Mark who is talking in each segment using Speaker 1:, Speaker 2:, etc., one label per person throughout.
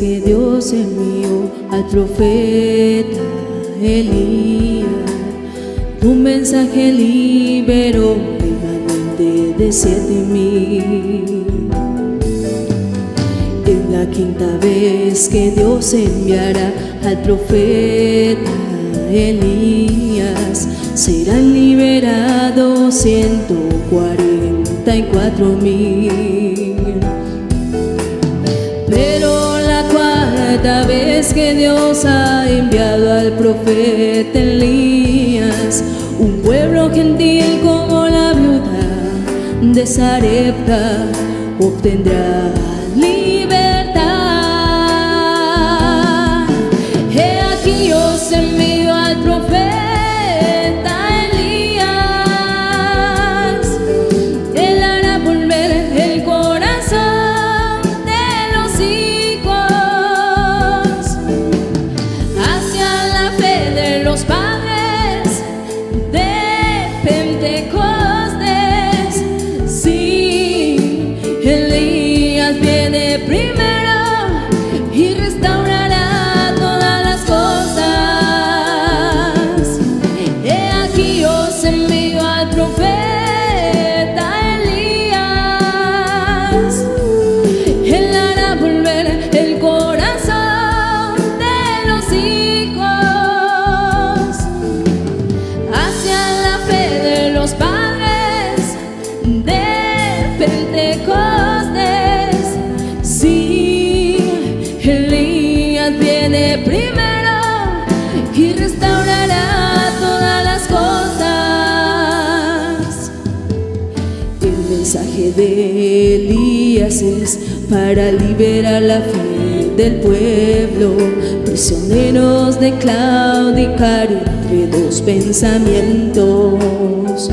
Speaker 1: que Dios envió al profeta Elías, un mensaje liberó remanente de 7,000. Es la quinta vez que Dios enviará al profeta Elías, serán liberados 144,000. Pero la cuarta vez que Dios ha enviado al profeta Elías, un pueblo gentil como la viuda de Sarepta obtendrá libertad. He aquí os envío al profeta Elías, él hará volver el corazón de los hijos hacia la fe de los padres de Pentecostés. Sí, Elías viene primero y restaurará todas las cosas. He aquí os envío al profeta Elías, él hará volver el corazón de los hijos hacia la fe de los padres de Pentecostés. Sí, Elías viene primero y restaurará todas las cosas. El mensaje de Elías es para liberar la fe del pueblo, prisioneros de claudicar entre dos pensamientos,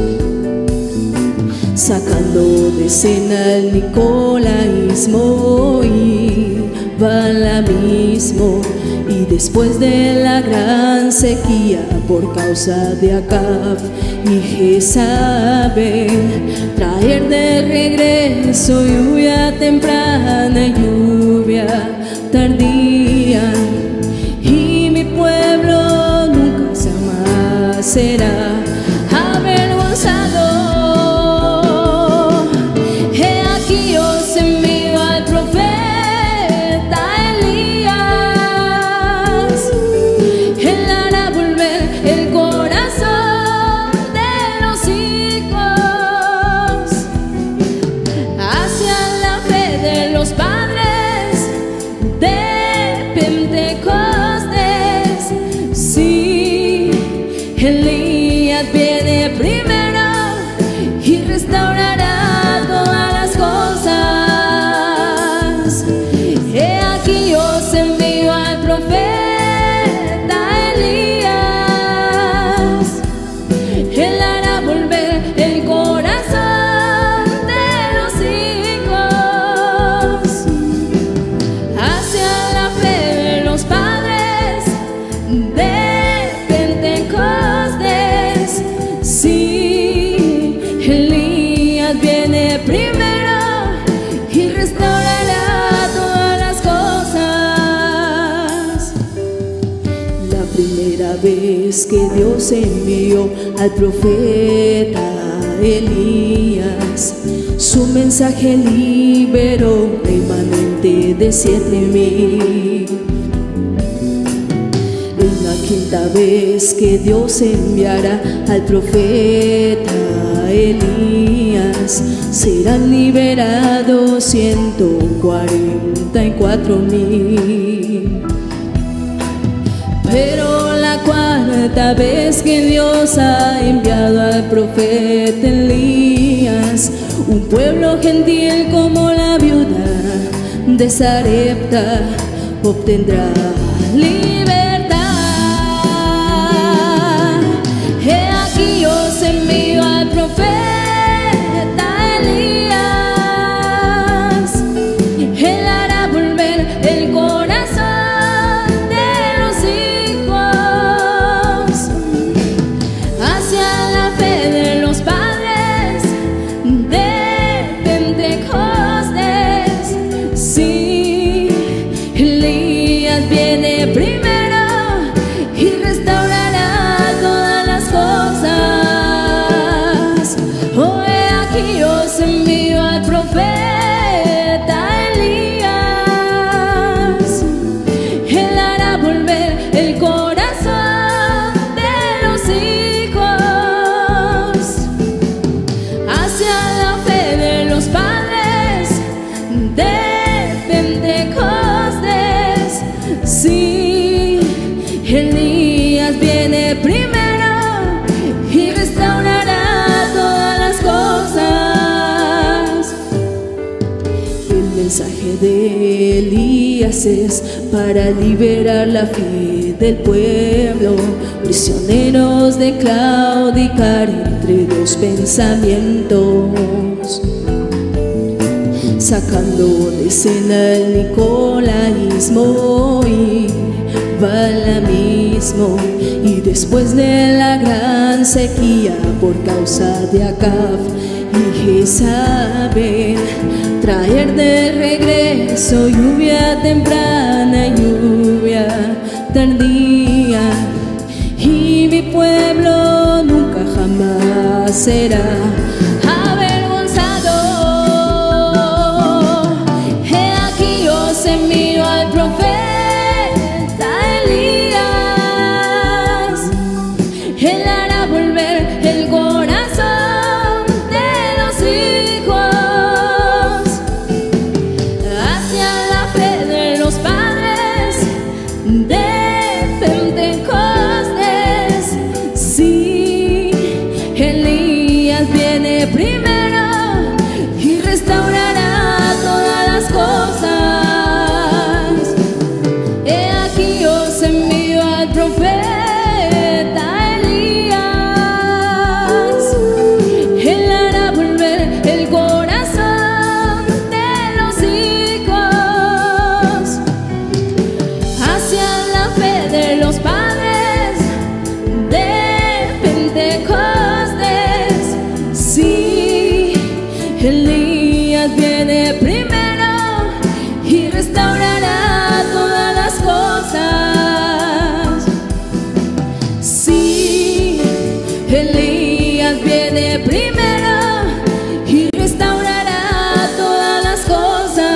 Speaker 1: sacando de escena el nicolaísmo y balamismo. Y después de la gran sequía por causa de Acab y Jezabel, traer de regreso lluvia temprana y lluvia tardía, y mi pueblo nunca jamás será avergonzado. He aquí os envío al profeta Elías, él hará volver el corazón de los hijos hacia la fe de los padres de Pentecostés. Sí, Elías viene primero y restaurará todas las cosas. He aquí os envío al profeta Elías, él hará volver el corazón de los hijos hacia la fe de los padres de Pentecostés. Sí, Elías viene primero y restaurará todas las cosas. La primera vez que Dios envió al profeta Elías, su mensaje liberó remanente de 7,000. Es la quinta vez que Dios enviará al profeta Elías, serán liberados 144,000. Pero la cuarta vez que Dios ha enviado al profeta Elías, un pueblo gentil como la viuda de Sarepta obtendrá libertad. He aquí os envío al profeta Elías, él hará volver el corazón de los hijos hacia la fe de los padres de Pentecostés. Sí, Elías de Elías es para liberar la fe del pueblo, prisioneros de claudicar entre dos pensamientos, sacando de escena el nicolaísmo y balamismo, y después de la gran sequía por causa de Acab y Jezabel, traer de regreso lluvia temprana y lluvia tardía, y mi pueblo nunca jamás será avergonzado. He aquí os envío al profeta Elías, él hará volver el corazón de los hijos hacia la fe de los padres de Pentecostés. Sí, Elías viene primero y restaurará todas las cosas. He aquí os envío al profeta Elías, él hará volver el corazón de los hijos hacia la fe de los padres de Pentecostés. Sí, Elías viene primero y restaurará todas las cosas. Sí, Elías viene primero y restaurará todas las cosas.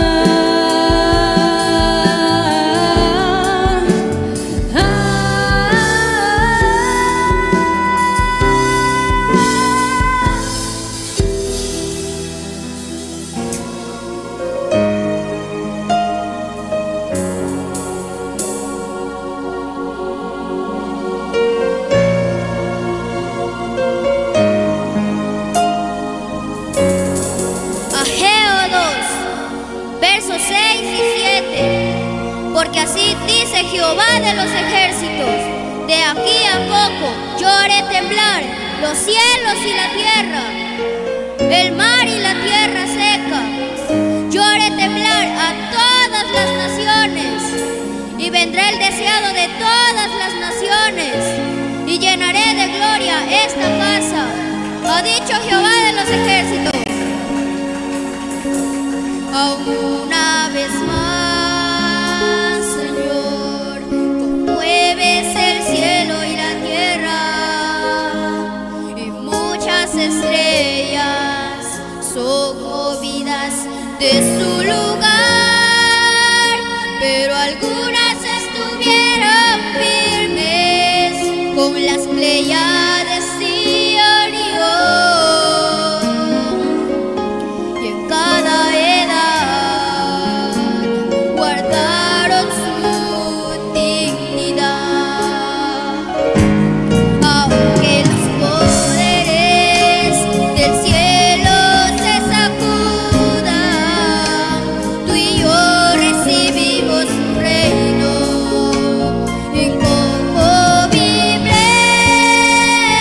Speaker 2: Ageo 2, versos 6 y 7. Porque así dice Jehová de los ejércitos: de aquí a poco yo haré temblar los cielos y la tierra, el mar y la tierra seca. Yo haré temblar a todas las naciones, y vendrá el deseado de todas las naciones, y llenaré de gloria esta casa, ha dicho Jehová de los ejércitos. Una vez más, Señor, conmueves el cielo y la tierra, y muchas estrellas son movidas de su lugar, pero algunas estuvieron firmes con las Pléyades y Orión, y en cada guardaron su dignidad. Aunque los poderes del cielo se sacudan, tú y yo recibimos un reino inconmovible.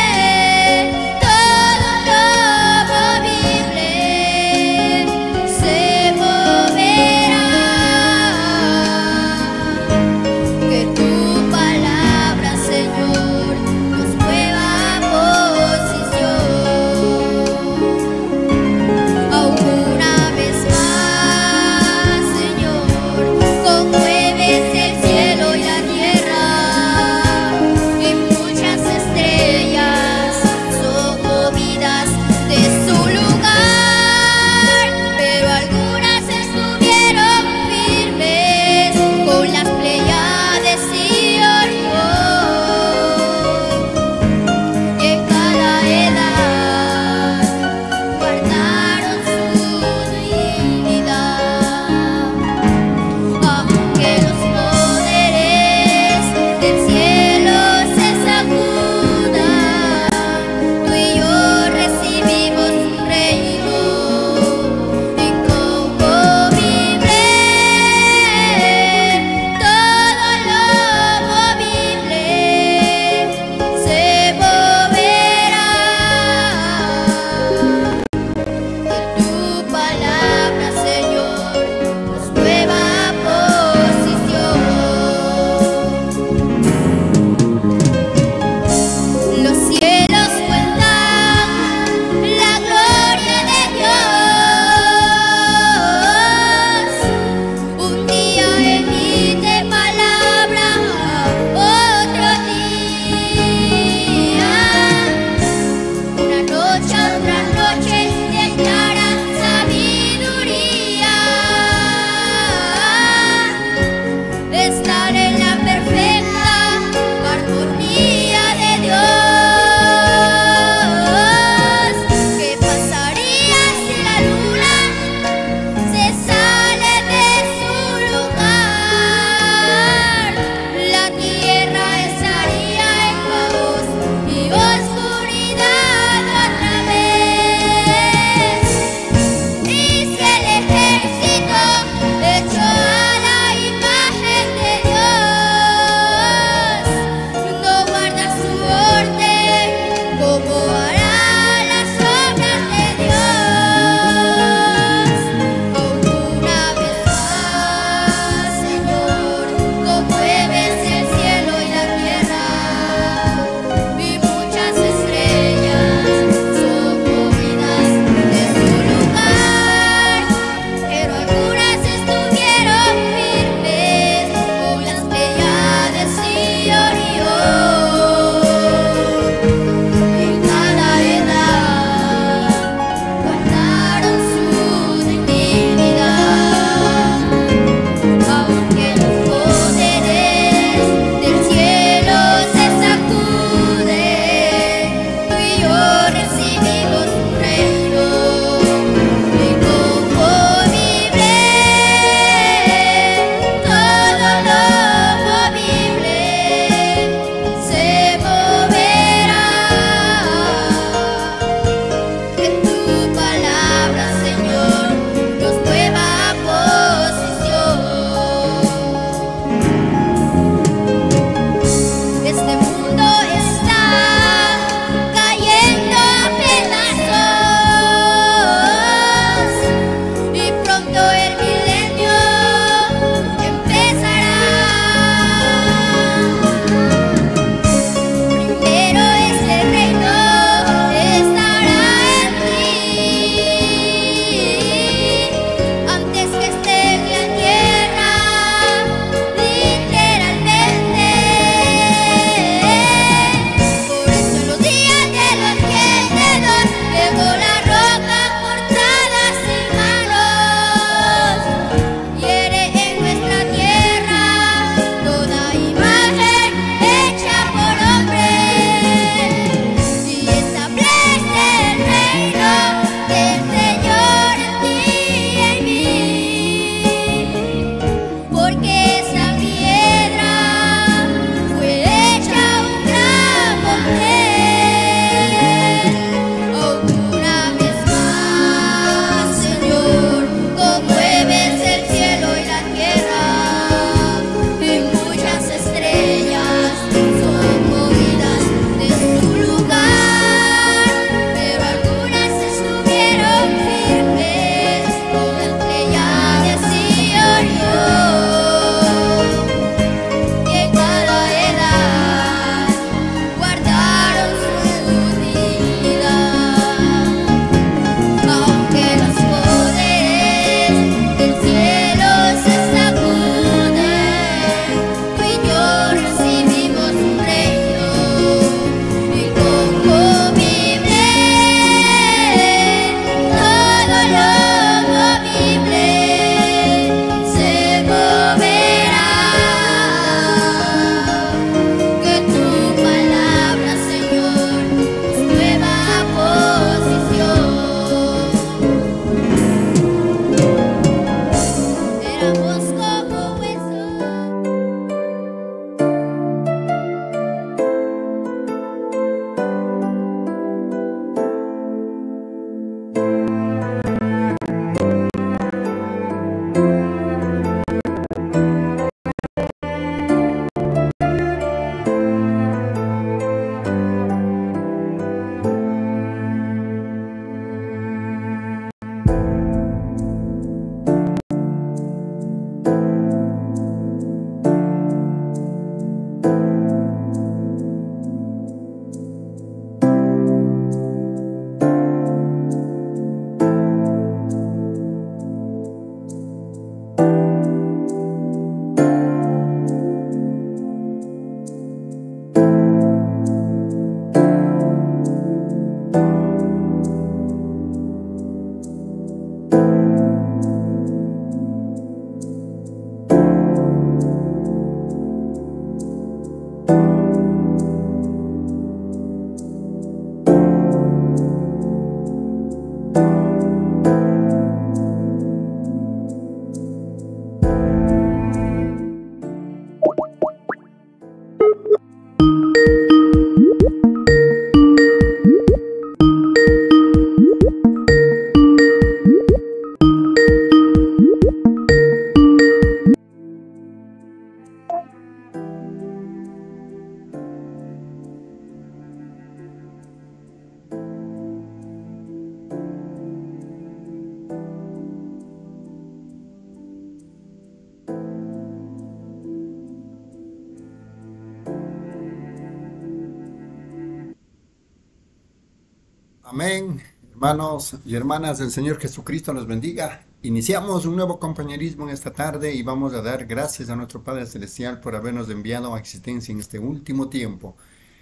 Speaker 3: Amén. Hermanos y hermanas, el Señor Jesucristo nos bendiga. Iniciamos un nuevo compañerismo en esta tarde y vamos a dar gracias a nuestro Padre Celestial por habernos enviado a existencia en este último tiempo.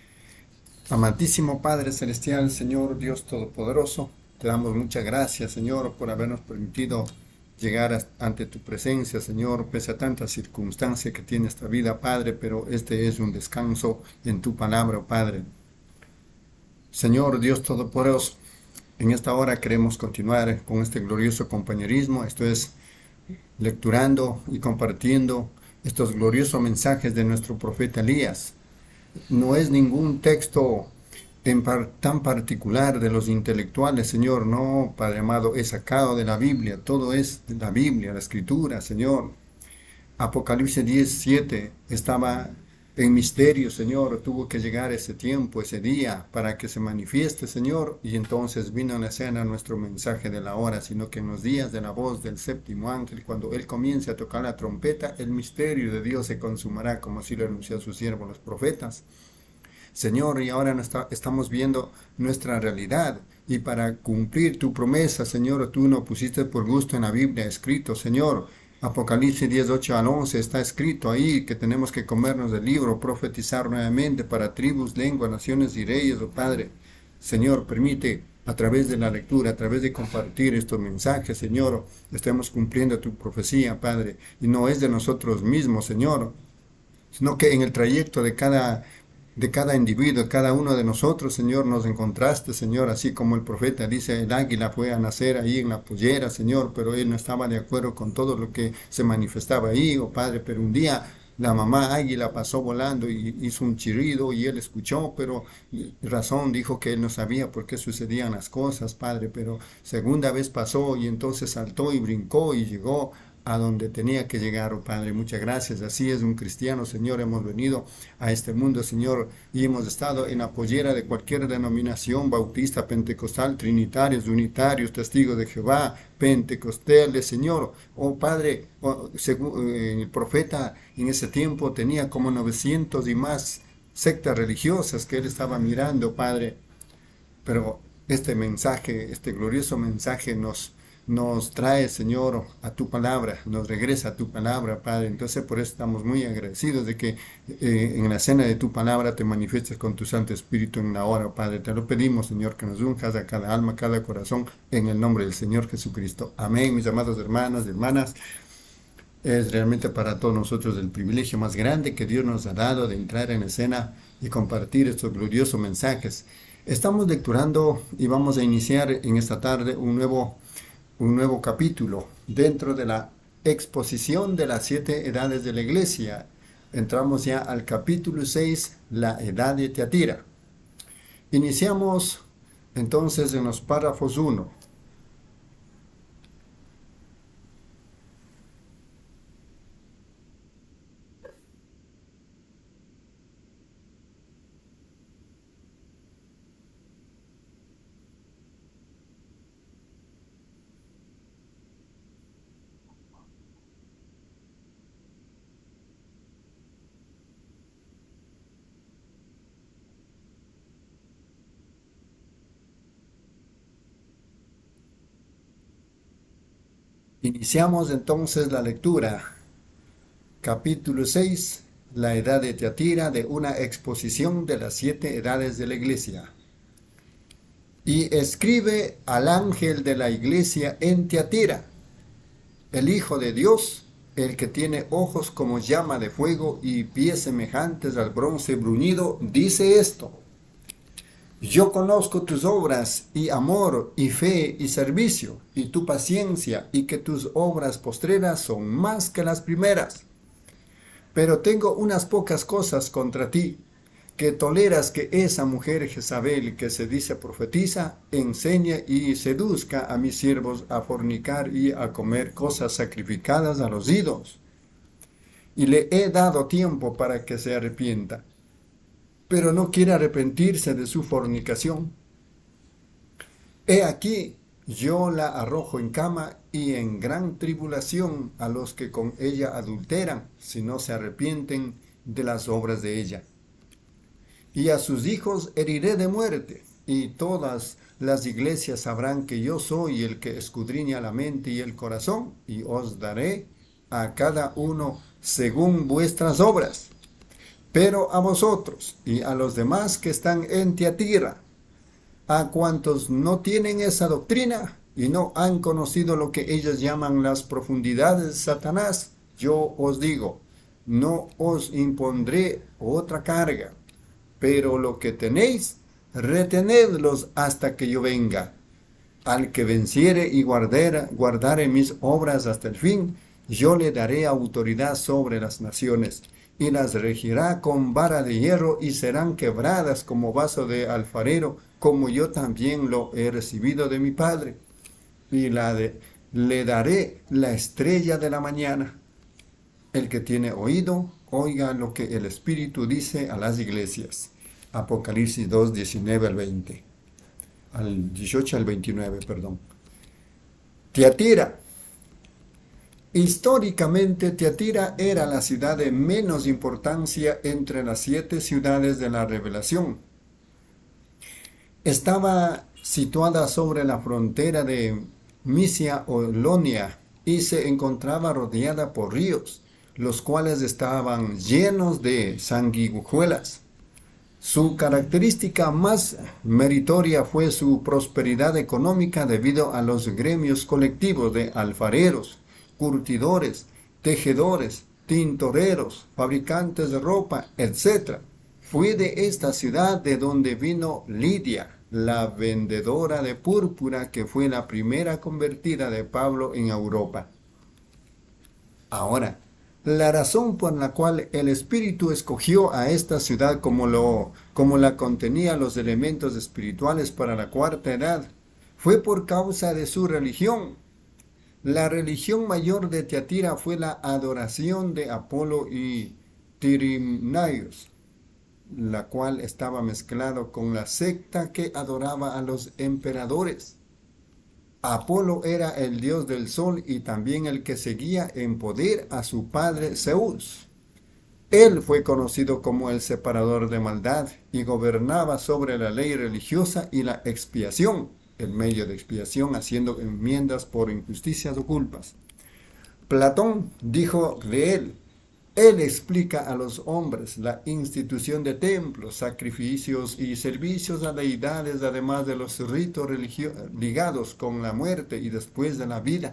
Speaker 3: Amantísimo Padre Celestial, Señor Dios Todopoderoso, te damos muchas gracias, Señor, por habernos permitido llegar ante tu presencia, Señor, pese a tantas circunstancias que tiene esta vida, Padre, pero este es un descanso en tu palabra, Padre. Señor Dios Todopoderoso, en esta hora queremos continuar con este glorioso compañerismo, esto es, lecturando y compartiendo estos gloriosos mensajes de nuestro profeta Elías. No es ningún texto tan particular de los intelectuales, Señor, no, Padre amado, es sacado de la Biblia, todo es de la Biblia, la Escritura, Señor. Apocalipsis 10:7 estaba en misterio, Señor, tuvo que llegar ese tiempo, ese día, para que se manifieste, Señor, y entonces vino en la escena nuestro mensaje de la hora, sino que en los días de la voz del séptimo ángel, cuando Él comience a tocar la trompeta, el misterio de Dios se consumará, como así lo anunció a sus siervos los profetas. Señor, y ahora estamos viendo nuestra realidad, y para cumplir tu promesa, Señor, tú no pusiste por gusto en la Biblia escrito, Señor. Apocalipsis 10:8 al 11 está escrito ahí que tenemos que comernos del libro, profetizar nuevamente para tribus, lenguas, naciones y reyes, oh Padre. Señor, permite a través de la lectura, a través de compartir estos mensajes, Señor, estemos cumpliendo tu profecía, Padre. Y no es de nosotros mismos, Señor, sino que en el trayecto de cada individuo, cada uno de nosotros, Señor, nos encontraste, Señor, así como el profeta dice, el águila fue a nacer ahí en la pollera, Señor, pero él no estaba de acuerdo con todo lo que se manifestaba ahí, oh Padre, pero un día la mamá águila pasó volando y hizo un chirrido y él escuchó, pero razón dijo que él no sabía por qué sucedían las cosas, Padre, pero segunda vez pasó y entonces saltó y brincó y llegó a donde tenía que llegar, oh Padre. Muchas gracias. Así es un cristiano, Señor. Hemos venido a este mundo, Señor, y hemos estado en la pollera de cualquier denominación, bautista, pentecostal, trinitarios, unitarios, testigos de Jehová, pentecostales, Señor. Oh Padre, el profeta en ese tiempo tenía como 900 y más sectas religiosas que él estaba mirando, Padre. Pero este mensaje, este glorioso mensaje nos trae, Señor, a tu palabra, nos regresa a tu palabra, Padre. Entonces, por eso estamos muy agradecidos de que en la cena de tu palabra te manifiestes con tu Santo Espíritu en la hora, Padre. Te lo pedimos, Señor, que nos unjas a cada alma, a cada corazón, en el nombre del Señor Jesucristo. Amén, mis amados hermanos y hermanas. Es realmente para todos nosotros el privilegio más grande que Dios nos ha dado de entrar en escena y compartir estos gloriosos mensajes. Estamos lecturando y vamos a iniciar en esta tarde un nuevo capítulo dentro de la exposición de las 7 edades de la iglesia. Entramos ya al capítulo 6, la edad de Tiatira. Iniciamos entonces en los párrafos 1. Iniciamos entonces la lectura. Capítulo 6, la edad de Tiatira, de una exposición de las 7 edades de la iglesia. Y escribe al ángel de la iglesia en Tiatira, el Hijo de Dios, el que tiene ojos como llama de fuego y pies semejantes al bronce bruñido, dice esto: yo conozco tus obras y amor y fe y servicio y tu paciencia y que tus obras postreras son más que las primeras. Pero tengo unas pocas cosas contra ti, que toleras que esa mujer Jezabel que se dice profetiza, enseñe y seduzca a mis siervos a fornicar y a comer cosas sacrificadas a los ídolos. Y le he dado tiempo para que se arrepienta, pero no quiere arrepentirse de su fornicación. He aquí, yo la arrojo en cama y en gran tribulación a los que con ella adulteran, si no se arrepienten de las obras de ella. Y a sus hijos heriré de muerte, y todas las iglesias sabrán que yo soy el que escudriña la mente y el corazón, y os daré a cada uno según vuestras obras. Pero a vosotros y a los demás que están en Tiatira, a cuantos no tienen esa doctrina y no han conocido lo que ellos llaman las profundidades de Satanás, yo os digo, no os impondré otra carga, pero lo que tenéis, retenedlos hasta que yo venga. Al que venciere y guardare mis obras hasta el fin, yo le daré autoridad sobre las naciones, y las regirá con vara de hierro, y serán quebradas como vaso de alfarero, como yo también lo he recibido de mi Padre. Y le daré la estrella de la mañana. El que tiene oído, oiga lo que el Espíritu dice a las iglesias. Apocalipsis 2, 19 al 20. Al 18 al 29, perdón. Tiatira. Históricamente, Tiatira era la ciudad de menos importancia entre las 7 ciudades de la Revelación. Estaba situada sobre la frontera de Misia o Lonia y se encontraba rodeada por ríos, los cuales estaban llenos de sanguijuelas. Su característica más meritoria fue su prosperidad económica debido a los gremios colectivos de alfareros, curtidores, tejedores, tintoreros, fabricantes de ropa, etc. Fue de esta ciudad de donde vino Lidia, la vendedora de púrpura, que fue la primera convertida de Pablo en Europa. Ahora, la razón por la cual el Espíritu escogió a esta ciudad como la contenía los elementos espirituales para la cuarta edad, fue por causa de su religión. La religión mayor de Tiatira fue la adoración de Apolo y Tirimnaios, la cual estaba mezclado con la secta que adoraba a los emperadores. Apolo era el dios del sol y también el que seguía en poder a su padre Zeus. Él fue conocido como el separador de maldad y gobernaba sobre la ley religiosa y la expiación, el medio de expiación, haciendo enmiendas por injusticias o culpas. Platón dijo de él: él explica a los hombres la institución de templos, sacrificios y servicios a deidades, además de los ritos ligados con la muerte y después de la vida.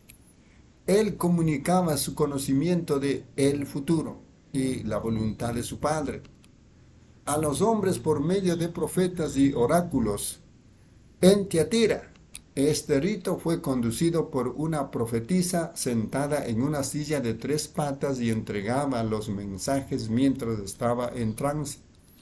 Speaker 3: Él comunicaba su conocimiento de el futuro y la voluntad de su Padre a los hombres por medio de profetas y oráculos. En Tiatira, este rito fue conducido por una profetisa sentada en una silla de 3 patas y entregaba los mensajes mientras estaba en trance.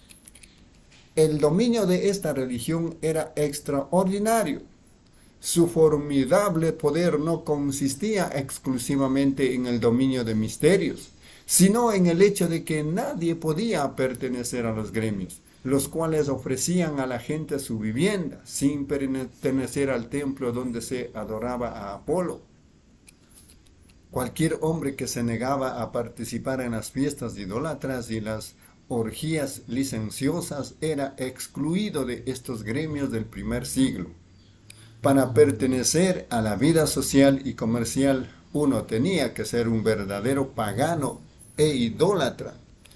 Speaker 3: El dominio de esta religión era extraordinario. Su formidable poder no consistía exclusivamente en el dominio de misterios, sino en el hecho de que nadie podía pertenecer a los gremios, los cuales ofrecían a la gente su vivienda, sin pertenecer al templo donde se adoraba a Apolo. Cualquier hombre que se negaba a participar en las fiestas idólatras y las orgías licenciosas era excluido de estos gremios del primer siglo. Para pertenecer a la vida social y comercial, uno tenía que ser un verdadero pagano e idólatra.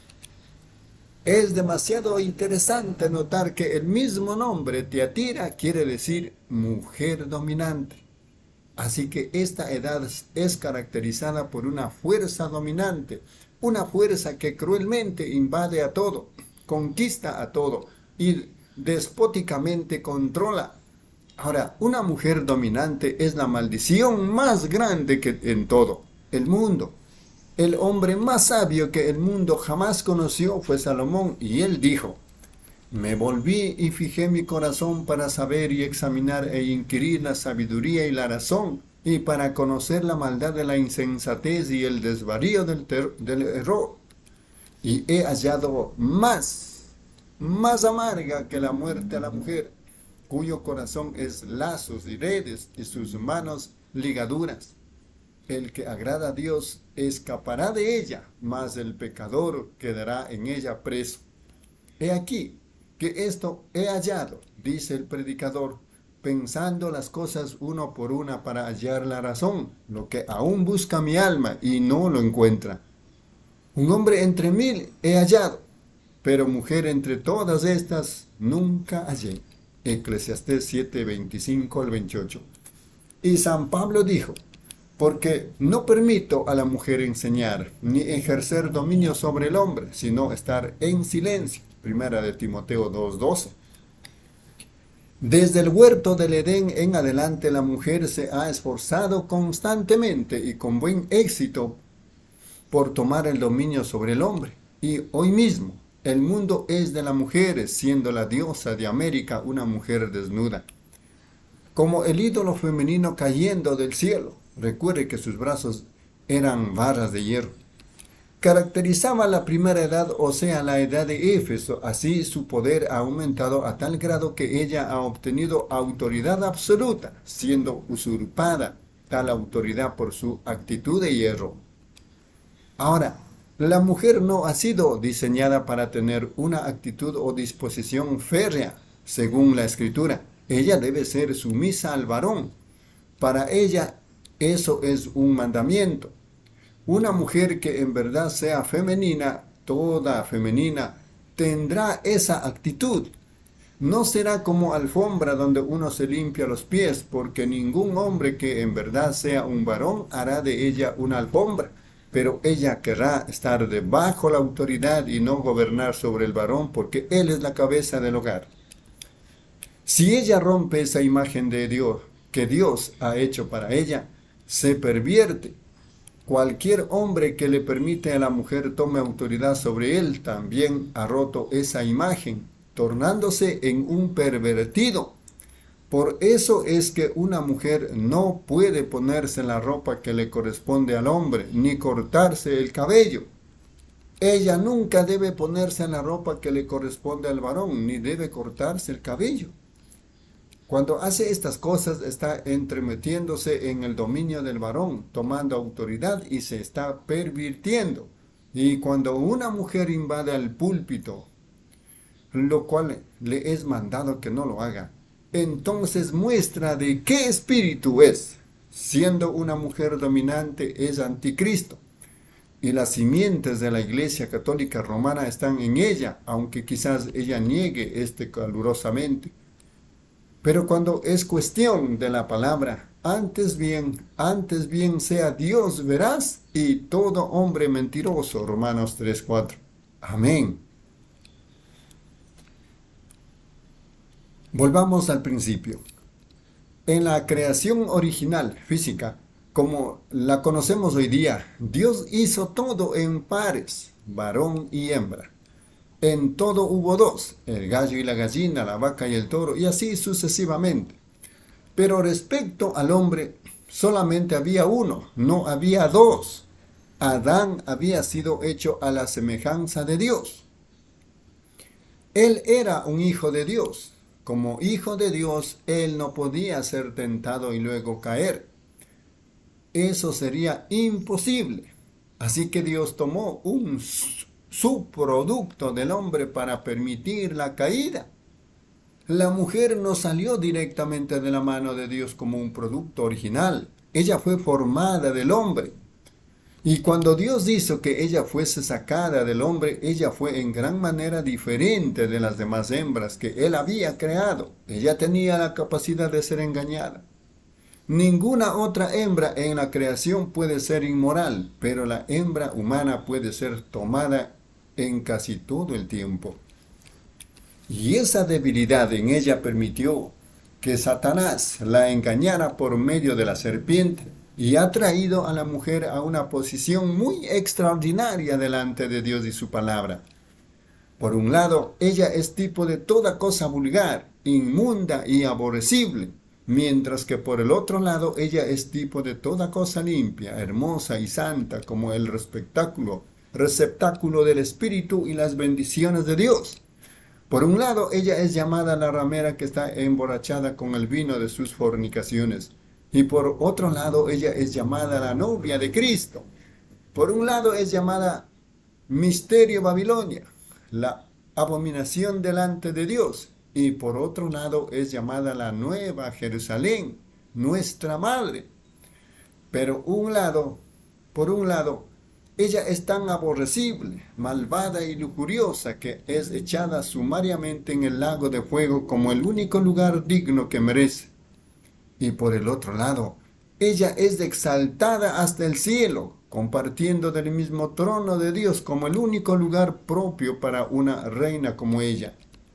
Speaker 3: Es demasiado interesante notar que el mismo nombre, Tiatira, quiere decir mujer dominante. Así que esta edad es caracterizada por una fuerza dominante, una fuerza que cruelmente invade a todo, conquista a todo y despóticamente controla. Ahora, una mujer dominante es la maldición más grande que en todo el mundo. El hombre más sabio que el mundo jamás conoció fue Salomón, y él dijo: me volví y fijé mi corazón para saber y examinar e inquirir la sabiduría y la razón, y para conocer la maldad de la insensatez y el desvarío del error. Y he hallado más amarga que la muerte a la mujer, cuyo corazón es lazos y redes, y sus manos ligaduras. El que agrada a Dios escapará de ella, mas el pecador quedará en ella preso. He aquí que esto he hallado, dice el predicador, pensando las cosas uno por una para hallar la razón, lo que aún busca mi alma y no lo encuentra. Un hombre entre 1000 he hallado, pero mujer entre todas estas nunca hallé. Eclesiastés 7, 25 al 28. Y San Pablo dijo, porque no permito a la mujer enseñar, ni ejercer dominio sobre el hombre, sino estar en silencio. Primera de Timoteo 2:12. Desde el huerto del Edén en adelante la mujer se ha esforzado constantemente y con buen éxito por tomar el dominio sobre el hombre. Y hoy mismo el mundo es de las mujeres, siendo la diosa de América una mujer desnuda. Como el ídolo femenino cayendo del cielo. Recuerde que sus brazos eran barras de hierro. Caracterizaba la primera edad, o sea, la edad de Éfeso. Así su poder ha aumentado a tal grado que ella ha obtenido autoridad absoluta, siendo usurpada tal autoridad por su actitud de hierro. Ahora, la mujer no ha sido diseñada para tener una actitud o disposición férrea, según la Escritura. Ella debe ser sumisa al varón. Para ella, eso es un mandamiento. Una mujer que en verdad sea femenina, toda femenina, tendrá esa actitud. No será como alfombra donde uno se limpia los pies, porque ningún hombre que en verdad sea un varón hará de ella una alfombra. Pero ella querrá estar debajo la autoridad y no gobernar sobre el varón, porque él es la cabeza del hogar. Si ella rompe esa imagen de Dios, que Dios ha hecho para ella, se pervierte. Cualquier hombre que le permite a la mujer tome autoridad sobre él también ha roto esa imagen, tornándose en un pervertido. Por eso es que una mujer no puede ponerse la ropa que le corresponde al hombre, ni cortarse el cabello. Ella nunca debe ponerse la ropa que le corresponde al varón, ni debe cortarse el cabello. Cuando hace estas cosas está entremetiéndose en el dominio del varón, tomando autoridad y se está pervirtiendo. Y cuando una mujer invade el púlpito, lo cual le es mandado que no lo haga, entonces muestra de qué espíritu es. Siendo una mujer dominante es anticristo. Y las simientes de la Iglesia Católica Romana están en ella, aunque quizás ella niegue calurosamente. Pero cuando es cuestión de la palabra, antes bien sea Dios veraz y todo hombre mentiroso. Romanos 3:4. Amén. Volvamos al principio. En la creación original, física, como la conocemos hoy día, Dios hizo todo en pares, varón y hembra. En todo hubo dos, el gallo y la gallina, la vaca y el toro, y así sucesivamente. Pero respecto al hombre, solamente había uno, no había dos. Adán había sido hecho a la semejanza de Dios. Él era un hijo de Dios. Como hijo de Dios, él no podía ser tentado y luego caer. Eso sería imposible. Así que Dios tomó un subproducto del hombre para permitir la caída. La mujer no salió directamente de la mano de Dios como un producto original. Ella fue formada del hombre. Y cuando Dios hizo que ella fuese sacada del hombre, ella fue en gran manera diferente de las demás hembras que él había creado. Ella tenía la capacidad de ser engañada. Ninguna otra hembra en la creación puede ser inmoral, pero la hembra humana puede ser tomada en casi todo el tiempo. Y esa debilidad en ella permitió que Satanás la engañara por medio de la serpiente y ha traído a la mujer a una posición muy extraordinaria delante de Dios y su palabra. Por un lado, ella es tipo de toda cosa vulgar, inmunda y aborrecible, mientras que por el otro lado ella es tipo de toda cosa limpia, hermosa y santa, como el receptáculo del Espíritu y las bendiciones de Dios. Por un lado, ella es llamada la ramera que está emborrachada con el vino de sus fornicaciones. Y por otro lado, ella es llamada la novia de Cristo. Por un lado es llamada Misterio Babilonia, la abominación delante de Dios. y por otro lado es llamada la Nueva Jerusalén, nuestra madre. Pero por un lado, ella es tan aborrecible, malvada y lujuriosa que es echada sumariamente en el lago de fuego como el único lugar digno que merece. Y por el otro lado, ella es exaltada hasta el cielo, compartiendo del mismo trono de Dios como el único lugar propio para una reina como ella.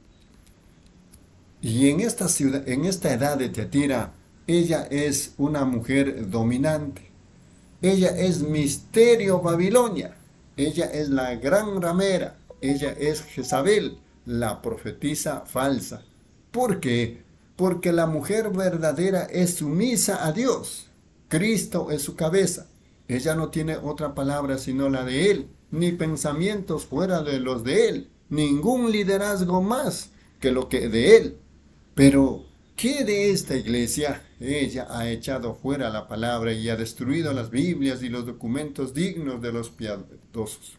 Speaker 3: Y en esta ciudad, en esta edad de Tiatira, ella es una mujer dominante. Ella es Misterio Babilonia. Ella es la gran ramera. Ella es Jezabel, la profetisa falsa. ¿Por qué? Porque la mujer verdadera es sumisa a Dios. Cristo es su cabeza. Ella no tiene otra palabra sino la de Él, ni pensamientos fuera de los de Él, ningún liderazgo más que lo que de Él. Pero, ¿qué de esta iglesia? Ella ha echado fuera la palabra y ha destruido las Biblias y los documentos dignos de los piadosos.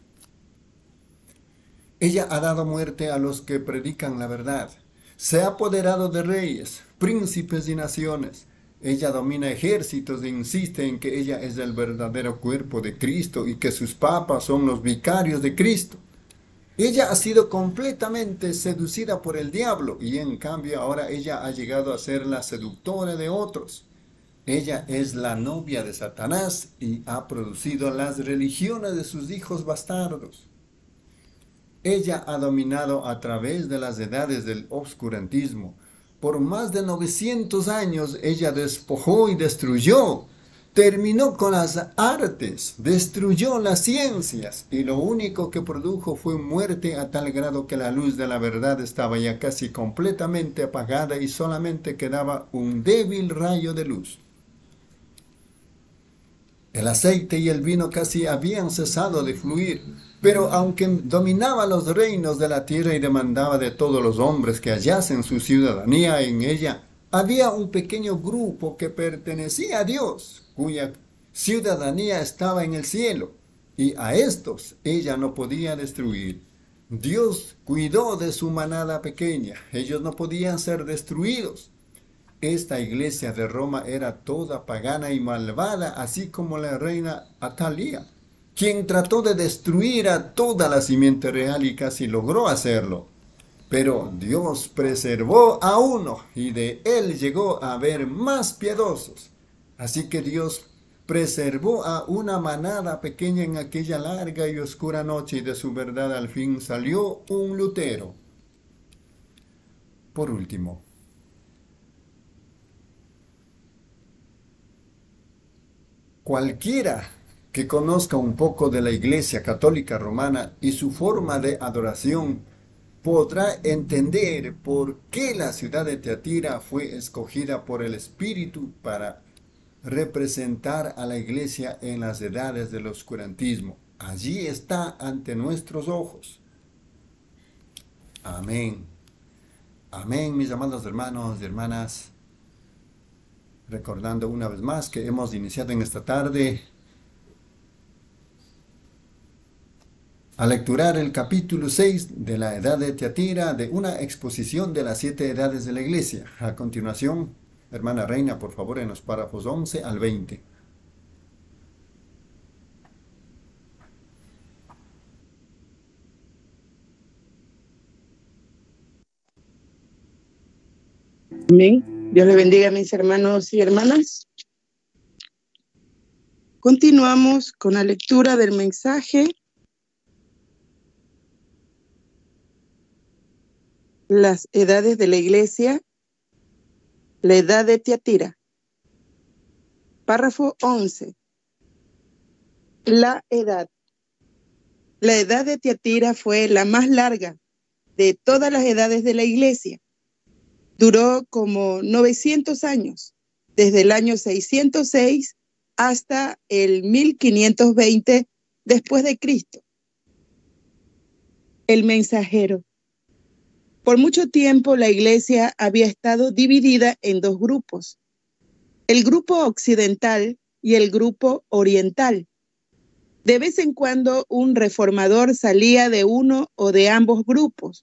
Speaker 3: Ella ha dado muerte a los que predican la verdad. Se ha apoderado de reyes, príncipes y naciones. Ella domina ejércitos e insiste en que ella es el verdadero cuerpo de Cristo y que sus papas son los vicarios de Cristo. Ella ha sido completamente seducida por el diablo y en cambio ahora ella ha llegado a ser la seductora de otros. Ella es la novia de Satanás y ha producido las religiones de sus hijos bastardos. Ella ha dominado a través de las edades del obscurantismo. Por más de 900 años ella despojó y destruyó. Terminó con las artes, destruyó las ciencias y lo único que produjo fue muerte a tal grado que la luz de la verdad estaba ya casi completamente apagada y solamente quedaba un débil rayo de luz. El aceite y el vino casi habían cesado de fluir, pero aunque dominaba los reinos de la tierra y demandaba de todos los hombres que hallasen su ciudadanía en ella, había un pequeño grupo que pertenecía a Dios, cuya ciudadanía estaba en el cielo, y a estos ella no podía destruir. Dios cuidó de su manada pequeña, ellos no podían ser destruidos. Esta iglesia de Roma era toda pagana y malvada, así como la reina Atalía, quien trató de destruir a toda la simiente real y casi logró hacerlo. Pero Dios preservó a uno y de él llegó a haber más piadosos. Así que Dios preservó a una manada pequeña en aquella larga y oscura noche y de su verdad al fin salió un Lutero. Por último, cualquiera que conozca un poco de la Iglesia Católica Romana y su forma de adoración podrá entender por qué la ciudad de Tiatira fue escogida por el Espíritu para representar a la Iglesia en las edades del oscurantismo. Allí está ante nuestros ojos. Amén. Amén, mis amados hermanos y hermanas. Recordando una vez más que hemos iniciado en esta tarde a lecturar el capítulo 6 de la Edad de Tiatira, de una exposición de las 7 edades de la Iglesia. A continuación, hermana Reina, por favor, en los párrafos 11 al 20.
Speaker 4: Amén. Dios le bendiga a mis hermanos y hermanas. Continuamos con la lectura del mensaje Las edades de la Iglesia, la edad de Tiatira. Párrafo 11. La edad. La edad de Tiatira fue la más larga de todas las edades de la Iglesia. Duró como 900 años, desde el año 606 hasta el 1520 después de Cristo. El mensajero. Por mucho tiempo la Iglesia había estado dividida en dos grupos, el grupo occidental y el grupo oriental. De vez en cuando un reformador salía de uno o de ambos grupos,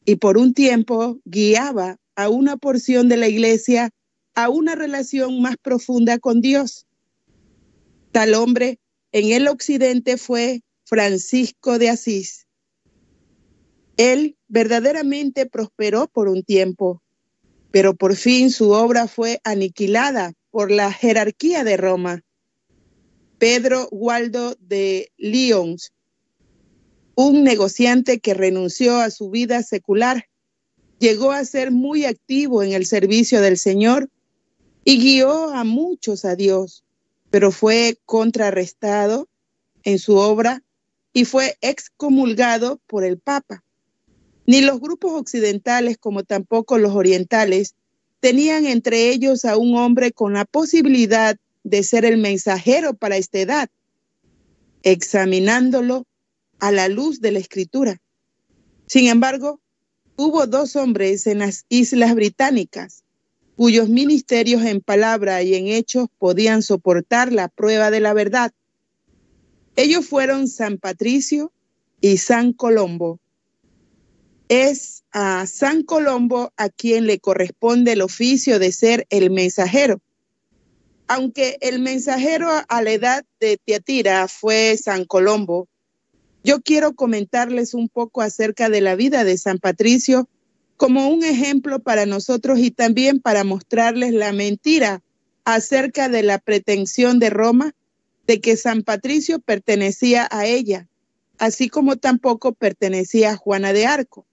Speaker 4: y por un tiempo guiaba a una porción de la iglesia a una relación más profunda con Dios. Tal hombre en el occidente fue Francisco de Asís. Él verdaderamente prosperó por un tiempo, pero por fin su obra fue aniquilada por la jerarquía de Roma. Pedro Gualdo de Lyons, un negociante que renunció a su vida secular, llegó a ser muy activo en el servicio del Señor y guió a muchos a Dios, pero fue contrarrestado en su obra y fue excomulgado por el Papa. Ni los grupos occidentales como tampoco los orientales tenían entre ellos a un hombre con la posibilidad de ser el mensajero para esta edad, examinándolo a la luz de la Escritura. Sin embargo, hubo dos hombres en las Islas Británicas cuyos ministerios en palabra y en hechos podían soportar la prueba de la verdad. Ellos fueron San Patricio y San Colombo. Es a San Colombo a quien le corresponde el oficio de ser el mensajero. Aunque el mensajero a la edad de Tiatira fue San Colombo, yo quiero comentarles un poco acerca de la vida de San Patricio como un ejemplo para nosotros y también para mostrarles la mentira acerca de la pretensión de Roma de que San Patricio pertenecía a ella, así como tampoco pertenecía a Juana de Arco.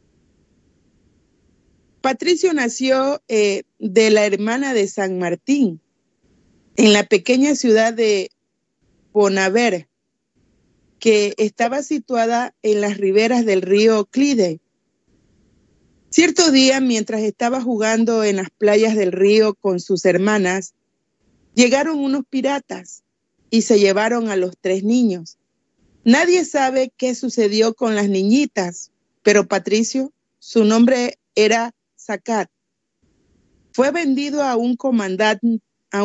Speaker 4: Patricio nació de la hermana de San Martín, en la pequeña ciudad de Bonaver, que estaba situada en las riberas del río Clyde. Cierto día, mientras estaba jugando en las playas del río con sus hermanas, llegaron unos piratas y se llevaron a los 3 niños. Nadie sabe qué sucedió con las niñitas, pero Patricio, su nombre era Zacat, fue vendido a un comandante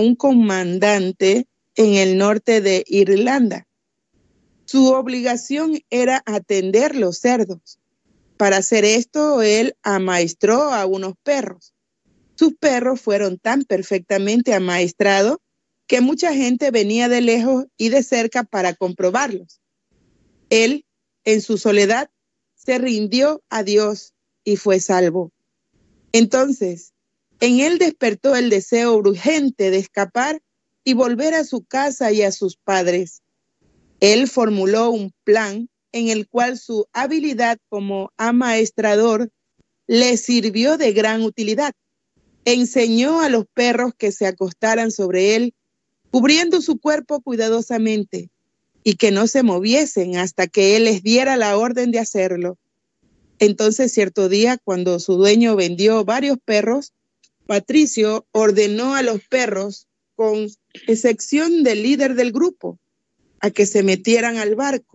Speaker 4: en el norte de Irlanda. Su obligación era atender los cerdos. Para hacer esto, él amaestró a unos perros. Sus perros fueron tan perfectamente amaestrados que mucha gente venía de lejos y de cerca para comprobarlos. Él, en su soledad, se rindió a Dios y fue salvo. Entonces, en él despertó el deseo urgente de escapar y volver a su casa y a sus padres. Él formuló un plan en el cual su habilidad como amaestrador le sirvió de gran utilidad. Enseñó a los perros que se acostaran sobre él, cubriendo su cuerpo cuidadosamente, y que no se moviesen hasta que él les diera la orden de hacerlo. Entonces, cierto día, cuando su dueño vendió varios perros, Patricio ordenó a los perros, con excepción del líder del grupo, a que se metieran al barco.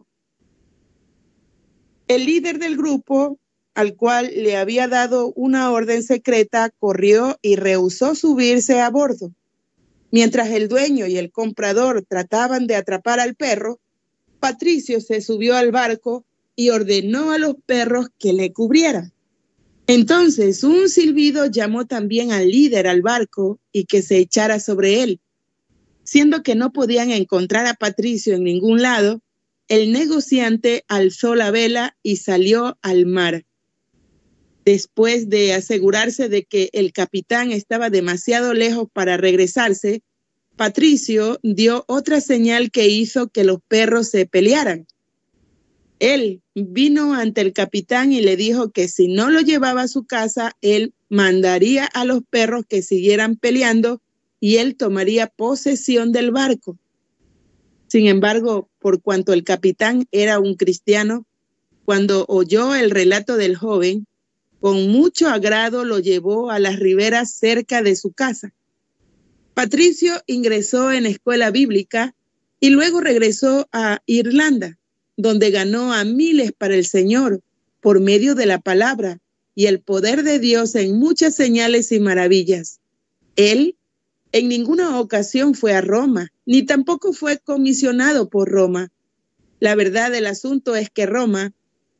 Speaker 4: El líder del grupo, al cual le había dado una orden secreta, corrió y rehusó subirse a bordo. Mientras el dueño y el comprador trataban de atrapar al perro, Patricio se subió al barco y ordenó a los perros que le cubrieran. Entonces un silbido llamó también al líder al barco y que se echara sobre él. Siendo que no podían encontrar a Patricio en ningún lado, el negociante alzó la vela y salió al mar. Después de asegurarse de que el capitán estaba demasiado lejos para regresarse, Patricio dio otra señal que hizo que los perros se pelearan. Él vino ante el capitán y le dijo que si no lo llevaba a su casa, él mandaría a los perros que siguieran peleando y él tomaría posesión del barco. Sin embargo, por cuanto el capitán era un cristiano, cuando oyó el relato del joven, con mucho agrado lo llevó a las riberas cerca de su casa. Patricio ingresó en escuela bíblica y luego regresó a Irlanda, donde ganó a miles para el Señor por medio de la palabra y el poder de Dios en muchas señales y maravillas. Él en ninguna ocasión fue a Roma, ni tampoco fue comisionado por Roma. La verdad del asunto es que Roma,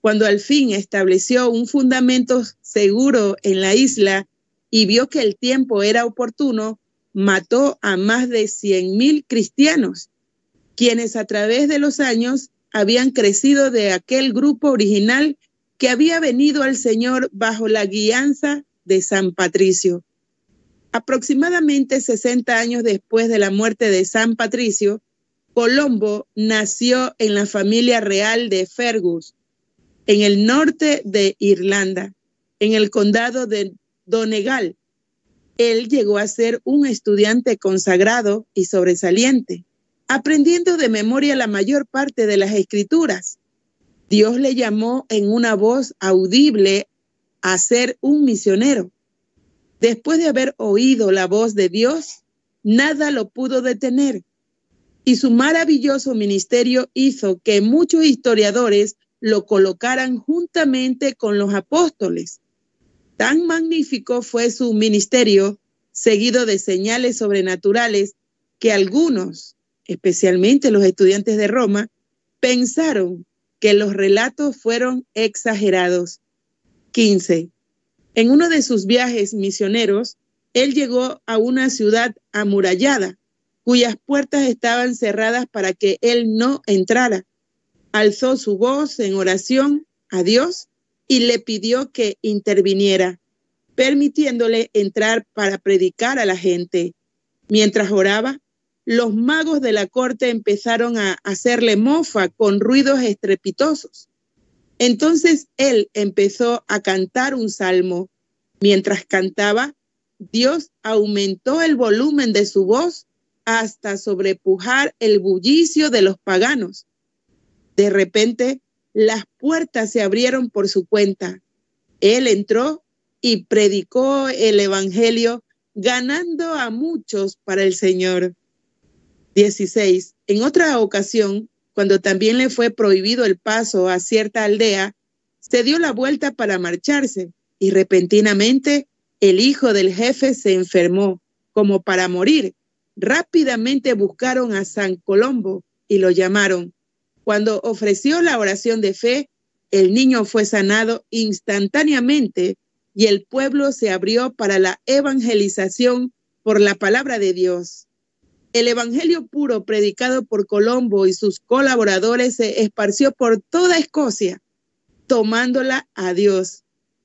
Speaker 4: Cuando al fin estableció un fundamento seguro en la isla y vio que el tiempo era oportuno, mató a más de 100,000 cristianos, quienes a través de los años habían crecido de aquel grupo original que había venido al Señor bajo la guianza de San Patricio. Aproximadamente 60 años después de la muerte de San Patricio, Colombo nació en la familia real de Fergus, en el norte de Irlanda, en el condado de Donegal. Él llegó a ser un estudiante consagrado y sobresaliente, aprendiendo de memoria la mayor parte de las escrituras. Dios le llamó en una voz audible a ser un misionero. Después de haber oído la voz de Dios, nada lo pudo detener. Y su maravilloso ministerio hizo que muchos historiadores lo colocaran juntamente con los apóstoles. Tan magnífico fue su ministerio, seguido de señales sobrenaturales, que algunos, especialmente los estudiantes de Roma, pensaron que los relatos fueron exagerados. 15. En uno de sus viajes misioneros, él llegó a una ciudad amurallada, cuyas puertas estaban cerradas para que él no entrara. Alzó su voz en oración a Dios y le pidió que interviniera, permitiéndole entrar para predicar a la gente. Mientras oraba, los magos de la corte empezaron a hacerle mofa con ruidos estrepitosos. Entonces él empezó a cantar un salmo. Mientras cantaba, Dios aumentó el volumen de su voz hasta sobrepujar el bullicio de los paganos. De repente, las puertas se abrieron por su cuenta. Él entró y predicó el evangelio, ganando a muchos para el Señor. 16. En otra ocasión, cuando también le fue prohibido el paso a cierta aldea, se dio la vuelta para marcharse y repentinamente el hijo del jefe se enfermó, como para morir. Rápidamente buscaron a San Colombo y lo llamaron. Cuando ofreció la oración de fe, el niño fue sanado instantáneamente y el pueblo se abrió para la evangelización por la palabra de Dios. El evangelio puro predicado por Colombo y sus colaboradores se esparció por toda Escocia, tornándola a Dios.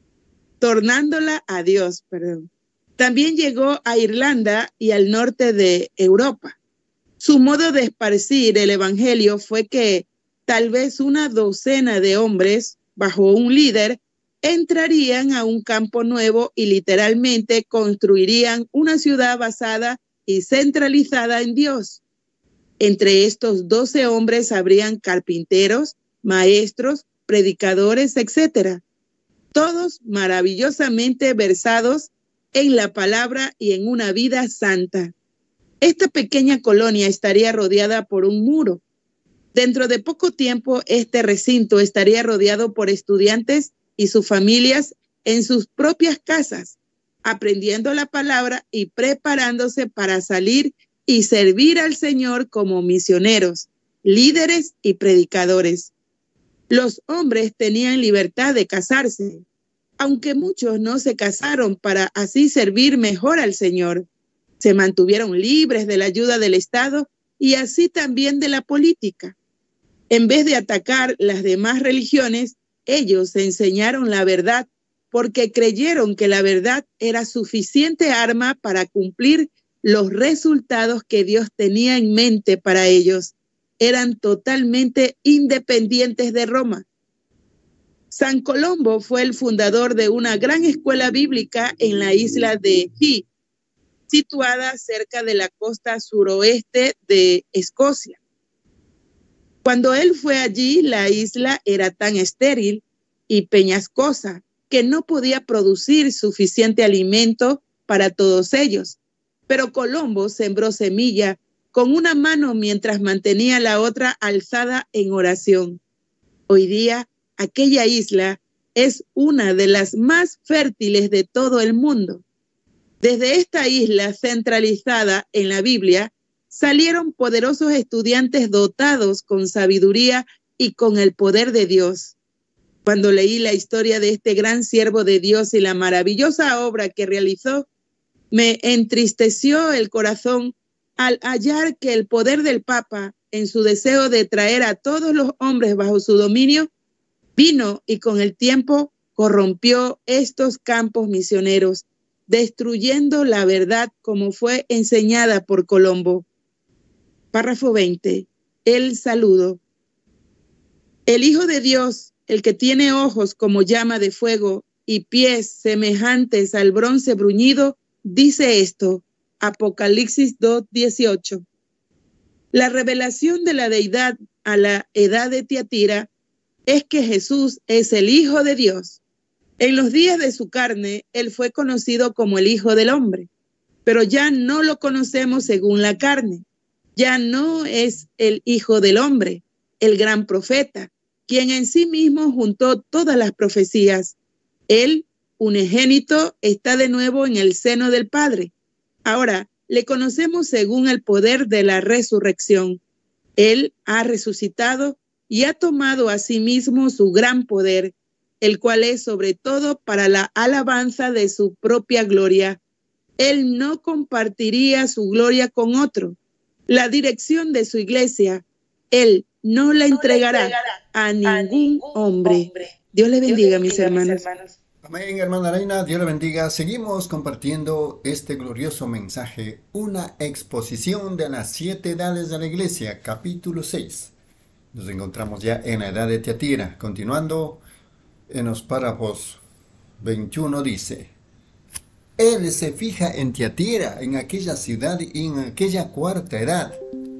Speaker 4: También llegó a Irlanda y al norte de Europa. Su modo de esparcir el evangelio fue que tal vez una docena de hombres, bajo un líder, entrarían a un campo nuevo y literalmente construirían una ciudad basada y centralizada en Dios. Entre estos 12 hombres habrían carpinteros, maestros, predicadores, etc. Todos maravillosamente versados en la palabra y en una vida santa. Esta pequeña colonia estaría rodeada por un muro. Dentro de poco tiempo, este recinto estaría rodeado por estudiantes y sus familias en sus propias casas, aprendiendo la palabra y preparándose para salir y servir al Señor como misioneros, líderes y predicadores. Los hombres tenían libertad de casarse, aunque muchos no se casaron para así servir mejor al Señor. Se mantuvieron libres de la ayuda del Estado y así también de la política. En vez de atacar las demás religiones, ellos enseñaron la verdad porque creyeron que la verdad era suficiente arma para cumplir los resultados que Dios tenía en mente para ellos. Eran totalmente independientes de Roma. San Colombo fue el fundador de una gran escuela bíblica en la isla de Hii, situada cerca de la costa suroeste de Escocia. Cuando él fue allí, la isla era tan estéril y peñascosa que no podía producir suficiente alimento para todos ellos. Pero Colombo sembró semilla con una mano mientras mantenía la otra alzada en oración. Hoy día, aquella isla es una de las más fértiles de todo el mundo. Desde esta isla centralizada en la Biblia, salieron poderosos estudiantes dotados con sabiduría y con el poder de Dios. Cuando leí la historia de este gran siervo de Dios y la maravillosa obra que realizó, me entristeció el corazón al hallar que el poder del Papa, en su deseo de traer a todos los hombres bajo su dominio, vino y con el tiempo corrompió estos campos misioneros, destruyendo la verdad como fue enseñada por Colombo. Párrafo 20. El saludo. El Hijo de Dios, el que tiene ojos como llama de fuego y pies semejantes al bronce bruñido, dice esto. Apocalipsis 2:18. La revelación de la deidad a la edad de Tiatira es que Jesús es el Hijo de Dios. En los días de su carne, él fue conocido como el Hijo del Hombre, pero ya no lo conocemos según la carne. Ya no es el Hijo del Hombre, el gran profeta, quien en sí mismo juntó todas las profecías. Él, unigénito, está de nuevo en el seno del Padre. Ahora, le conocemos según el poder de la resurrección. Él ha resucitado y ha tomado a sí mismo su gran poder, el cual es sobre todo para la alabanza de su propia gloria. Él no compartiría su gloria con otro. La dirección de su iglesia, él no la entregará a ningún hombre. Dios les bendiga, mis hermanos.
Speaker 3: Amén, hermana Reina, Dios le bendiga. Seguimos compartiendo este glorioso mensaje, una exposición de las 7 edades de la iglesia, capítulo 6. Nos encontramos ya en la edad de Tiatira. Continuando en los párrafos 21 dice: Él se fija en Tiatira, en aquella ciudad y en aquella cuarta edad.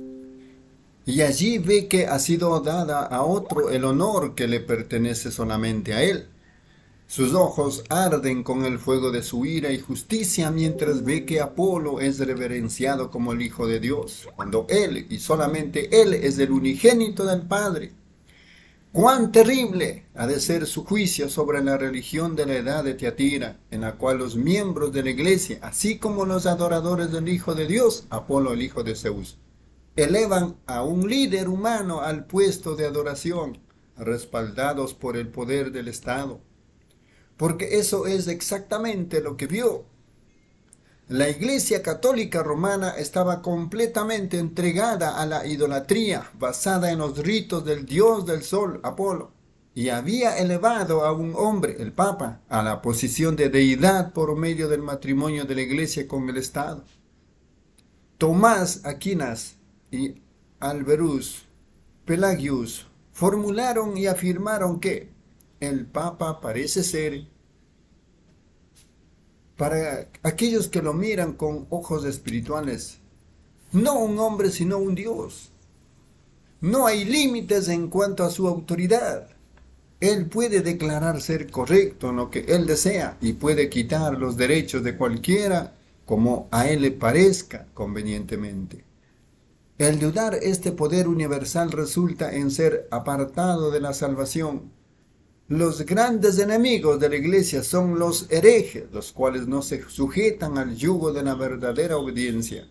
Speaker 3: Y allí ve que ha sido dada a otro el honor que le pertenece solamente a él. Sus ojos arden con el fuego de su ira y justicia mientras ve que Apolo es reverenciado como el Hijo de Dios, cuando él y solamente él es el unigénito del Padre. ¡Cuán terrible ha de ser su juicio sobre la religión de la edad de Tiatira, en la cual los miembros de la iglesia, así como los adoradores del Hijo de Dios, Apolo el hijo de Zeus, elevan a un líder humano al puesto de adoración, respaldados por el poder del Estado? Porque eso es exactamente lo que vio. La Iglesia Católica Romana estaba completamente entregada a la idolatría, basada en los ritos del dios del sol, Apolo, y había elevado a un hombre, el Papa, a la posición de deidad por medio del matrimonio de la Iglesia con el Estado. Tomás Aquinas y Alberus Pelagius formularon y afirmaron que el Papa parece ser, para aquellos que lo miran con ojos espirituales, no un hombre sino un Dios. No hay límites en cuanto a su autoridad. Él puede declarar ser correcto en lo que él desea y puede quitar los derechos de cualquiera como a él le parezca convenientemente. El dudar este poder universal resulta en ser apartado de la salvación. Los grandes enemigos de la iglesia son los herejes, los cuales no se sujetan al yugo de la verdadera obediencia.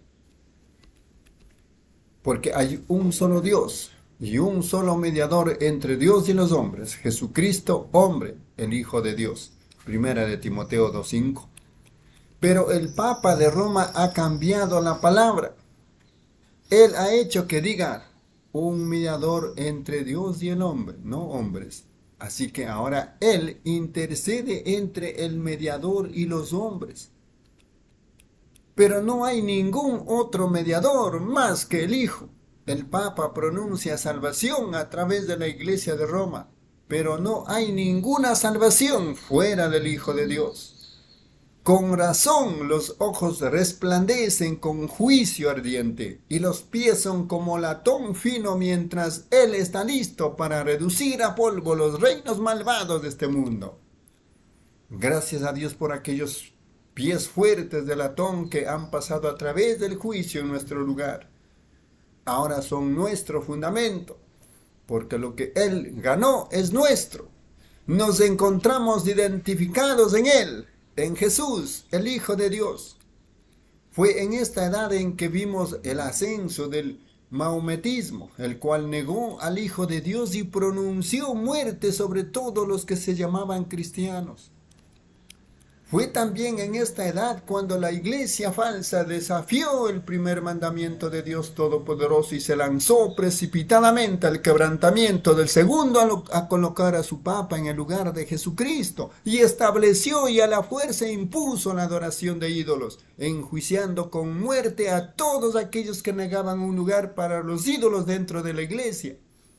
Speaker 3: Porque hay un solo Dios y un solo mediador entre Dios y los hombres, Jesucristo, hombre, el Hijo de Dios. Primera de Timoteo 2:5. Pero el Papa de Roma ha cambiado la palabra. Él ha hecho que diga un mediador entre Dios y el hombre, no hombres. Así que ahora él intercede entre el mediador y los hombres. Pero no hay ningún otro mediador más que el Hijo. El Papa pronuncia salvación a través de la Iglesia de Roma, pero no hay ninguna salvación fuera del Hijo de Dios. Con razón los ojos resplandecen con juicio ardiente y los pies son como latón fino mientras él está listo para reducir a polvo los reinos malvados de este mundo. Gracias a Dios por aquellos pies fuertes de latón que han pasado a través del juicio en nuestro lugar. Ahora son nuestro fundamento, porque lo que él ganó es nuestro. Nos encontramos identificados en él. En Jesús, el Hijo de Dios. Fue en esta edad en que vimos el ascenso del maometismo, el cual negó al Hijo de Dios y pronunció muerte sobre todos los que se llamaban cristianos. Fue también en esta edad cuando la iglesia falsa desafió el primer mandamiento de Dios Todopoderoso y se lanzó precipitadamente al quebrantamiento del segundo a colocar a su Papa en el lugar de Jesucristo, y estableció y a la fuerza impuso la adoración de ídolos, enjuiciando con muerte a todos aquellos que negaban un lugar para los ídolos dentro de la iglesia.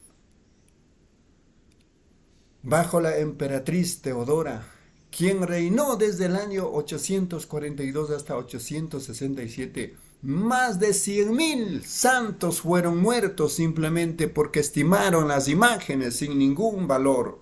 Speaker 3: Bajo la emperatriz Teodora, quien reinó desde el año 842 hasta 867, más de 100.000 santos fueron muertos simplemente porque estimaron las imágenes sin ningún valor.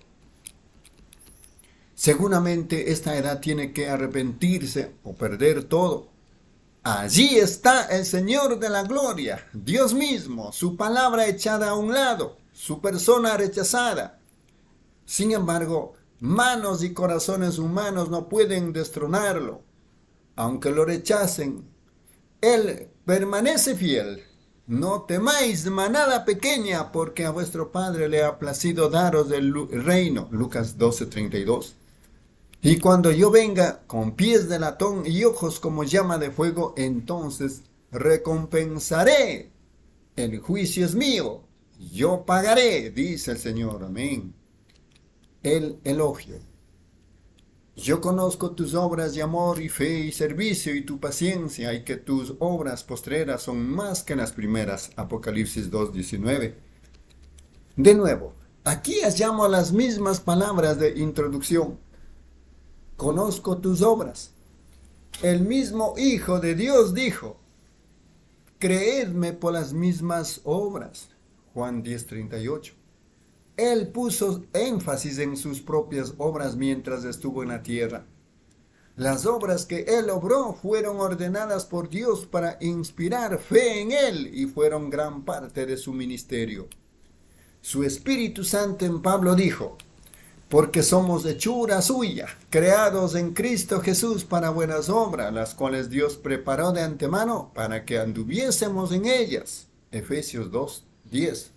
Speaker 3: Seguramente esta edad tiene que arrepentirse o perder todo. Allí está el Señor de la gloria, Dios mismo, su palabra echada a un lado, su persona rechazada. Sin embargo, manos y corazones humanos no pueden destronarlo. Aunque lo rechacen, Él permanece fiel. No temáis, manada pequeña, porque a vuestro Padre le ha placido daros el reino. Lucas 12:32. Y cuando yo venga con pies de latón y ojos como llama de fuego, entonces recompensaré. El juicio es mío. Yo pagaré, dice el Señor. Amén. El elogio. Yo conozco tus obras de amor y fe y servicio y tu paciencia, y que tus obras postreras son más que las primeras. Apocalipsis 2:19. De nuevo, aquí hallamos las mismas palabras de introducción. Conozco tus obras. El mismo Hijo de Dios dijo, creedme por las mismas obras. Juan 10:38. Él puso énfasis en sus propias obras mientras estuvo en la tierra. Las obras que Él obró fueron ordenadas por Dios para inspirar fe en Él y fueron gran parte de su ministerio. Su Espíritu Santo en Pablo dijo, porque somos hechura suya, creados en Cristo Jesús para buenas obras, las cuales Dios preparó de antemano para que anduviésemos en ellas. Efesios 2:10.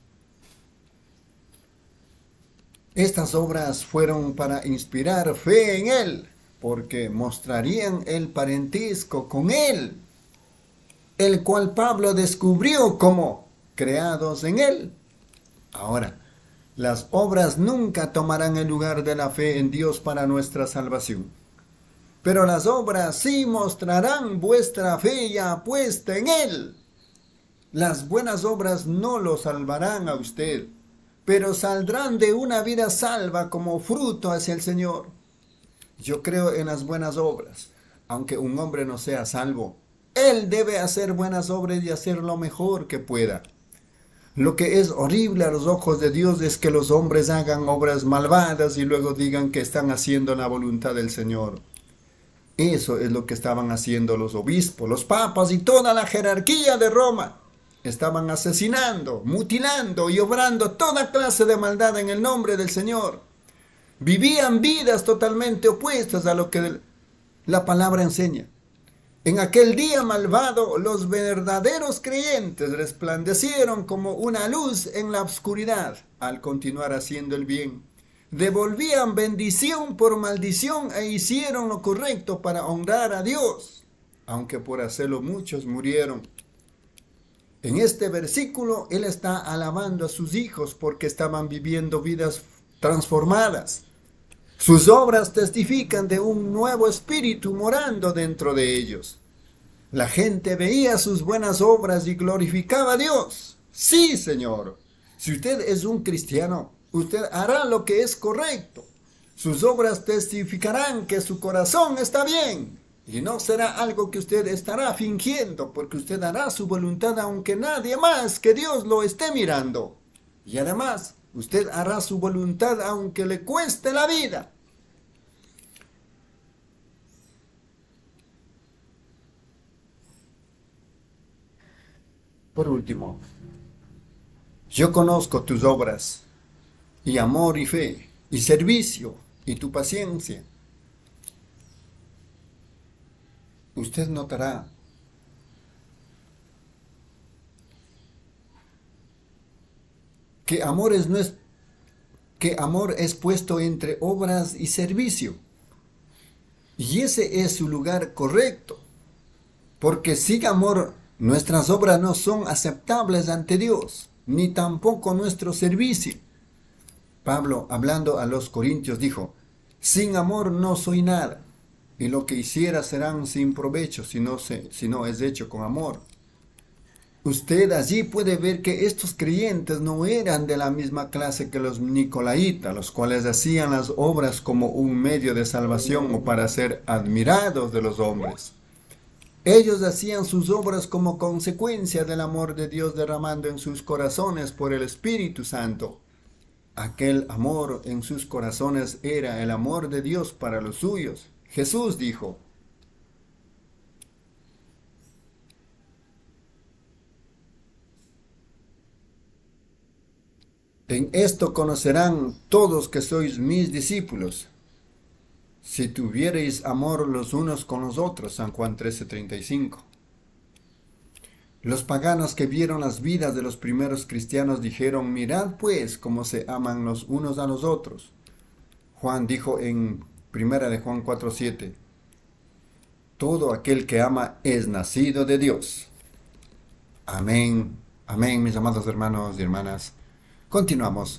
Speaker 3: Estas obras fueron para inspirar fe en Él, porque mostrarían el parentesco con Él, el cual Pablo descubrió como creados en Él. Ahora, las obras nunca tomarán el lugar de la fe en Dios para nuestra salvación, pero las obras sí mostrarán vuestra fe ya puesta en Él. Las buenas obras no lo salvarán a usted, pero saldrán de una vida salva como fruto hacia el Señor. Yo creo en las buenas obras. Aunque un hombre no sea salvo, él debe hacer buenas obras y hacer lo mejor que pueda. Lo que es horrible a los ojos de Dios es que los hombres hagan obras malvadas y luego digan que están haciendo la voluntad del Señor. Eso es lo que estaban haciendo los obispos, los papas y toda la jerarquía de Roma. Estaban asesinando, mutilando y obrando toda clase de maldad en el nombre del Señor. Vivían vidas totalmente opuestas a lo que la palabra enseña. En aquel día malvado, los verdaderos creyentes resplandecieron como una luz en la oscuridad al continuar haciendo el bien. Devolvían bendición por maldición e hicieron lo correcto para honrar a Dios, aunque por hacerlo muchos murieron. En este versículo, Él está alabando a sus hijos porque estaban viviendo vidas transformadas. Sus obras testifican de un nuevo espíritu morando dentro de ellos. La gente veía sus buenas obras y glorificaba a Dios. Sí, Señor. Si usted es un cristiano, usted hará lo que es correcto. Sus obras testificarán que su corazón está bien. Y no será algo que usted estará fingiendo, porque usted hará su voluntad aunque nadie más que Dios lo esté mirando. Y además, usted hará su voluntad aunque le cueste la vida. Por último, yo conozco tus obras, y amor y fe, y servicio, y tu paciencia. Usted notará que amor es puesto entre obras y servicio. Y ese es su lugar correcto. Porque sin amor, nuestras obras no son aceptables ante Dios, ni tampoco nuestro servicio. Pablo, hablando a los corintios, dijo: sin amor no soy nada, y lo que hiciera serán sin provecho si no es hecho con amor. Usted allí puede ver que estos creyentes no eran de la misma clase que los nicolaitas, los cuales hacían las obras como un medio de salvación o para ser admirados de los hombres. Ellos hacían sus obras como consecuencia del amor de Dios derramando en sus corazones por el Espíritu Santo. Aquel amor en sus corazones era el amor de Dios para los suyos. Jesús dijo: en esto conocerán todos que sois mis discípulos, si tuviereis amor los unos con los otros. San Juan 13:35. Los paganos que vieron las vidas de los primeros cristianos dijeron: mirad pues cómo se aman los unos a los otros. Juan dijo en 1 de Juan 4:7: todo aquel que ama es nacido de Dios. Amén, amén, mis amados hermanos y hermanas. Continuamos.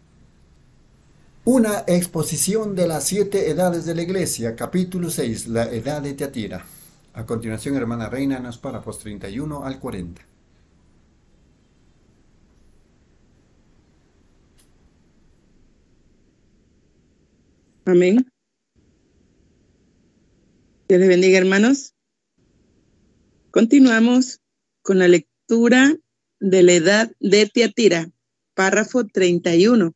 Speaker 3: Una exposición de las 7 edades de la Iglesia, capítulo 6, la edad de Tiatira. A continuación, hermana Reina, en los párrafos 31 al 40.
Speaker 4: Amén. Dios les bendiga, hermanos. Continuamos con la lectura de la edad de Tiatira, párrafo 31.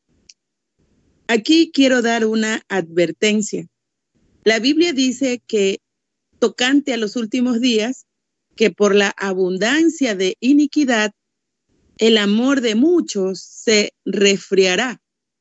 Speaker 4: Aquí quiero dar una advertencia. La Biblia dice que, tocante a los últimos días, que por la abundancia de iniquidad, el amor de muchos se resfriará.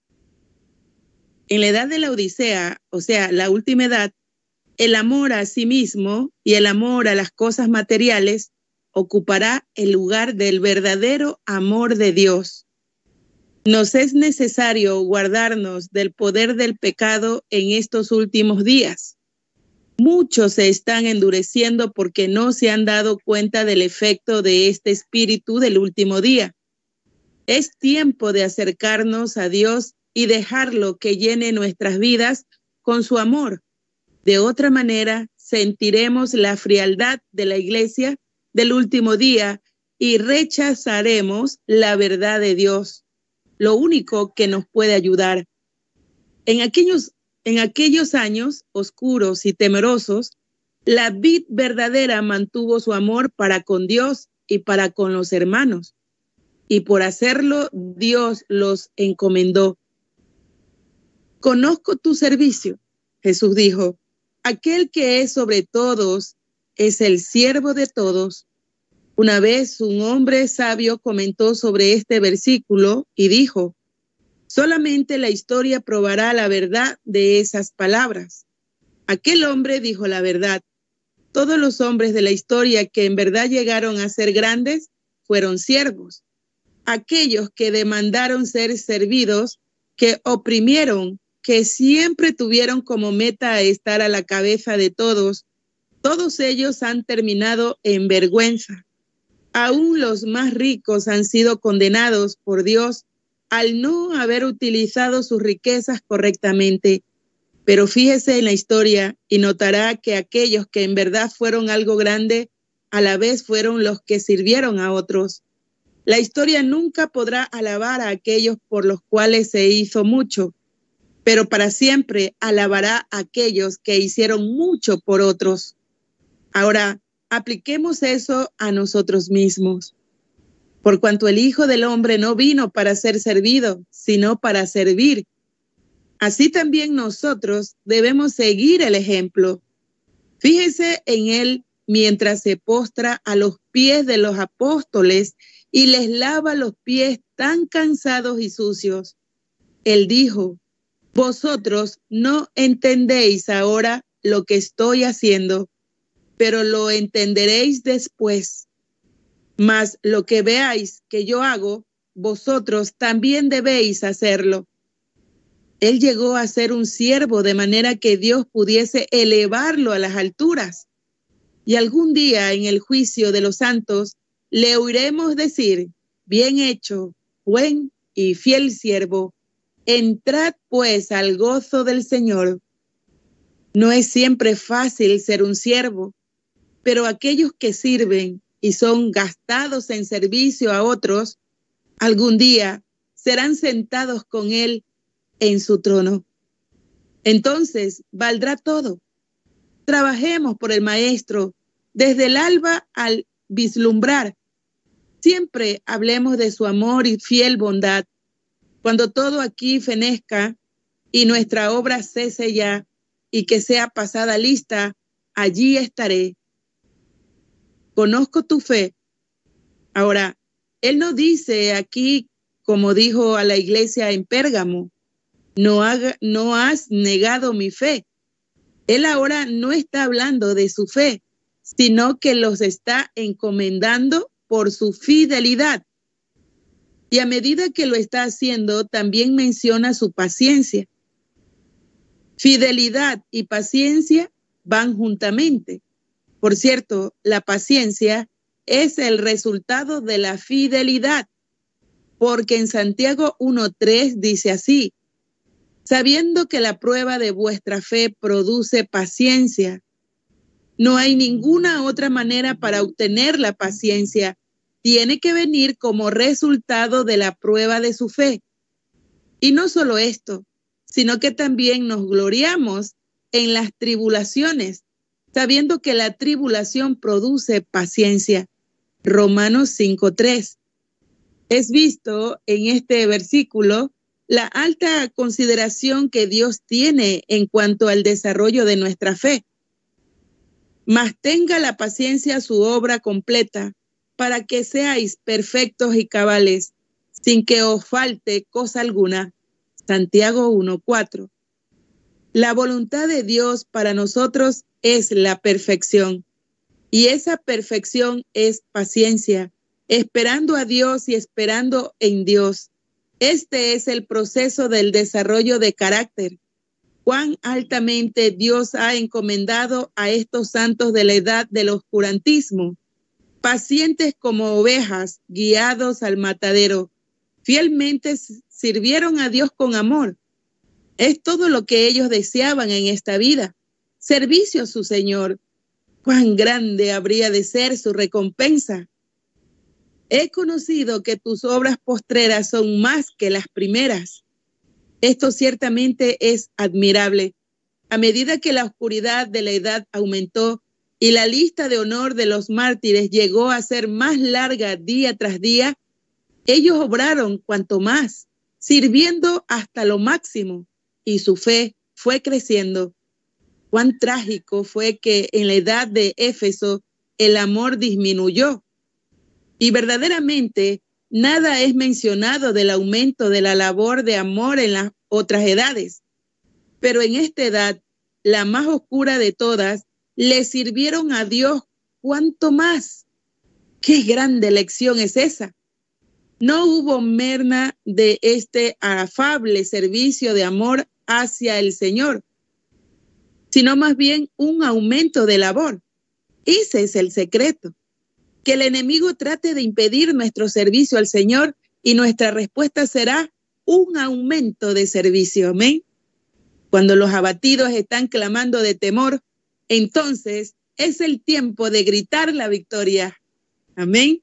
Speaker 4: En la edad de la Odisea, o sea, la última edad, el amor a sí mismo y el amor a las cosas materiales ocupará el lugar del verdadero amor de Dios. Nos es necesario guardarnos del poder del pecado en estos últimos días. Muchos se están endureciendo porque no se han dado cuenta del efecto de este espíritu del último día. Es tiempo de acercarnos a Dios y dejarlo que llene nuestras vidas con su amor. De otra manera, sentiremos la frialdad de la iglesia del último día y rechazaremos la verdad de Dios, lo único que nos puede ayudar. En aquellos años oscuros y temerosos, la vid verdadera mantuvo su amor para con Dios y para con los hermanos, y por hacerlo Dios los encomendó. Conozco tu servicio, Jesús dijo. Aquel que es sobre todos es el siervo de todos. Una vez un hombre sabio comentó sobre este versículo y dijo: solamente la historia probará la verdad de esas palabras. Aquel hombre dijo la verdad. Todos los hombres de la historia que en verdad llegaron a ser grandes fueron siervos. Aquellos que demandaron ser servidos, que oprimieron, que siempre tuvieron como meta estar a la cabeza de todos ellos han terminado en vergüenza. Aún los más ricos han sido condenados por Dios al no haber utilizado sus riquezas correctamente. Pero fíjese en la historia y notará que aquellos que en verdad fueron algo grande, a la vez fueron los que sirvieron a otros. La historia nunca podrá alabar a aquellos por los cuales se hizo mucho, pero para siempre alabará a aquellos que hicieron mucho por otros. Ahora, apliquemos eso a nosotros mismos. Por cuanto el Hijo del Hombre no vino para ser servido, sino para servir. Así también nosotros debemos seguir el ejemplo. Fíjese en él mientras se postra a los pies de los apóstoles y les lava los pies tan cansados y sucios. Él dijo: vosotros no entendéis ahora lo que estoy haciendo, pero lo entenderéis después. Mas lo que veáis que yo hago, vosotros también debéis hacerlo. Él llegó a ser un siervo de manera que Dios pudiese elevarlo a las alturas. Y algún día en el juicio de los santos le oiremos decir: bien hecho, buen y fiel siervo, entrad pues al gozo del Señor. No es siempre fácil ser un siervo, pero aquellos que sirven y son gastados en servicio a otros, algún día serán sentados con Él en su trono. Entonces valdrá todo. Trabajemos por el Maestro desde el alba al vislumbrar. Siempre hablemos de su amor y fiel bondad. Cuando todo aquí fenezca y nuestra obra cese ya y que sea pasada lista, allí estaré. Conozco tu fe. Ahora, él no dice aquí, como dijo a la iglesia en Pérgamo, no has negado mi fe. Él ahora no está hablando de su fe, sino que los está encomendando por su fidelidad. Y a medida que lo está haciendo, también menciona su paciencia. Fidelidad y paciencia van juntamente. Por cierto, la paciencia es el resultado de la fidelidad, porque en Santiago 1:3 dice así: sabiendo que la prueba de vuestra fe produce paciencia. No hay ninguna otra manera para obtener la paciencia. Tiene que venir como resultado de la prueba de su fe. Y no solo esto, sino que también nos gloriamos en las tribulaciones, sabiendo que la tribulación produce paciencia. Romanos 5:3. Es visto en este versículo la alta consideración que Dios tiene en cuanto al desarrollo de nuestra fe. Mas tenga la paciencia su obra completa, para que seáis perfectos y cabales, sin que os falte cosa alguna. Santiago 1:4. La voluntad de Dios para nosotros es la perfección, y esa perfección es paciencia, esperando a Dios y esperando en Dios. Este es el proceso del desarrollo de carácter. Cuán altamente Dios ha encomendado a estos santos de la edad del oscurantismo, pacientes como ovejas, guiados al matadero, fielmente sirvieron a Dios con amor. Es todo lo que ellos deseaban en esta vida, servicio a su Señor. Cuán grande habría de ser su recompensa. He conocido que tus obras postreras son más que las primeras. Esto ciertamente es admirable. A medida que la oscuridad de la edad aumentó y la lista de honor de los mártires llegó a ser más larga día tras día, ellos obraron cuanto más, sirviendo hasta lo máximo, y su fe fue creciendo. Cuán trágico fue que en la edad de Éfeso el amor disminuyó. Y verdaderamente nada es mencionado del aumento de la labor de amor en las otras edades. Pero en esta edad, la más oscura de todas, le sirvieron a Dios cuanto más. ¡Qué grande lección es esa! No hubo merma de este afable servicio de amor hacia el Señor, sino más bien un aumento de labor. Ese es el secreto. Que el enemigo trate de impedir nuestro servicio al Señor y nuestra respuesta será un aumento de servicio. Amén. Cuando los abatidos están clamando de temor, entonces es el tiempo de gritar la victoria. Amén.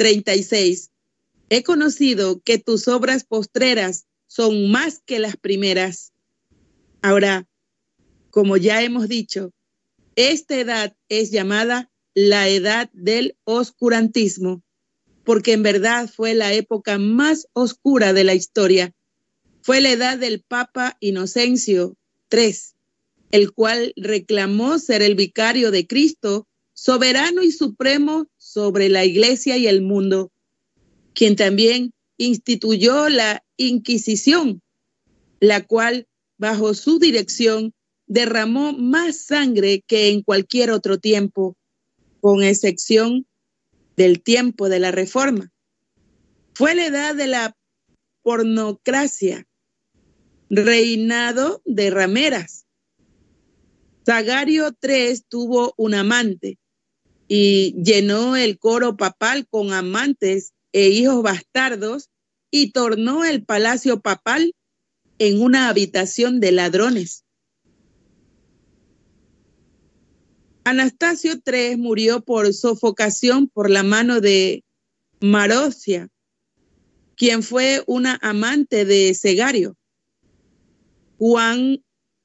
Speaker 4: 36. He conocido que tus obras postreras son más que las primeras. Ahora, como ya hemos dicho, esta edad es llamada la edad del oscurantismo, porque en verdad fue la época más oscura de la historia. Fue la edad del Papa Inocencio III, el cual reclamó ser el vicario de Cristo, soberano y supremo sobre la Iglesia y el mundo, quien también instituyó la Inquisición, la cual, bajo su dirección, derramó más sangre que en cualquier otro tiempo, con excepción del tiempo de la Reforma. Fue la edad de la pornocracia, reinado de rameras. Sagario III tuvo un amante y llenó el coro papal con amantes e hijos bastardos y tornó el palacio papal en una habitación de ladrones. Anastasio III murió por sofocación por la mano de Marozia, quien fue una amante de Sagario. Juan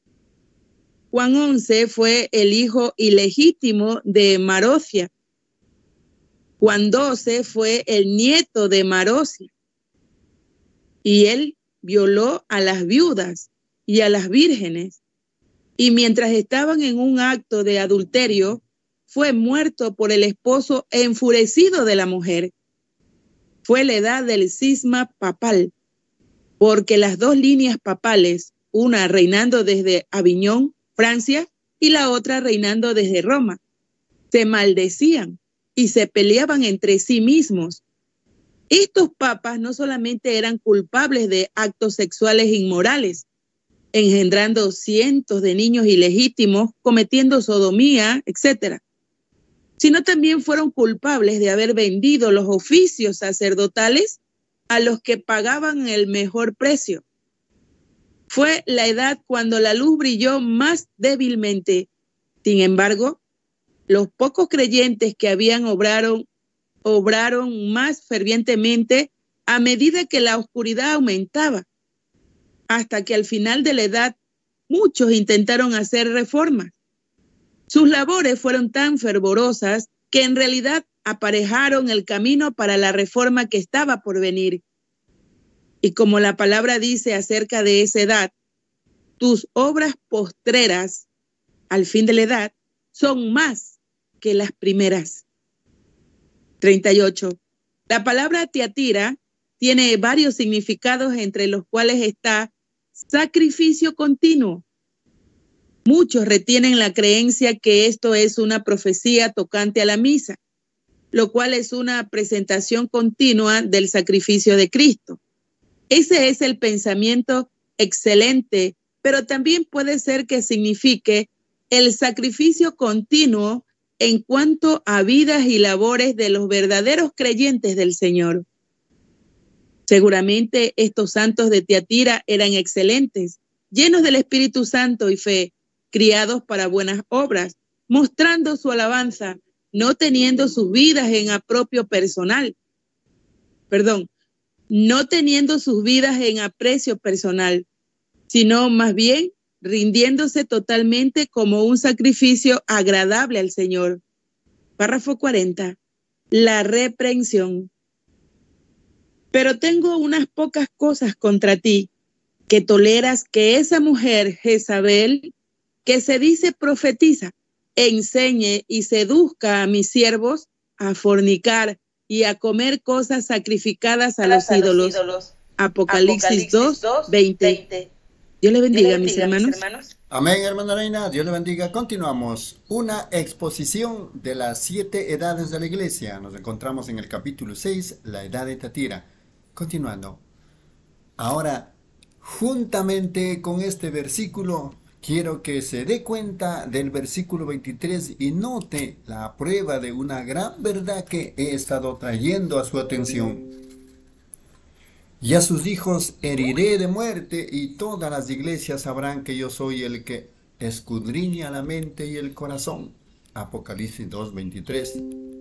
Speaker 4: XI fue el hijo ilegítimo de Marozia. Juan XII fue el nieto de Marozia. Y él violó a las viudas y a las vírgenes. Y mientras estaban en un acto de adulterio, fue muerto por el esposo enfurecido de la mujer. Fue la edad del cisma papal, porque las dos líneas papales, una reinando desde Aviñón, Francia, y la otra reinando desde Roma, se maldecían y se peleaban entre sí mismos. Estos papas no solamente eran culpables de actos sexuales inmorales, engendrando cientos de niños ilegítimos, cometiendo sodomía, etc., sino también fueron culpables de haber vendido los oficios sacerdotales a los que pagaban el mejor precio. Fue la edad cuando la luz brilló más débilmente. Sin embargo, los pocos creyentes que habían obraron más fervientemente a medida que la oscuridad aumentaba, hasta que al final de la edad muchos intentaron hacer reformas. Sus labores fueron tan fervorosas que en realidad aparejaron el camino para la reforma que estaba por venir. Y como la palabra dice acerca de esa edad, tus obras postreras al fin de la edad son más que las primeras. 38. La palabra Tiatira tiene varios significados, entre los cuales está sacrificio continuo. Muchos retienen la creencia que esto es una profecía tocante a la misa, lo cual es una presentación continua del sacrificio de Cristo. Ese es el pensamiento excelente, pero también puede ser que signifique el sacrificio continuo en cuanto a vidas y labores de los verdaderos creyentes del Señor. Seguramente estos santos de Tiatira eran excelentes, llenos del Espíritu Santo y fe, criados para buenas obras, mostrando su alabanza, no teniendo sus vidas en aprecio personal, sino más bien rindiéndose totalmente como un sacrificio agradable al Señor. Párrafo 40. La reprensión. Pero tengo unas pocas cosas contra ti, que toleras que esa mujer Jezabel, que se dice profetiza, enseñe y seduzca a mis siervos a fornicar y a comer cosas sacrificadas a los ídolos. Apocalipsis 2, 20. Dios le bendiga, mis hermanos.
Speaker 3: Amén, hermana Reina. Dios le bendiga. Continuamos. Una exposición de las 7 edades de la iglesia. Nos encontramos en el capítulo 6, la edad de Tiatira. Continuando. Ahora, juntamente con este versículo, quiero que se dé cuenta del versículo 23 y note la prueba de una gran verdad que he estado trayendo a su atención. Y a sus hijos heriré de muerte, y todas las iglesias sabrán que yo soy el que escudriña la mente y el corazón. Apocalipsis 2:23.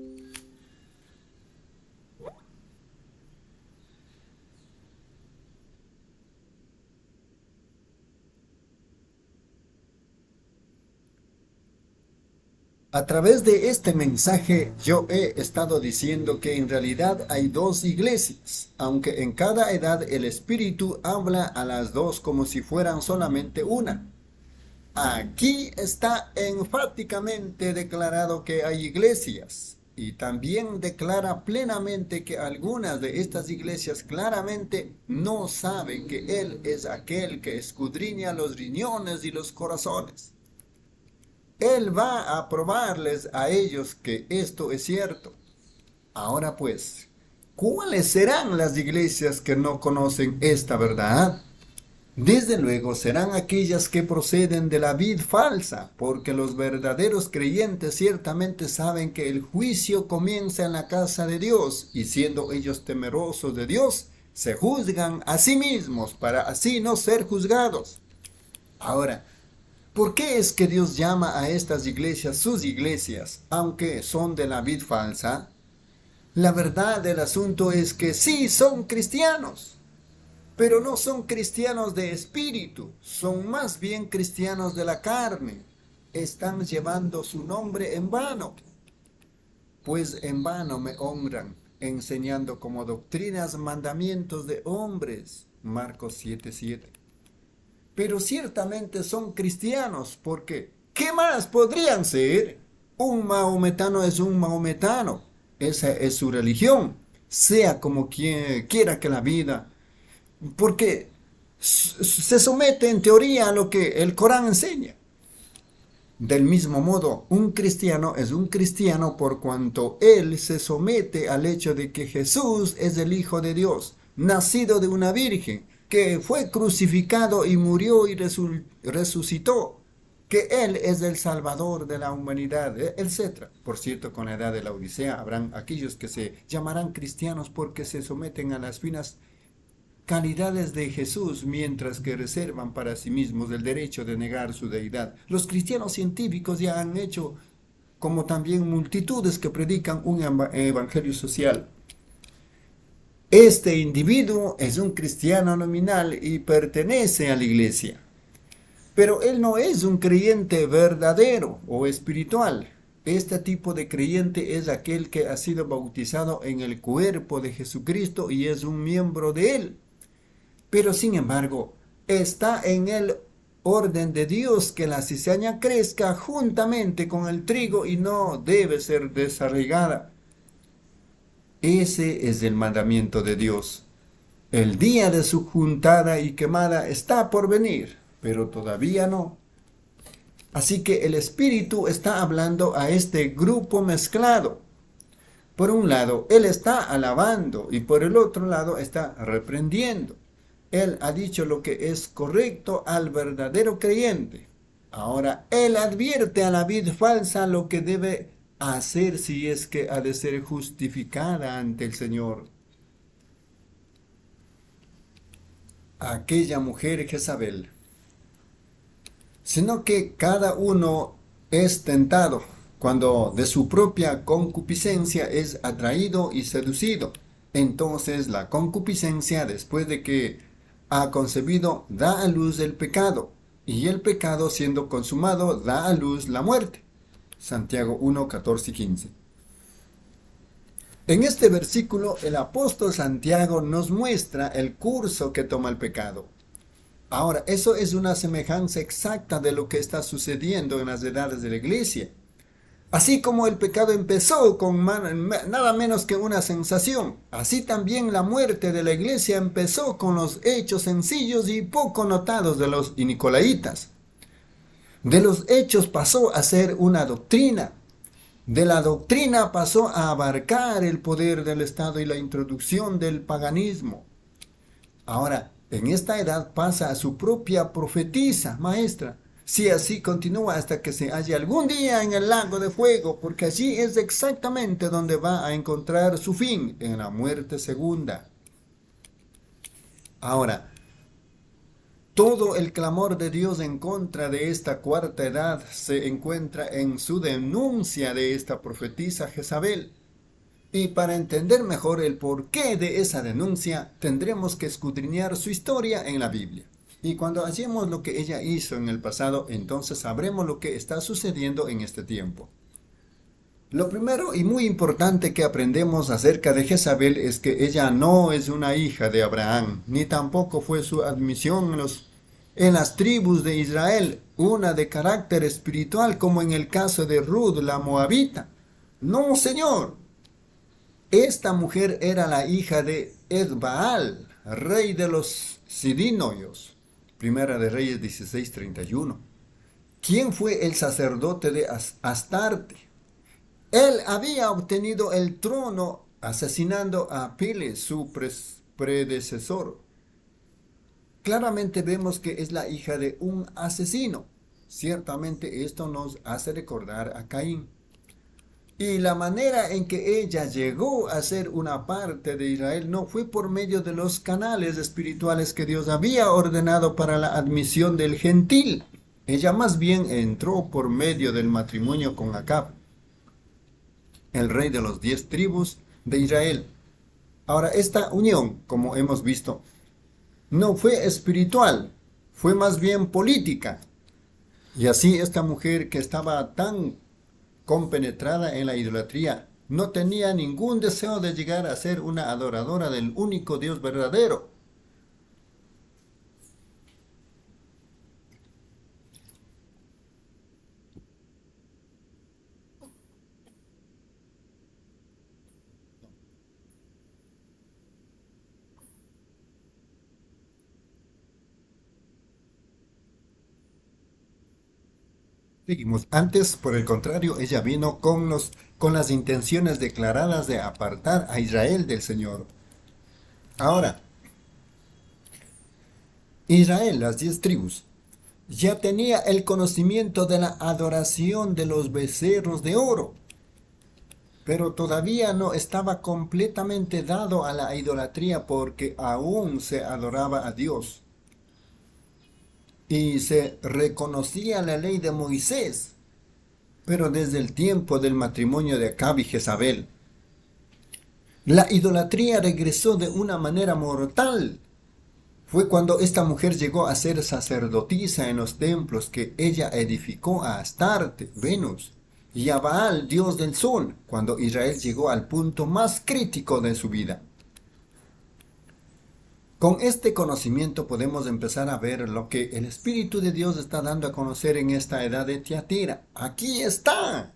Speaker 3: A través de este mensaje yo he estado diciendo que en realidad hay dos iglesias, aunque en cada edad el Espíritu habla a las dos como si fueran solamente una. Aquí está enfáticamente declarado que hay iglesias, y también declara plenamente que algunas de estas iglesias claramente no saben que Él es aquel que escudriña los riñones y los corazones. Él va a probarles a ellos que esto es cierto. Ahora pues, ¿Cuáles serán las iglesias que no conocen esta verdad? Desde luego serán aquellas que proceden de la vid falsa, porque los verdaderos creyentes ciertamente saben que el juicio comienza en la casa de Dios, y siendo ellos temerosos de Dios, se juzgan a sí mismos para así no ser juzgados. Ahora, ¿por qué es que Dios llama a estas iglesias sus iglesias, aunque son de la vid falsa? La verdad del asunto es que sí son cristianos, pero no son cristianos de espíritu, son más bien cristianos de la carne. Están llevando su nombre en vano, pues en vano me honran, enseñando como doctrinas mandamientos de hombres. Marcos 7:7. Pero ciertamente son cristianos, porque ¿qué más podrían ser? Un mahometano es un mahometano, esa es su religión, sea como quiera que la vida, porque se somete en teoría a lo que el Corán enseña. Del mismo modo, un cristiano es un cristiano por cuanto él se somete al hecho de que Jesús es el Hijo de Dios, nacido de una virgen, que fue crucificado y murió y resucitó, que Él es el Salvador de la humanidad, etc. Por cierto, con la edad de la Odisea habrán aquellos que se llamarán cristianos porque se someten a las finas calidades de Jesús, mientras que reservan para sí mismos el derecho de negar su deidad. Los cristianos científicos ya han hecho, como también multitudes que predican un evangelio social. Este individuo es un cristiano nominal y pertenece a la iglesia, pero él no es un creyente verdadero o espiritual. Este tipo de creyente es aquel que ha sido bautizado en el cuerpo de Jesucristo y es un miembro de él. Pero sin embargo, está en el orden de Dios que la cizaña crezca juntamente con el trigo y no debe ser desarraigada. Ese es el mandamiento de Dios. El día de su juntada y quemada está por venir, pero todavía no. Así que el Espíritu está hablando a este grupo mezclado. Por un lado, Él está alabando y por el otro lado está reprendiendo. Él ha dicho lo que es correcto al verdadero creyente. Ahora, Él advierte a la vid falsa lo que debe hacer si es que ha de ser justificada ante el Señor. Aquella mujer Jezabel. Sino que cada uno es tentado cuando de su propia concupiscencia es atraído y seducido. Entonces la concupiscencia, después de que ha concebido, da a luz el pecado, y el pecado siendo consumado da a luz la muerte. Santiago 1, 14 y 15. En este versículo el apóstol Santiago nos muestra el curso que toma el pecado. Ahora, eso es una semejanza exacta de lo que está sucediendo en las edades de la iglesia. Así como el pecado empezó con nada menos que una sensación, así también la muerte de la iglesia empezó con los hechos sencillos y poco notados de los nicolaitas. De los hechos pasó a ser una doctrina. De la doctrina pasó a abarcar el poder del Estado y la introducción del paganismo. Ahora, en esta edad pasa a su propia profetisa, maestra, si así continúa hasta que se halle algún día en el lago de fuego, porque allí es exactamente donde va a encontrar su fin, en la muerte segunda. Ahora, todo el clamor de Dios en contra de esta cuarta edad se encuentra en su denuncia de esta profetisa Jezabel. Y para entender mejor el porqué de esa denuncia, tendremos que escudriñar su historia en la Biblia. Y cuando hallemos lo que ella hizo en el pasado, entonces sabremos lo que está sucediendo en este tiempo. Lo primero y muy importante que aprendemos acerca de Jezabel es que ella no es una hija de Abraham, ni tampoco fue su admisión en las tribus de Israel, una de carácter espiritual como en el caso de Ruth la Moabita. No, señor. Esta mujer era la hija de Edbaal, rey de los sidonios. Primera de Reyes 16:31. ¿Quién fue el sacerdote de Astarte? Él había obtenido el trono asesinando a Pele, su predecesor. Claramente vemos que es la hija de un asesino. Ciertamente esto nos hace recordar a Caín. Y la manera en que ella llegó a ser una parte de Israel no fue por medio de los canales espirituales que Dios había ordenado para la admisión del gentil. Ella más bien entró por medio del matrimonio con Acab, el rey de los 10 tribus de Israel. Ahora, esta unión, como hemos visto, no fue espiritual, fue más bien política. Y así esta mujer que estaba tan compenetrada en la idolatría, no tenía ningún deseo de llegar a ser una adoradora del único Dios verdadero. Seguimos. Antes, por el contrario, ella vino con las intenciones declaradas de apartar a Israel del Señor. Ahora, Israel, las 10 tribus, ya tenía el conocimiento de la adoración de los becerros de oro, pero todavía no estaba completamente dado a la idolatría porque aún se adoraba a Dios. Y se reconocía la ley de Moisés, pero desde el tiempo del matrimonio de Acab y Jezabel, la idolatría regresó de una manera mortal. Fue cuando esta mujer llegó a ser sacerdotisa en los templos que ella edificó a Astarte, Venus, y a Baal, dios del sol, cuando Israel llegó al punto más crítico de su vida. Con este conocimiento podemos empezar a ver lo que el Espíritu de Dios está dando a conocer en esta edad de Tiatira. ¡Aquí está!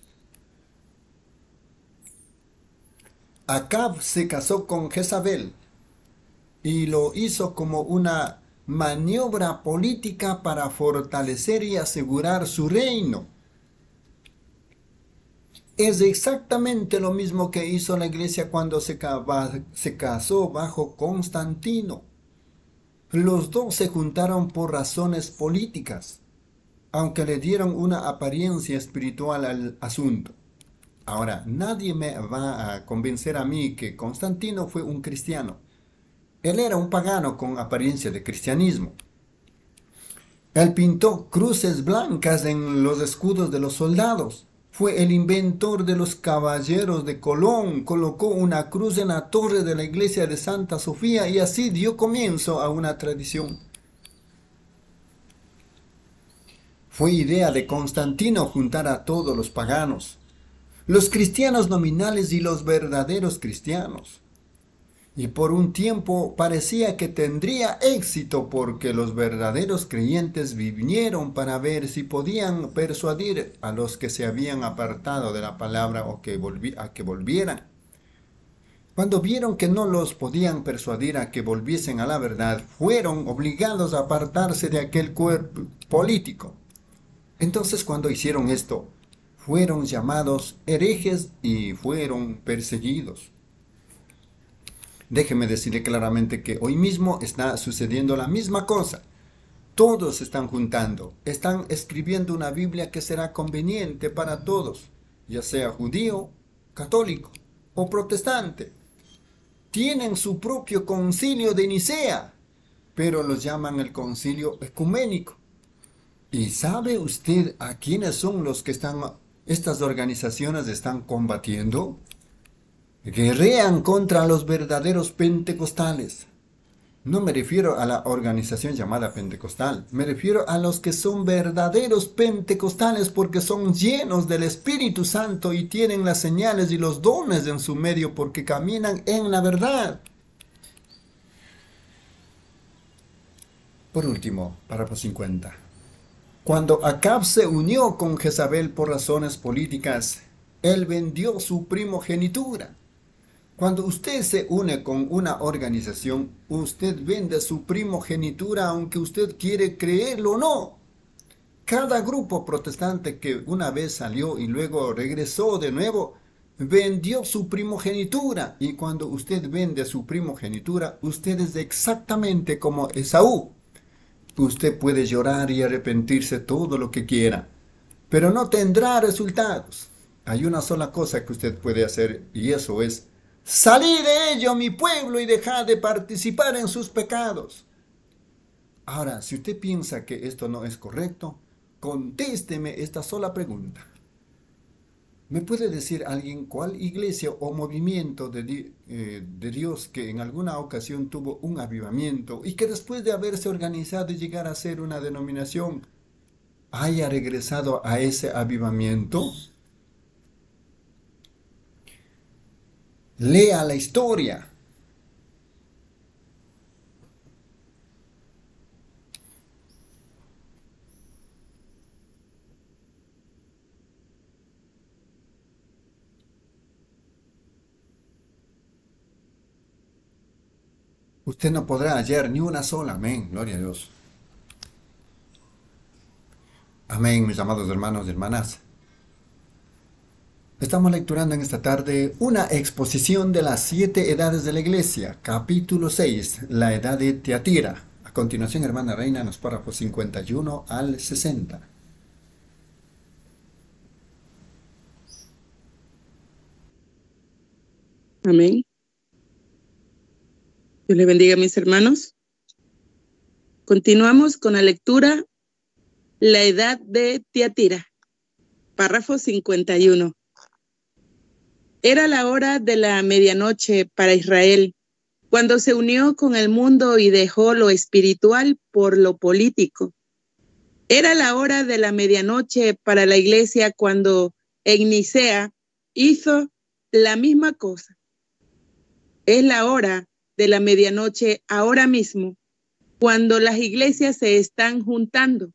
Speaker 3: Acab se casó con Jezabel y lo hizo como una maniobra política para fortalecer y asegurar su reino. Es exactamente lo mismo que hizo la iglesia cuando se casó bajo Constantino. Los dos se juntaron por razones políticas, aunque le dieron una apariencia espiritual al asunto. Ahora, nadie me va a convencer a mí que Constantino fue un cristiano. Él era un pagano con apariencia de cristianismo. Él pintó cruces blancas en los escudos de los soldados. Fue el inventor de los caballeros de Colón, colocó una cruz en la torre de la iglesia de Santa Sofía y así dio comienzo a una tradición. Fue idea de Constantino juntar a todos los paganos, los cristianos nominales y los verdaderos cristianos. Y por un tiempo parecía que tendría éxito porque los verdaderos creyentes vinieron para ver si podían persuadir a los que se habían apartado de la palabra o a que volvieran. Cuando vieron que no los podían persuadir a que volviesen a la verdad, fueron obligados a apartarse de aquel cuerpo político. Entonces, cuando hicieron esto, fueron llamados herejes y fueron perseguidos. Déjeme decirle claramente que hoy mismo está sucediendo la misma cosa. Todos se están juntando, están escribiendo una Biblia que será conveniente para todos, ya sea judío, católico o protestante. Tienen su propio concilio de Nicea, pero los llaman el concilio ecuménico. ¿Y sabe usted a quiénes son los que estas organizaciones están combatiendo? Guerrean contra los verdaderos pentecostales. No me refiero a la organización llamada pentecostal, me refiero a los que son verdaderos pentecostales porque son llenos del Espíritu Santo y tienen las señales y los dones en su medio porque caminan en la verdad. Por último, párrafo 50. Cuando Acab se unió con Jezabel por razones políticas, él vendió su primogenitura. Cuando usted se une con una organización, usted vende su primogenitura aunque usted quiere creerlo o no. Cada grupo protestante que una vez salió y luego regresó de nuevo, vendió su primogenitura. Y cuando usted vende su primogenitura, usted es exactamente como Esaú. Usted puede llorar y arrepentirse todo lo que quiera, pero no tendrá resultados. Hay una sola cosa que usted puede hacer, y eso es: salid de ello, mi pueblo, y dejad de participar en sus pecados. Ahora, si usted piensa que esto no es correcto, contésteme esta sola pregunta. ¿Me puede decir alguien cuál iglesia o movimiento de Dios que en alguna ocasión tuvo un avivamiento y que después de haberse organizado y llegar a ser una denominación haya regresado a ese avivamiento? Lea la historia. Usted no podrá hallar ni una sola. Amén. Gloria a Dios. Amén, mis amados hermanos y hermanas. Estamos lecturando en esta tarde una exposición de las 7 edades de la iglesia, capítulo 6, la edad de Tiatira. A continuación, hermana Reina, los párrafos 51 al 60.
Speaker 4: Amén. Dios les bendiga, mis hermanos. Continuamos con la lectura. La edad de Tiatira, párrafo 51. Era la hora de la medianoche para Israel, cuando se unió con el mundo y dejó lo espiritual por lo político. Era la hora de la medianoche para la iglesia cuando en Nicea hizo la misma cosa. Es la hora de la medianoche ahora mismo, cuando las iglesias se están juntando.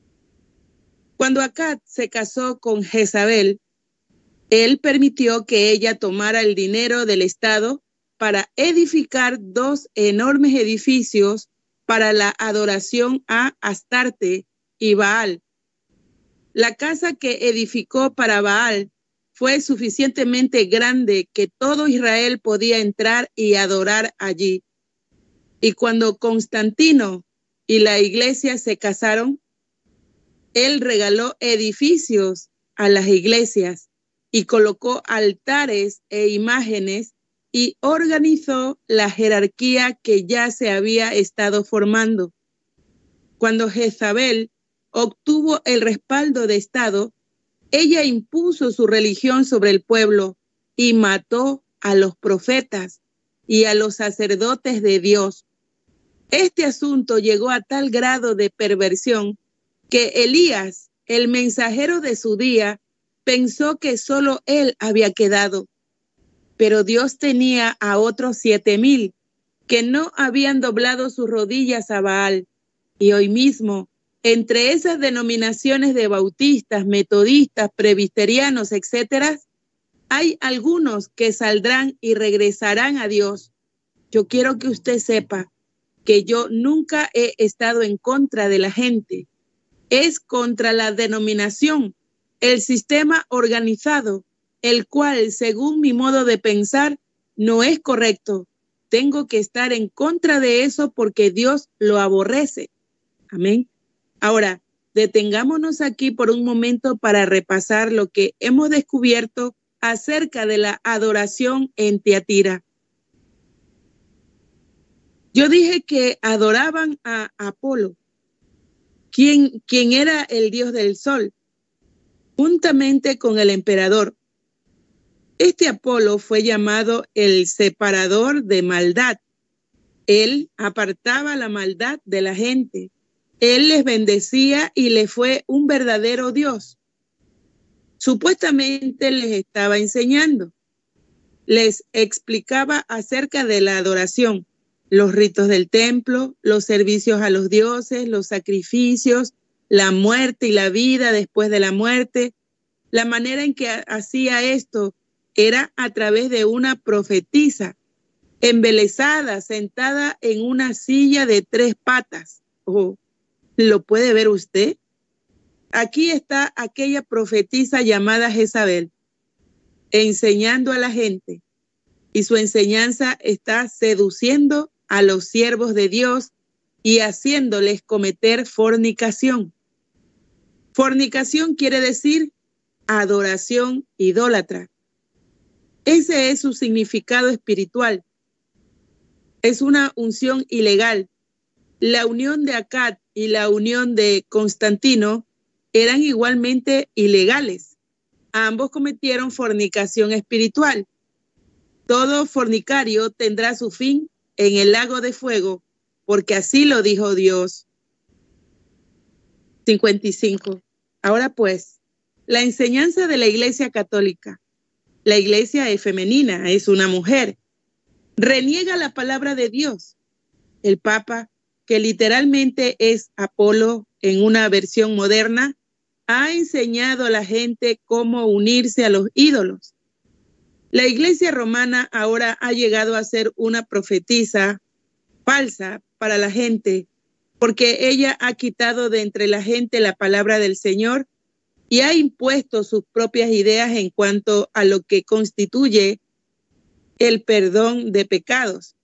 Speaker 4: Cuando Acab se casó con Jezabel, él permitió que ella tomara el dinero del Estado para edificar 2 enormes edificios para la adoración a Astarte y Baal. La casa que edificó para Baal fue suficientemente grande que todo Israel podía entrar y adorar allí. Y cuando Constantino y la iglesia se casaron, él regaló edificios a las iglesias y colocó altares e imágenes y organizó la jerarquía que ya se había estado formando. Cuando Jezabel obtuvo el respaldo de Estado, ella impuso su religión sobre el pueblo y mató a los profetas y a los sacerdotes de Dios. Este asunto llegó a tal grado de perversión que Elías, el mensajero de su día, pensó que solo él había quedado. Pero Dios tenía a otros 7,000 que no habían doblado sus rodillas a Baal. Y hoy mismo, entre esas denominaciones de bautistas, metodistas, presbiterianos, etcétera, hay algunos que saldrán y regresarán a Dios. Yo quiero que usted sepa que yo nunca he estado en contra de la gente. Es contra la denominación, el sistema organizado, el cual, según mi modo de pensar, no es correcto. Tengo que estar en contra de eso porque Dios lo aborrece. Amén. Ahora, detengámonos aquí por un momento para repasar lo que hemos descubierto acerca de la adoración en Tiatira. Yo dije que adoraban a Apolo, quien era el dios del sol, juntamente con el emperador. Este Apolo fue llamado el separador de maldad. Él apartaba la maldad de la gente. Él les bendecía y les fue un verdadero Dios. Supuestamente les estaba enseñando. Les explicaba acerca de la adoración, los ritos del templo, los servicios a los dioses, los sacrificios, la muerte y la vida después de la muerte. La manera en que hacía esto era a través de una profetisa, embelesada, sentada en una silla de 3 patas. Oh, ¿lo puede ver usted? Aquí está aquella profetisa llamada Jezabel. enseñando a la gente, y su enseñanza está seduciendo a los siervos de Dios y haciéndoles cometer fornicación. Fornicación quiere decir adoración idólatra. Ese es su significado espiritual. Es una unción ilegal. La unión de Acad y la unión de Constantino eran igualmente ilegales. Ambos cometieron fornicación espiritual. Todo fornicario tendrá su fin en el lago de fuego, porque así lo dijo Dios. 55. Ahora pues, la enseñanza de la Iglesia Católica. La Iglesia es femenina, es una mujer. Reniega la palabra de Dios. El Papa, que literalmente es Apolo en una versión moderna, ha enseñado a la gente cómo unirse a los ídolos. La Iglesia romana ahora ha llegado a ser una profetisa falsa para la gente, porque ella ha quitado de entre la gente la palabra del Señor y ha impuesto sus propias ideas en cuanto a lo que constituye el perdón de pecados.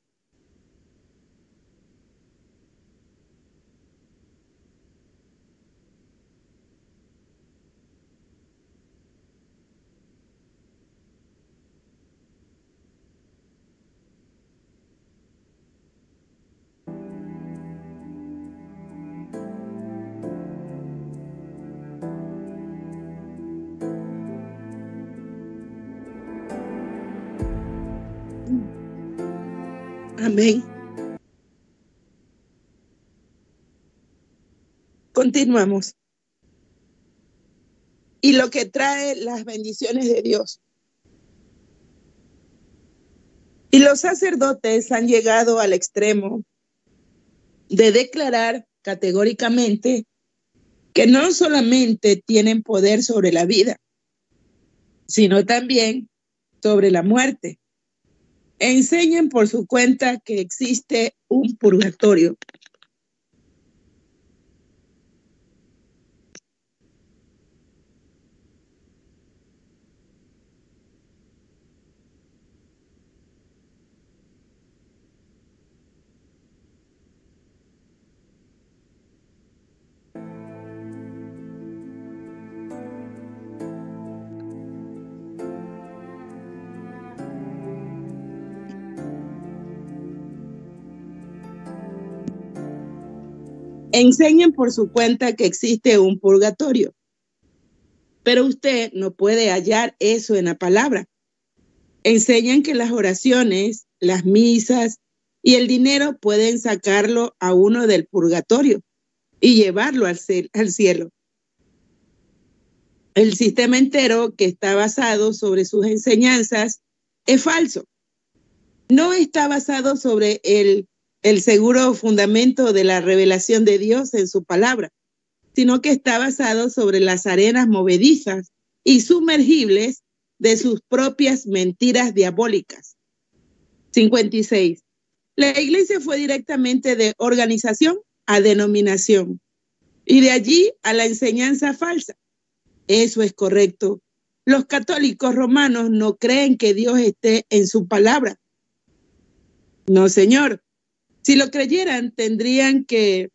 Speaker 4: Amén. Continuamos. Y lo que trae las bendiciones de Dios. Y los sacerdotes han llegado al extremo de declarar categóricamente que no solamente tienen poder sobre la vida, sino también sobre la muerte. Enseñan por su cuenta que existe un purgatorio. Enseñan por su cuenta que existe un purgatorio, pero usted no puede hallar eso en la palabra. Enseñan que las oraciones, las misas y el dinero pueden sacarlo a uno del purgatorio y llevarlo al cielo. El sistema entero que está basado sobre sus enseñanzas es falso. No está basado sobre el seguro fundamento de la revelación de Dios en su palabra, sino que está basado sobre las arenas movedizas y sumergibles de sus propias mentiras diabólicas. 56. La iglesia fue directamente de organización a denominación y de allí a la enseñanza falsa. Eso es correcto. Los católicos romanos no creen que Dios esté en su palabra. No, señor. Si lo creyeran, tendrían que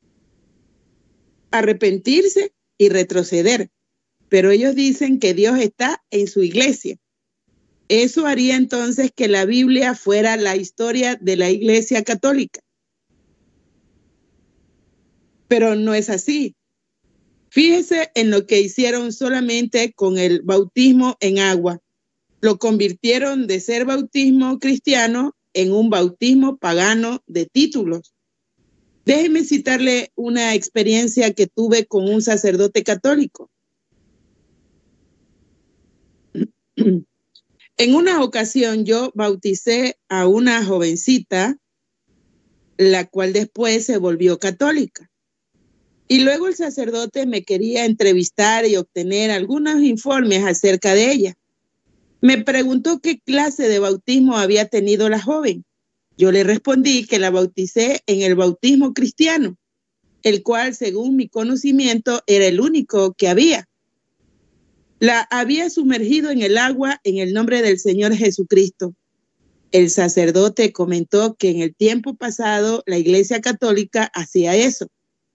Speaker 4: arrepentirse y retroceder. Pero ellos dicen que Dios está en su iglesia. Eso haría entonces que la Biblia fuera la historia de la Iglesia Católica. Pero no es así. Fíjese en lo que hicieron solamente con el bautismo en agua. Lo convirtieron de ser bautismo cristiano en un bautismo pagano de títulos. Déjeme citarle una experiencia que tuve con un sacerdote católico. En una ocasión yo bauticé a una jovencita, la cual después se volvió católica. Y luego el sacerdote me quería entrevistar y obtener algunos informes acerca de ella. Me preguntó qué clase de bautismo había tenido la joven. Yo le respondí que la bauticé en el bautismo cristiano, el cual, según mi conocimiento, era el único que había. la había sumergido en el agua en el nombre del Señor Jesucristo. El sacerdote comentó que en el tiempo pasado la Iglesia Católica hacía eso.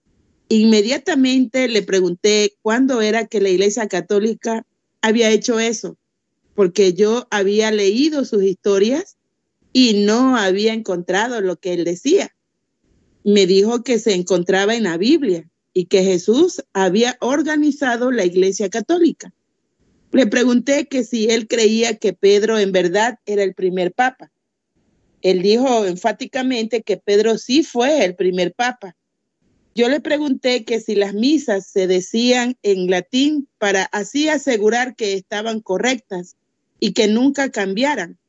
Speaker 4: Inmediatamente le pregunté cuándo era que la Iglesia Católica había hecho eso, porque yo había leído sus historias y no había encontrado lo que él decía. Me dijo que se encontraba en la Biblia y que Jesús había organizado la Iglesia Católica. Le pregunté que si él creía que Pedro en verdad era el primer papa. Él dijo enfáticamente que Pedro sí fue el primer papa. Yo le pregunté que si las misas se decían en latín para así asegurar que estaban correctas y que nunca cambiaran.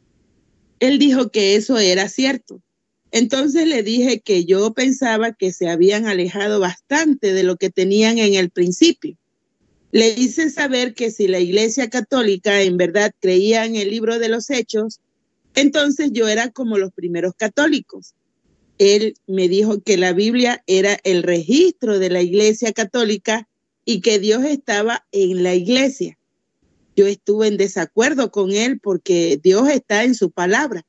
Speaker 4: Él dijo que eso era cierto. Entonces le dije que yo pensaba que se habían alejado bastante de lo que tenían en el principio. Le hice saber que si la Iglesia Católica en verdad creía en el libro de los Hechos, entonces yo era como los primeros católicos. Él me dijo que la Biblia era el registro de la Iglesia Católica y que Dios estaba en la Iglesia. Yo estuve en desacuerdo con él porque Dios está en su palabra.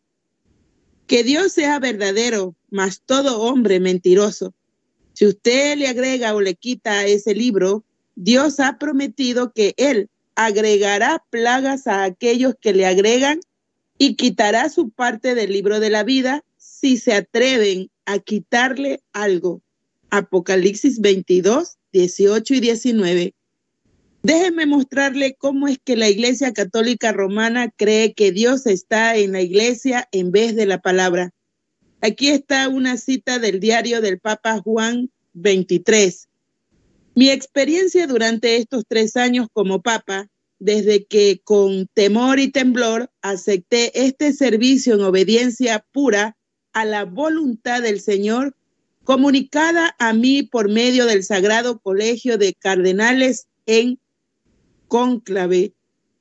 Speaker 4: Que Dios sea verdadero, mas todo hombre mentiroso. Si usted le agrega o le quita a ese libro, Dios ha prometido que Él agregará plagas a aquellos que le agregan y quitará su parte del libro de la vida si se atreven a quitarle algo. Apocalipsis 22, 18 y 19. Déjeme mostrarle cómo es que la Iglesia Católica Romana cree que Dios está en la Iglesia en vez de la palabra. Aquí está una cita del diario del Papa Juan 23. Mi experiencia durante estos 3 años como Papa, desde que con temor y temblor acepté este servicio en obediencia pura a la voluntad del Señor, comunicada a mí por medio del Sagrado Colegio de Cardenales en cónclave,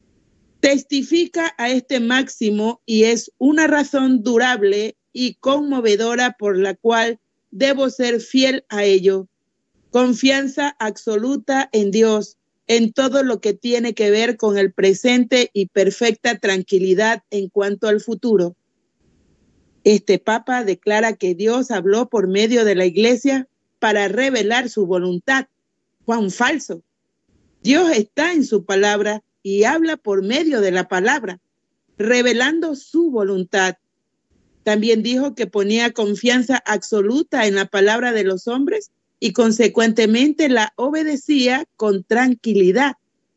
Speaker 4: testifica a este máximo y es una razón durable y conmovedora por la cual debo ser fiel a ello. Confianza absoluta en Dios, en todo lo que tiene que ver con el presente y perfecta tranquilidad en cuanto al futuro. Este Papa declara que Dios habló por medio de la Iglesia para revelar su voluntad. ¡Cuán falso! Dios está en su palabra y habla por medio de la palabra, revelando su voluntad. También dijo que ponía confianza absoluta en la palabra de los hombres y consecuentemente la obedecía con tranquilidad.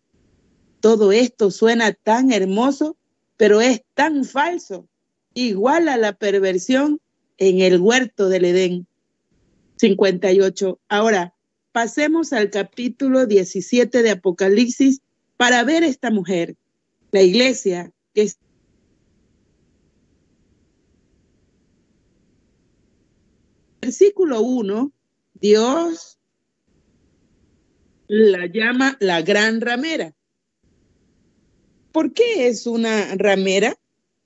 Speaker 4: Todo esto suena tan hermoso, pero es tan falso, igual a la perversión en el huerto del Edén. 58. Ahora, pasemos al capítulo 17 de Apocalipsis para ver esta mujer, la iglesia que es versículo 1, Dios la llama la gran ramera. ¿Por qué es una ramera?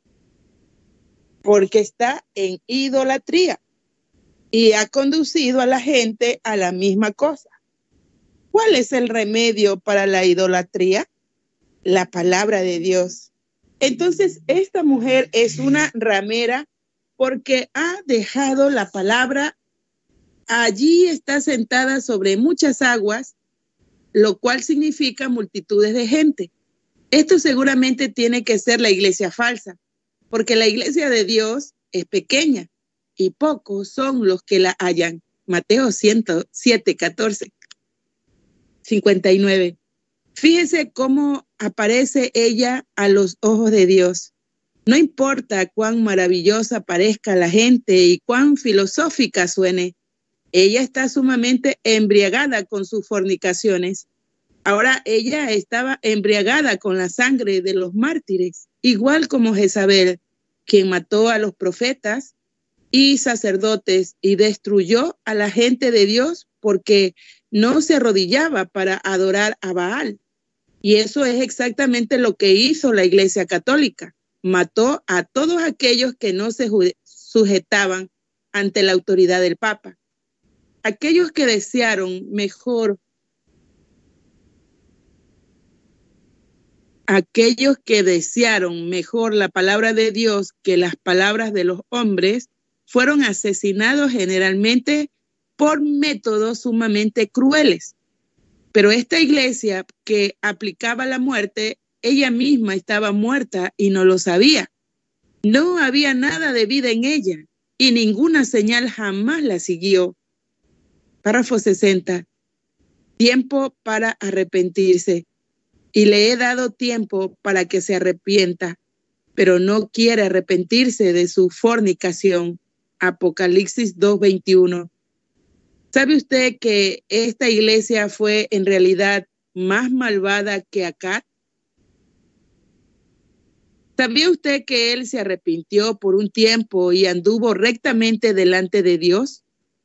Speaker 4: Porque está en idolatría y ha conducido a la gente a la misma cosa. ¿Cuál es el remedio para la idolatría? La palabra de Dios. Entonces, esta mujer es una ramera porque ha dejado la palabra. Allí está sentada sobre muchas aguas, lo cual significa multitudes de gente. Esto seguramente tiene que ser la iglesia falsa, porque la iglesia de Dios es pequeña y pocos son los que la hallan. Mateo 107, 14. 59. Fíjese cómo aparece ella a los ojos de Dios. No importa cuán maravillosa parezca la gente y cuán filosófica suene, ella está sumamente embriagada con sus fornicaciones. Ahora ella estaba embriagada con la sangre de los mártires, igual como Jezabel, quien mató a los profetas y sacerdotes y destruyó a la gente de Dios porque no se arrodillaba para adorar a Baal. Y eso es exactamente lo que hizo la Iglesia Católica. Mató a todos aquellos que no se sujetaban ante la autoridad del Papa. Aquellos que desearon mejor aquellos que desearon mejor la palabra de Dios que las palabras de los hombres fueron asesinados generalmente por métodos sumamente crueles. Pero esta iglesia que aplicaba la muerte, ella misma estaba muerta y no lo sabía. No había nada de vida en ella y ninguna señal jamás la siguió. Párrafo 60. Tiempo para arrepentirse. Y le he dado tiempo para que se arrepienta, pero no quiere arrepentirse de su fornicación. Apocalipsis 2:21. ¿Sabe usted que esta iglesia fue en realidad más malvada que Acab? ¿Sabía usted que él se arrepintió por un tiempo y anduvo rectamente delante de Dios?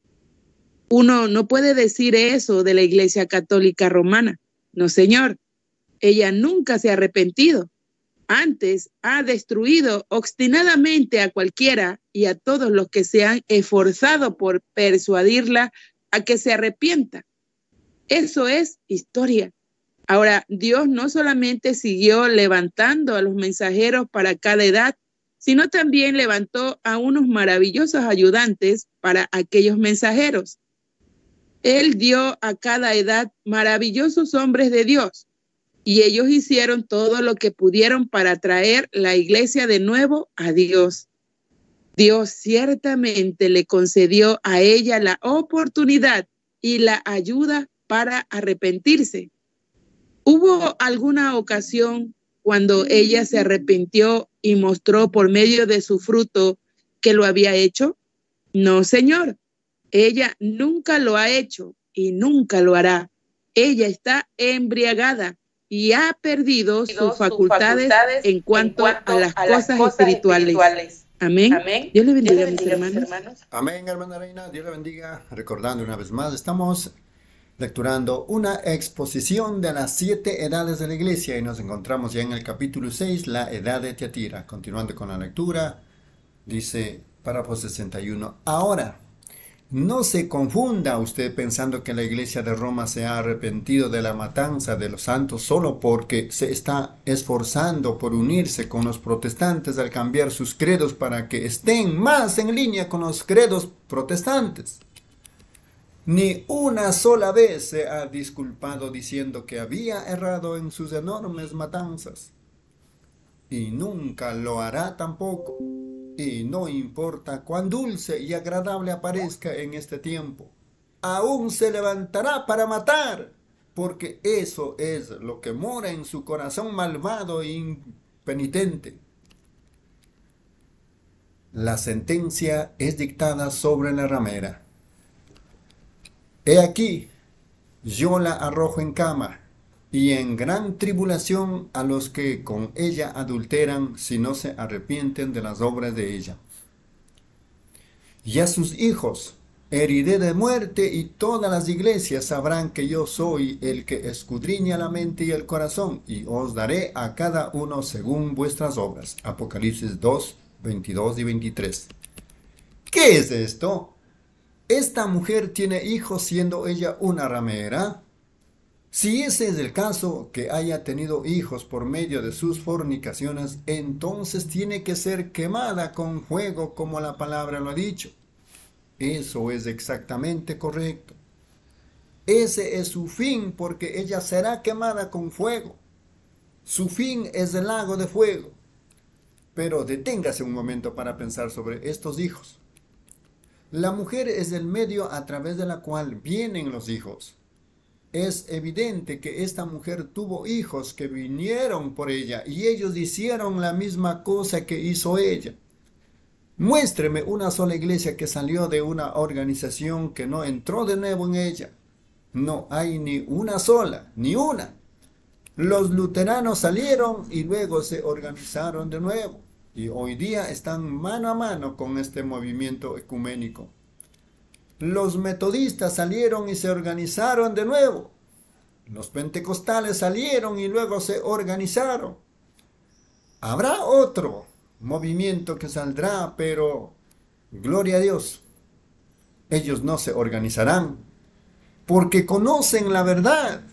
Speaker 4: Uno no puede decir eso de la Iglesia Católica Romana. No, señor. Ella nunca se ha arrepentido. Antes ha destruido obstinadamente a cualquiera y a todos los que se han esforzado por persuadirla a que se arrepienta. Eso es historia. Ahora, Dios no solamente siguió levantando a los mensajeros para cada edad, sino también levantó a unos maravillosos ayudantes para aquellos mensajeros. Él dio a cada edad maravillosos hombres de Dios, y ellos hicieron todo lo que pudieron para traer la iglesia de nuevo a Dios. Dios ciertamente le concedió a ella la oportunidad y la ayuda para arrepentirse. ¿Hubo alguna ocasión cuando ella se arrepintió y mostró por medio de su fruto que lo había hecho? No, señor. Ella nunca lo ha hecho y nunca lo hará. Ella está embriagada y ha perdido sus facultades en cuanto a las cosas espirituales. Amén.
Speaker 5: Amén.
Speaker 4: Dios le bendiga, mis hermanos.
Speaker 3: Amén, hermana Reina. Dios le bendiga. Recordando una vez más, estamos lecturando una exposición de las 7 edades de la iglesia y nos encontramos ya en el capítulo 6, la edad de Tiatira. Continuando con la lectura, dice párrafo 61. Ahora, no se confunda usted pensando que la iglesia de Roma se ha arrepentido de la matanza de los santos solo porque se está esforzando por unirse con los protestantes al cambiar sus credos para que estén más en línea con los credos protestantes. Ni una sola vez se ha disculpado diciendo que había errado en sus enormes matanzas. Y nunca lo hará tampoco. Y no importa cuán dulce y agradable aparezca en este tiempo, aún se levantará para matar, porque eso es lo que mora en su corazón malvado e impenitente. La sentencia es dictada sobre la ramera. He aquí, yo la arrojo en cama, y en gran tribulación a los que con ella adulteran si no se arrepienten de las obras de ella. Y a sus hijos heriré de muerte, y todas las iglesias sabrán que yo soy el que escudriña la mente y el corazón, y os daré a cada uno según vuestras obras. Apocalipsis 2, 22 y 23. ¿Qué es esto? ¿Esta mujer tiene hijos siendo ella una ramera? Si ese es el caso, que haya tenido hijos por medio de sus fornicaciones, entonces tiene que ser quemada con fuego como la palabra lo ha dicho. Eso es exactamente correcto. Ese es su fin, porque ella será quemada con fuego. Su fin es el lago de fuego. Pero deténgase un momento para pensar sobre estos hijos. La mujer es el medio a través de la cual vienen los hijos. Es evidente que esta mujer tuvo hijos que vinieron por ella y ellos hicieron la misma cosa que hizo ella. Muéstreme una sola iglesia que salió de una organización que no entró de nuevo en ella. No hay ni una sola, ni una. Los luteranos salieron y luego se organizaron de nuevo. Y hoy día están mano a mano con este movimiento ecuménico. Los metodistas salieron y se organizaron de nuevo. Los pentecostales salieron y luego se organizaron. Habrá otro movimiento que saldrá, pero gloria a Dios, ellos no se organizarán porque conocen la verdad.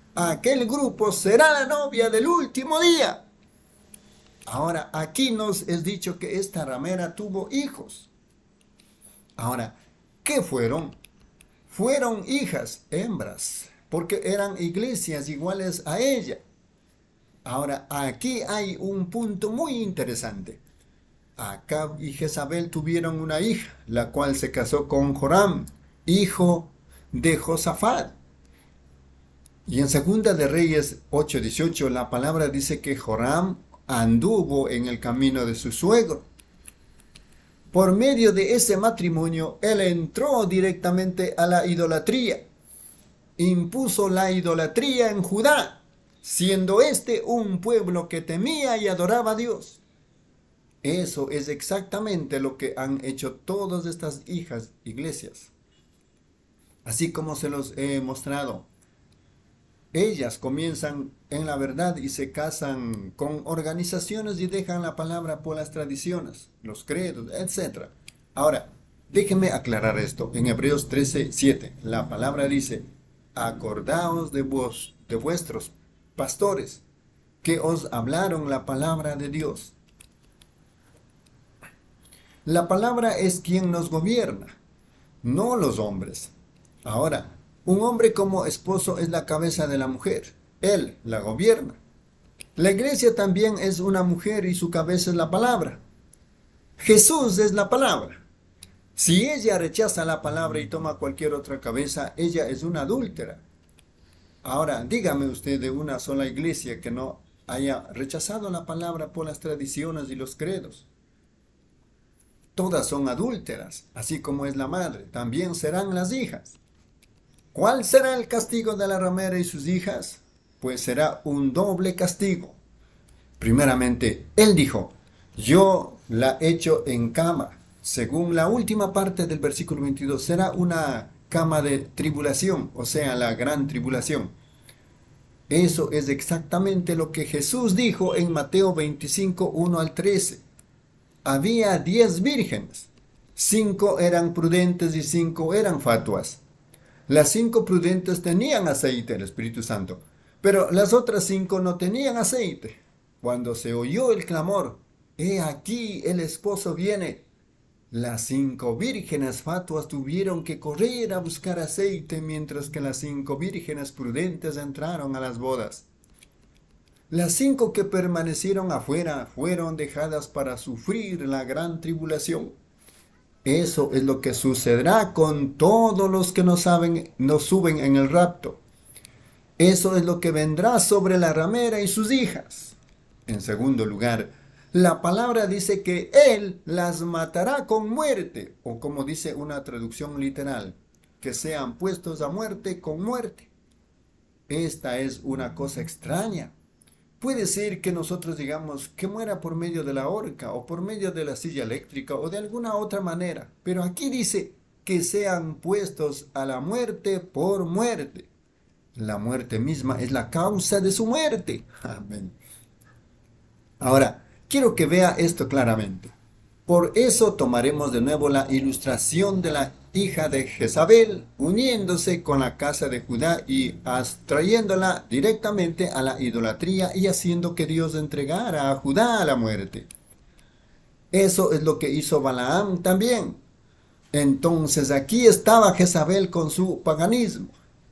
Speaker 3: aquel grupo será la novia del último día. Ahora, aquí nos es dicho que esta ramera tuvo hijos. Ahora, ¿qué fueron? Fueron hijas, hembras, porque eran iglesias iguales a ella. Ahora, aquí hay un punto muy interesante. Acab y Jezabel tuvieron una hija, la cual se casó con Joram, hijo de Josafat. Y en Segunda de Reyes 8:18 la palabra dice que Joram anduvo en el camino de su suegro. Por medio de ese matrimonio, él entró directamente a la idolatría. Impuso la idolatría en Judá, siendo este un pueblo que temía y adoraba a Dios. Eso es exactamente lo que han hecho todas estas hijas iglesias. Así como se los he mostrado. Ellas comienzan en la verdad y se casan con organizaciones y dejan la palabra por las tradiciones, los credos, etc. Ahora, déjenme aclarar esto. En Hebreos 13:7, la palabra dice, acordaos de vuestros pastores, que os hablaron la palabra de Dios. La palabra es quien nos gobierna, no los hombres. Ahora, un hombre como esposo es la cabeza de la mujer. Él la gobierna. La iglesia también es una mujer y su cabeza es la palabra. Jesús es la palabra. Si ella rechaza la palabra y toma cualquier otra cabeza, ella es una adúltera. Ahora, dígame usted de una sola iglesia que no haya rechazado la palabra por las tradiciones y los credos. Todas son adúlteras, así como es la madre, también serán las hijas. ¿Cuál será el castigo de la ramera y sus hijas? Pues será un doble castigo. Primeramente, él dijo, yo la echo en cama. Según la última parte del versículo 22, será una cama de tribulación, o sea, la gran tribulación. Eso es exactamente lo que Jesús dijo en Mateo 25, 1 al 13. Había 10 vírgenes. 5 eran prudentes y 5 eran fatuas. Las 5 prudentes tenían aceite, el Espíritu Santo, pero las otras 5 no tenían aceite. Cuando se oyó el clamor, he aquí el esposo viene, las 5 vírgenes fatuas tuvieron que correr a buscar aceite, mientras que las 5 vírgenes prudentes entraron a las bodas. Las 5 que permanecieron afuera fueron dejadas para sufrir la gran tribulación. Eso es lo que sucederá con todos los que no suben en el rapto. Eso es lo que vendrá sobre la ramera y sus hijas. En segundo lugar, la palabra dice que él las matará con muerte, o como dice una traducción literal, que sean puestos a muerte con muerte. Esta es una cosa extraña. Puede ser que nosotros digamos que muera por medio de la horca o por medio de la silla eléctrica o de alguna otra manera. Pero aquí dice que sean puestos a la muerte por muerte. La muerte misma es la causa de su muerte. Amén. Ahora, quiero que vea esto claramente. Por eso tomaremos de nuevo la ilustración de la hija de Jezabel, uniéndose con la casa de Judá y trayéndola directamente a la idolatría y haciendo que Dios entregara a Judá a la muerte. Eso es lo que hizo Balaam también. Entonces aquí estaba Jezabel con su paganismo.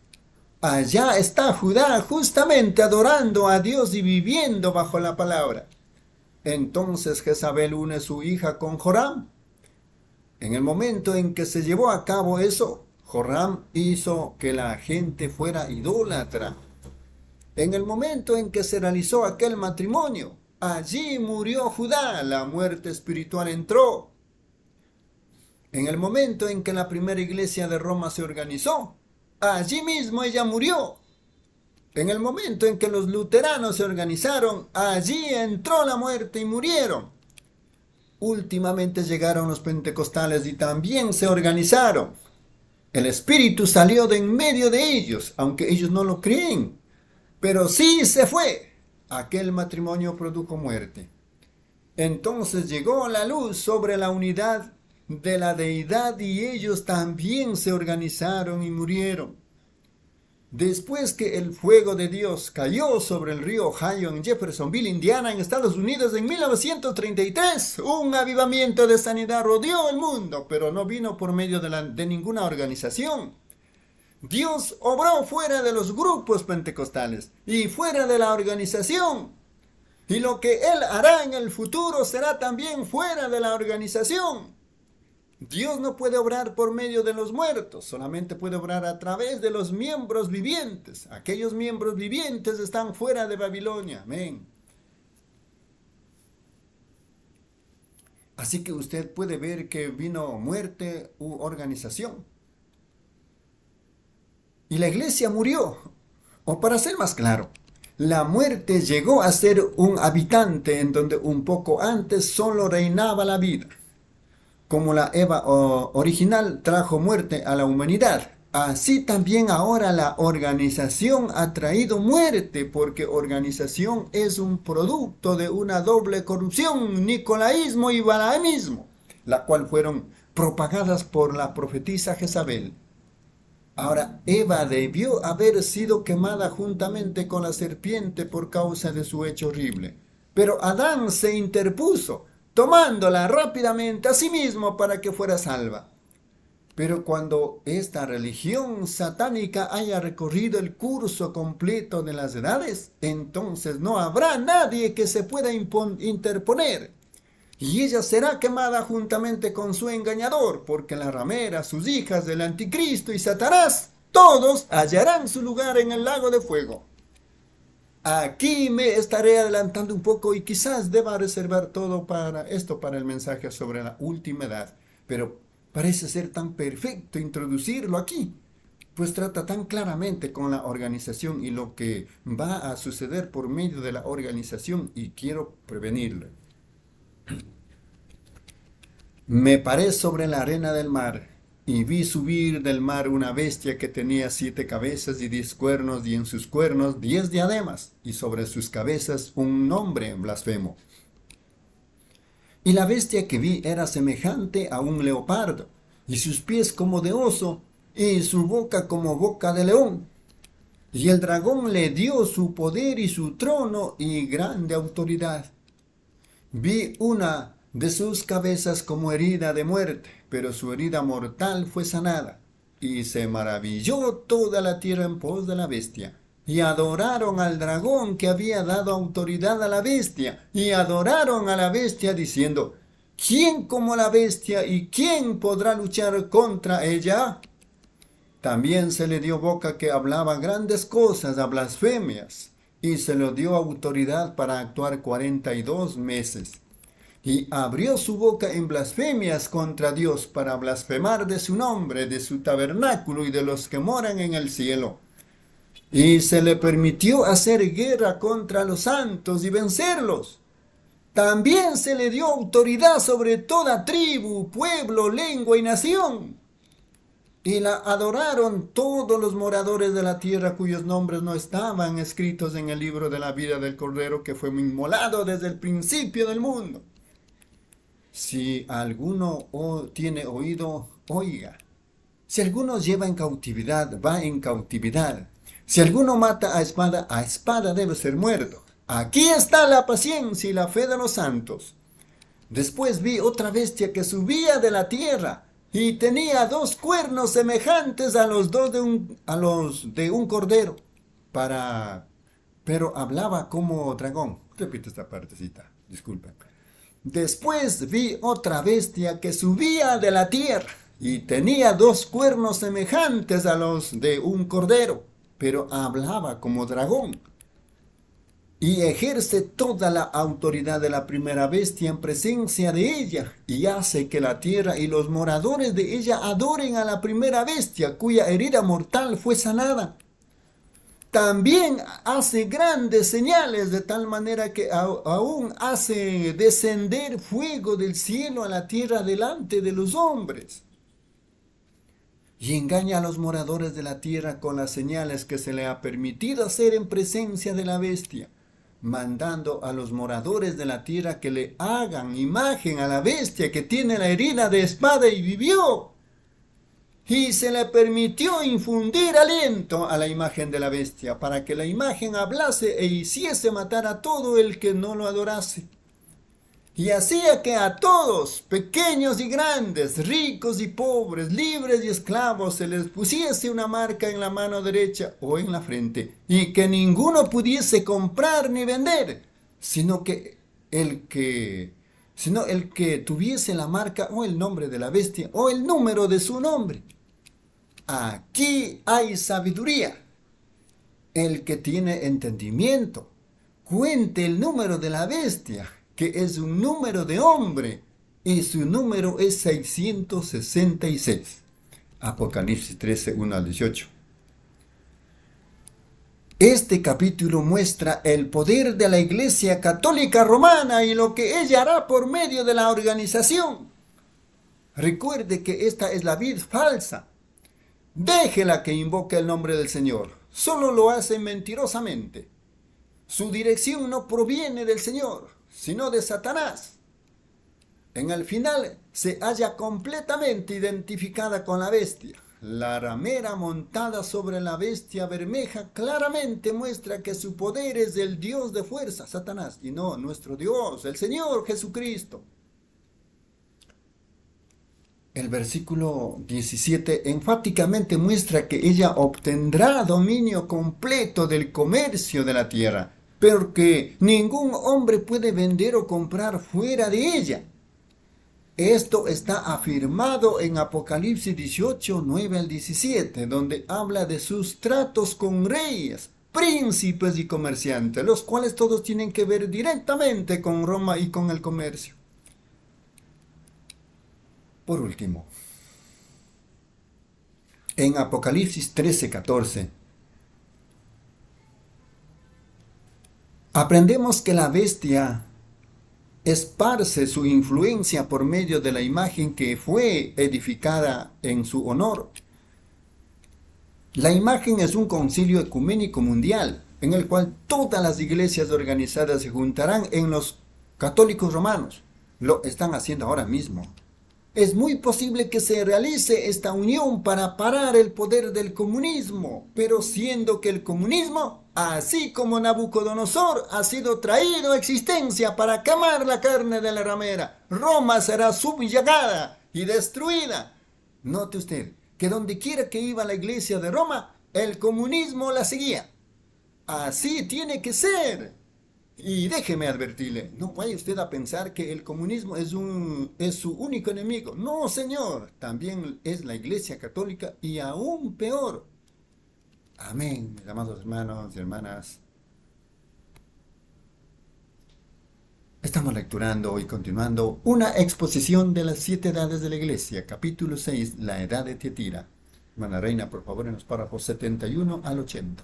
Speaker 3: Allá está Judá justamente adorando a Dios y viviendo bajo la palabra. Entonces Jezabel une su hija con Joram. En el momento en que se llevó a cabo eso, Joram hizo que la gente fuera idólatra. En el momento en que se realizó aquel matrimonio, allí murió Judá, la muerte espiritual entró. En el momento en que la primera iglesia de Roma se organizó, allí mismo ella murió. En el momento en que los luteranos se organizaron, allí entró la muerte y murieron. Últimamente llegaron los pentecostales y también se organizaron. El Espíritu salió de en medio de ellos, aunque ellos no lo creen. Pero sí se fue. Aquel matrimonio produjo muerte. Entonces llegó la luz sobre la unidad de la deidad y ellos también se organizaron y murieron. Después que el fuego de Dios cayó sobre el río Ohio en Jeffersonville, Indiana, en Estados Unidos en 1933, un avivamiento de sanidad rodeó el mundo, pero no vino por medio de ninguna organización. Dios obró fuera de los grupos pentecostales y fuera de la organización. Y lo que Él hará en el futuro será también fuera de la organización. Dios no puede obrar por medio de los muertos, solamente puede obrar a través de los miembros vivientes. Aquellos miembros vivientes están fuera de Babilonia. Amén. Así que usted puede ver que vino muerte u organización. Y la iglesia murió. O para ser más claro, la muerte llegó a ser un habitante en donde un poco antes solo reinaba la vida. Como la Eva original trajo muerte a la humanidad, así también ahora la organización ha traído muerte, porque organización es un producto de una doble corrupción, nicolaísmo y balaamismo, la cual fueron propagadas por la profetisa Jezabel. Ahora, Eva debió haber sido quemada juntamente con la serpiente por causa de su hecho horrible, pero Adán se interpuso, tomándola rápidamente a sí mismo para que fuera salva. Pero cuando esta religión satánica haya recorrido el curso completo de las edades, entonces no habrá nadie que se pueda interponer. Y ella será quemada juntamente con su engañador, porque la ramera, sus hijas del anticristo y Satanás, todos hallarán su lugar en el lago de fuego. Aquí me estaré adelantando un poco y quizás deba reservar todo para el mensaje sobre la última edad. Pero parece ser tan perfecto introducirlo aquí, pues trata tan claramente con la organización y lo que va a suceder por medio de la organización, y quiero prevenirlo. Me paré sobre la arena del mar y vi subir del mar una bestia que tenía 7 cabezas y 10 cuernos, y en sus cuernos 10 diademas, y sobre sus cabezas un nombre blasfemo. Y la bestia que vi era semejante a un leopardo, y sus pies como de oso, y su boca como boca de león. Y el dragón le dio su poder y su trono y grande autoridad. Vi una de sus cabezas como herida de muerte, pero su herida mortal fue sanada. Y se maravilló toda la tierra en pos de la bestia. Y adoraron al dragón que había dado autoridad a la bestia. Y adoraron a la bestia diciendo: ¿quién como la bestia y quién podrá luchar contra ella? También se le dio boca que hablaba grandes cosas a blasfemias. Y se le dio autoridad para actuar 42 meses. Y abrió su boca en blasfemias contra Dios para blasfemar de su nombre, de su tabernáculo y de los que moran en el cielo. Y se le permitió hacer guerra contra los santos y vencerlos. También se le dio autoridad sobre toda tribu, pueblo, lengua y nación. Y la adoraron todos los moradores de la tierra cuyos nombres no estaban escritos en el libro de la vida del Cordero que fue inmolado desde el principio del mundo. Si alguno tiene oído, oiga. Si alguno lleva en cautividad, va en cautividad. Si alguno mata a espada debe ser muerto. Aquí está la paciencia y la fe de los santos. Después vi otra bestia que subía de la tierra y tenía 2 cuernos semejantes a los de un cordero, pero hablaba como dragón. Repito esta partecita, disculpen. Después vi otra bestia que subía de la tierra y tenía 2 cuernos semejantes a los de un cordero, pero hablaba como dragón. Y ejerce toda la autoridad de la primera bestia en presencia de ella, y hace que la tierra y los moradores de ella adoren a la primera bestia, cuya herida mortal fue sanada. También hace grandes señales, de tal manera que aún hace descender fuego del cielo a la tierra delante de los hombres. Y engaña a los moradores de la tierra con las señales que se le ha permitido hacer en presencia de la bestia, mandando a los moradores de la tierra que le hagan imagen a la bestia que tiene la herida de espada y vivió. y se le permitió infundir aliento a la imagen de la bestia, para que la imagen hablase e hiciese matar a todo el que no lo adorase. Y hacía que a todos, pequeños y grandes, ricos y pobres, libres y esclavos, se les pusiese una marca en la mano derecha o en la frente, y que ninguno pudiese comprar ni vender, sino el que tuviese la marca o el nombre de la bestia o el número de su nombre. Aquí hay sabiduría. El que tiene entendimiento, cuente el número de la bestia, que es un número de hombre, y su número es 666. Apocalipsis 13, 1 al 18. Este capítulo muestra el poder de la Iglesia Católica Romana y lo que ella hará por medio de la organización. Recuerde que esta es la vid falsa. Déjela que invoque el nombre del Señor. Solo lo hace mentirosamente. Su dirección no proviene del Señor, sino de Satanás. En el final se halla completamente identificada con la bestia. La ramera montada sobre la bestia bermeja claramente muestra que su poder es el Dios de fuerza, Satanás, y no nuestro Dios, el Señor Jesucristo. El versículo 17 enfáticamente muestra que ella obtendrá dominio completo del comercio de la tierra, pero que ningún hombre puede vender o comprar fuera de ella. Esto está afirmado en Apocalipsis 18, 9 al 17, donde habla de sus tratos con reyes, príncipes y comerciantes, los cuales todos tienen que ver directamente con Roma y con el comercio. Por último, en Apocalipsis 13, 14, aprendemos que la bestia esparce su influencia por medio de la imagen que fue edificada en su honor. La imagen es un concilio ecuménico mundial, en el cual todas las iglesias organizadas se juntarán en los católicos romanos. Lo están haciendo ahora mismo. Es muy posible que se realice esta unión para parar el poder del comunismo, pero siendo que el comunismo, así como Nabucodonosor, ha sido traído a existencia para quemar la carne de la ramera, Roma será subyugada y destruida. Note usted que donde quiera que iba la iglesia de Roma, el comunismo la seguía. Así tiene que ser. Y déjeme advertirle, no vaya usted a pensar que el comunismo es su único enemigo. No, señor, también es la Iglesia Católica y aún peor. Amén, mis amados hermanos y hermanas. Estamos lecturando y continuando una exposición de las 7 edades de la Iglesia, capítulo 6, la edad de Tiatira. Hermana Reina, por favor, en los párrafos 71 al 80.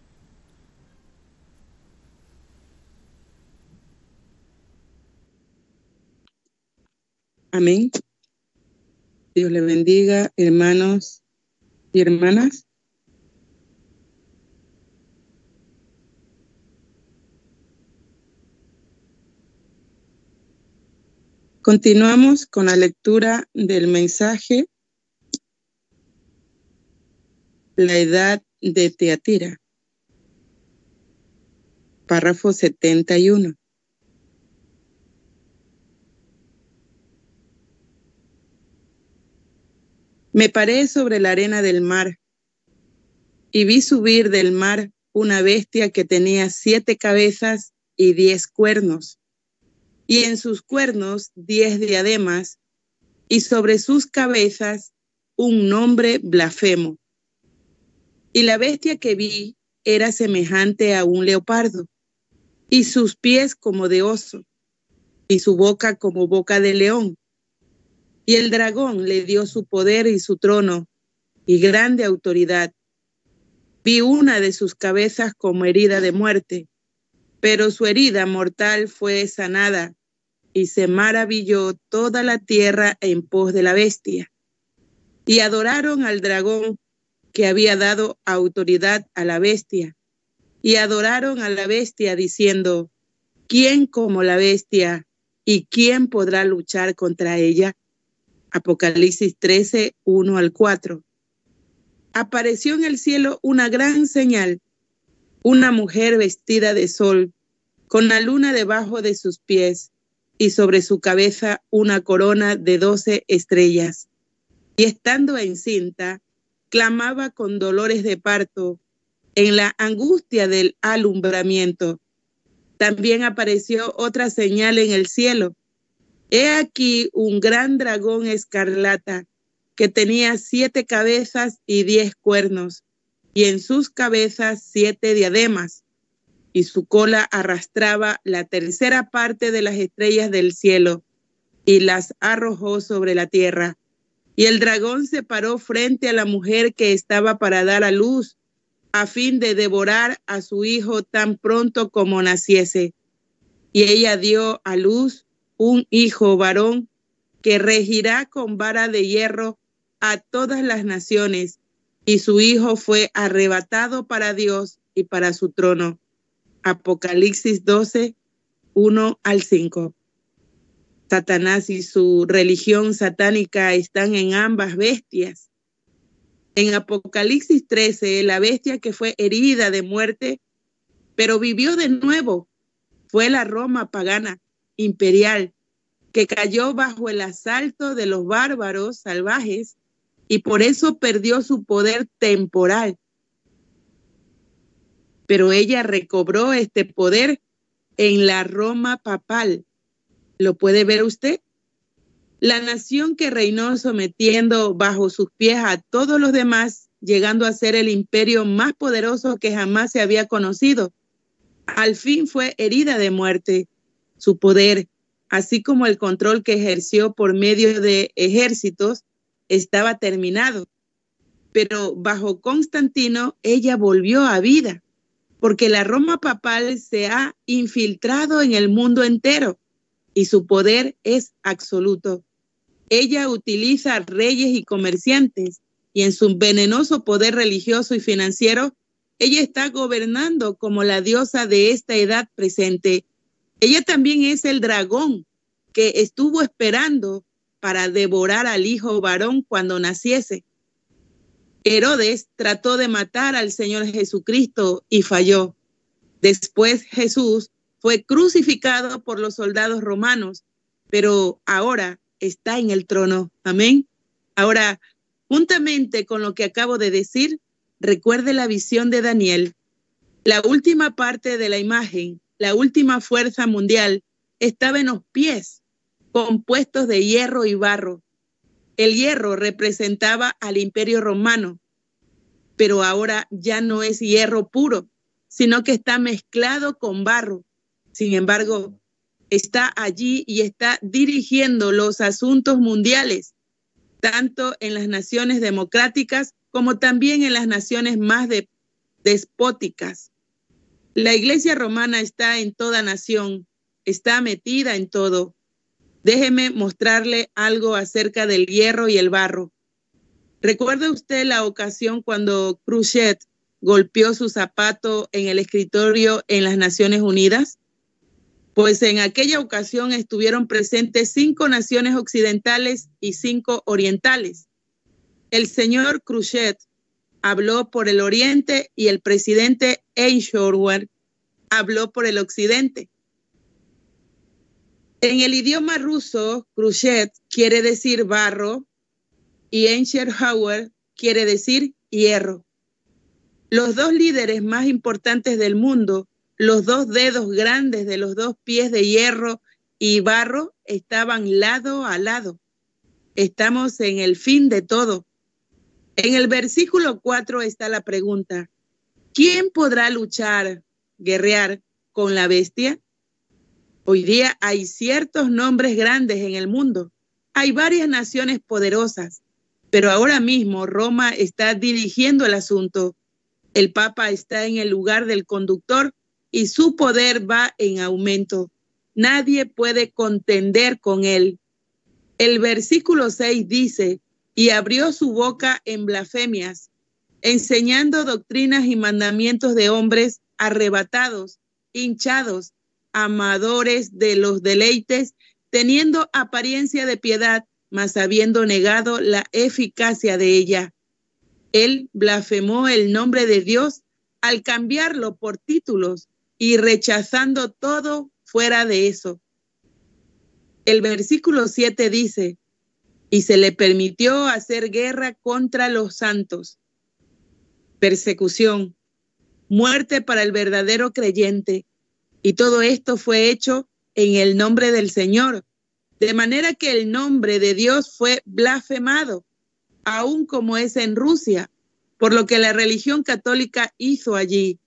Speaker 4: Amén. Dios le bendiga, hermanos y hermanas. Continuamos con la lectura del mensaje La edad de Tiatira, párrafo 71. Me paré sobre la arena del mar y vi subir del mar una bestia que tenía 7 cabezas y 10 cuernos, y en sus cuernos 10 diademas, y sobre sus cabezas un nombre blasfemo. Y la bestia que vi era semejante a un leopardo, y sus pies como de oso, y su boca como boca de león. Y el dragón le dio su poder y su trono, y grande autoridad. Vi una de sus cabezas como herida de muerte, pero su herida mortal fue sanada, y se maravilló toda la tierra en pos de la bestia. Y adoraron al dragón que había dado autoridad a la bestia, y adoraron a la bestia diciendo, ¿quién como la bestia, y quién podrá luchar contra ella? Apocalipsis 13, 1 al 4. apareció en el cielo una gran señal, una mujer vestida de sol, con la luna debajo de sus pies, y sobre su cabeza una corona de 12 estrellas. Y estando encinta, clamaba con dolores de parto, en la angustia del alumbramiento. También apareció otra señal en el cielo. He aquí un gran dragón escarlata, que tenía 7 cabezas y 10 cuernos, y en sus cabezas 7 diademas, y su cola arrastraba la tercera parte de las estrellas del cielo, y las arrojó sobre la tierra. Y el dragón se paró frente a la mujer que estaba para dar a luz, a fin de devorar a su hijo tan pronto como naciese. Y ella dio a luz un hijo varón, que regirá con vara de hierro a todas las naciones, y su hijo fue arrebatado para Dios y para su trono. Apocalipsis 12, 1 al 5. Satanás y su religión satánica están en ambas bestias. En Apocalipsis 13, la bestia que fue herida de muerte, pero vivió de nuevo, fue la Roma pagana, imperial, que cayó bajo el asalto de los bárbaros salvajes y por eso perdió su poder temporal. Pero ella recobró este poder en la Roma papal. ¿Lo puede ver usted? La nación que reinó sometiendo bajo sus pies a todos los demás, llegando a ser el imperio más poderoso que jamás se había conocido. Al fin fue herida de muerte. Su poder, así como el control que ejerció por medio de ejércitos, estaba terminado. Pero bajo Constantino, ella volvió a vida, porque la Roma papal se ha infiltrado en el mundo entero y su poder es absoluto. Ella utiliza reyes y comerciantes y en su venenoso poder religioso y financiero, ella está gobernando como la diosa de esta edad presente. Ella también es el dragón que estuvo esperando para devorar al hijo varón cuando naciese. Herodes trató de matar al Señor Jesucristo y falló. Después Jesús fue crucificado por los soldados romanos, pero ahora está en el trono. Amén. Ahora, juntamente con lo que acabo de decir, recuerde la visión de Daniel. La última parte de la imagen, la última fuerza mundial, estaba en los pies, compuestos de hierro y barro. El hierro representaba al Imperio Romano, pero ahora ya no es hierro puro, sino que está mezclado con barro. Sin embargo, está allí y está dirigiendo los asuntos mundiales, tanto en las naciones democráticas como también en las naciones más despóticas. La Iglesia romana está en toda nación, está metida en todo. Déjeme mostrarle algo acerca del hierro y el barro. ¿Recuerda usted la ocasión cuando Khrushchev golpeó su zapato en el escritorio en las Naciones Unidas? Pues en aquella ocasión estuvieron presentes 5 naciones occidentales y 5 orientales. El señor Khrushchev habló por el oriente y el presidente Eisenhower habló por el occidente. En el idioma ruso, Khrushchev quiere decir barro y Eisenhower quiere decir hierro. Los 2 líderes más importantes del mundo, los 2 dedos grandes de los 2 pies de hierro y barro estaban lado a lado. Estamos en el fin de todo. En el versículo 4 está la pregunta: ¿quién podrá luchar, guerrear con la bestia? Hoy día hay ciertos nombres grandes en el mundo. Hay varias naciones poderosas, pero ahora mismo Roma está dirigiendo el asunto. El Papa está en el lugar del conductor y su poder va en aumento. Nadie puede contender con él. El versículo 6 dice: y abrió su boca en blasfemias, enseñando doctrinas y mandamientos de hombres arrebatados, hinchados, amadores de los deleites, teniendo apariencia de piedad, mas habiendo negado la eficacia de ella. Él blasfemó el nombre de Dios al cambiarlo por títulos y rechazando todo fuera de eso. El versículo 7 dice, y se le permitió hacer guerra contra los santos. Persecución, muerte para el verdadero creyente. Y todo esto fue hecho en el nombre del Señor. De manera que el nombre de Dios fue blasfemado, aún como es en Rusia, por lo que la religión católica hizo allí.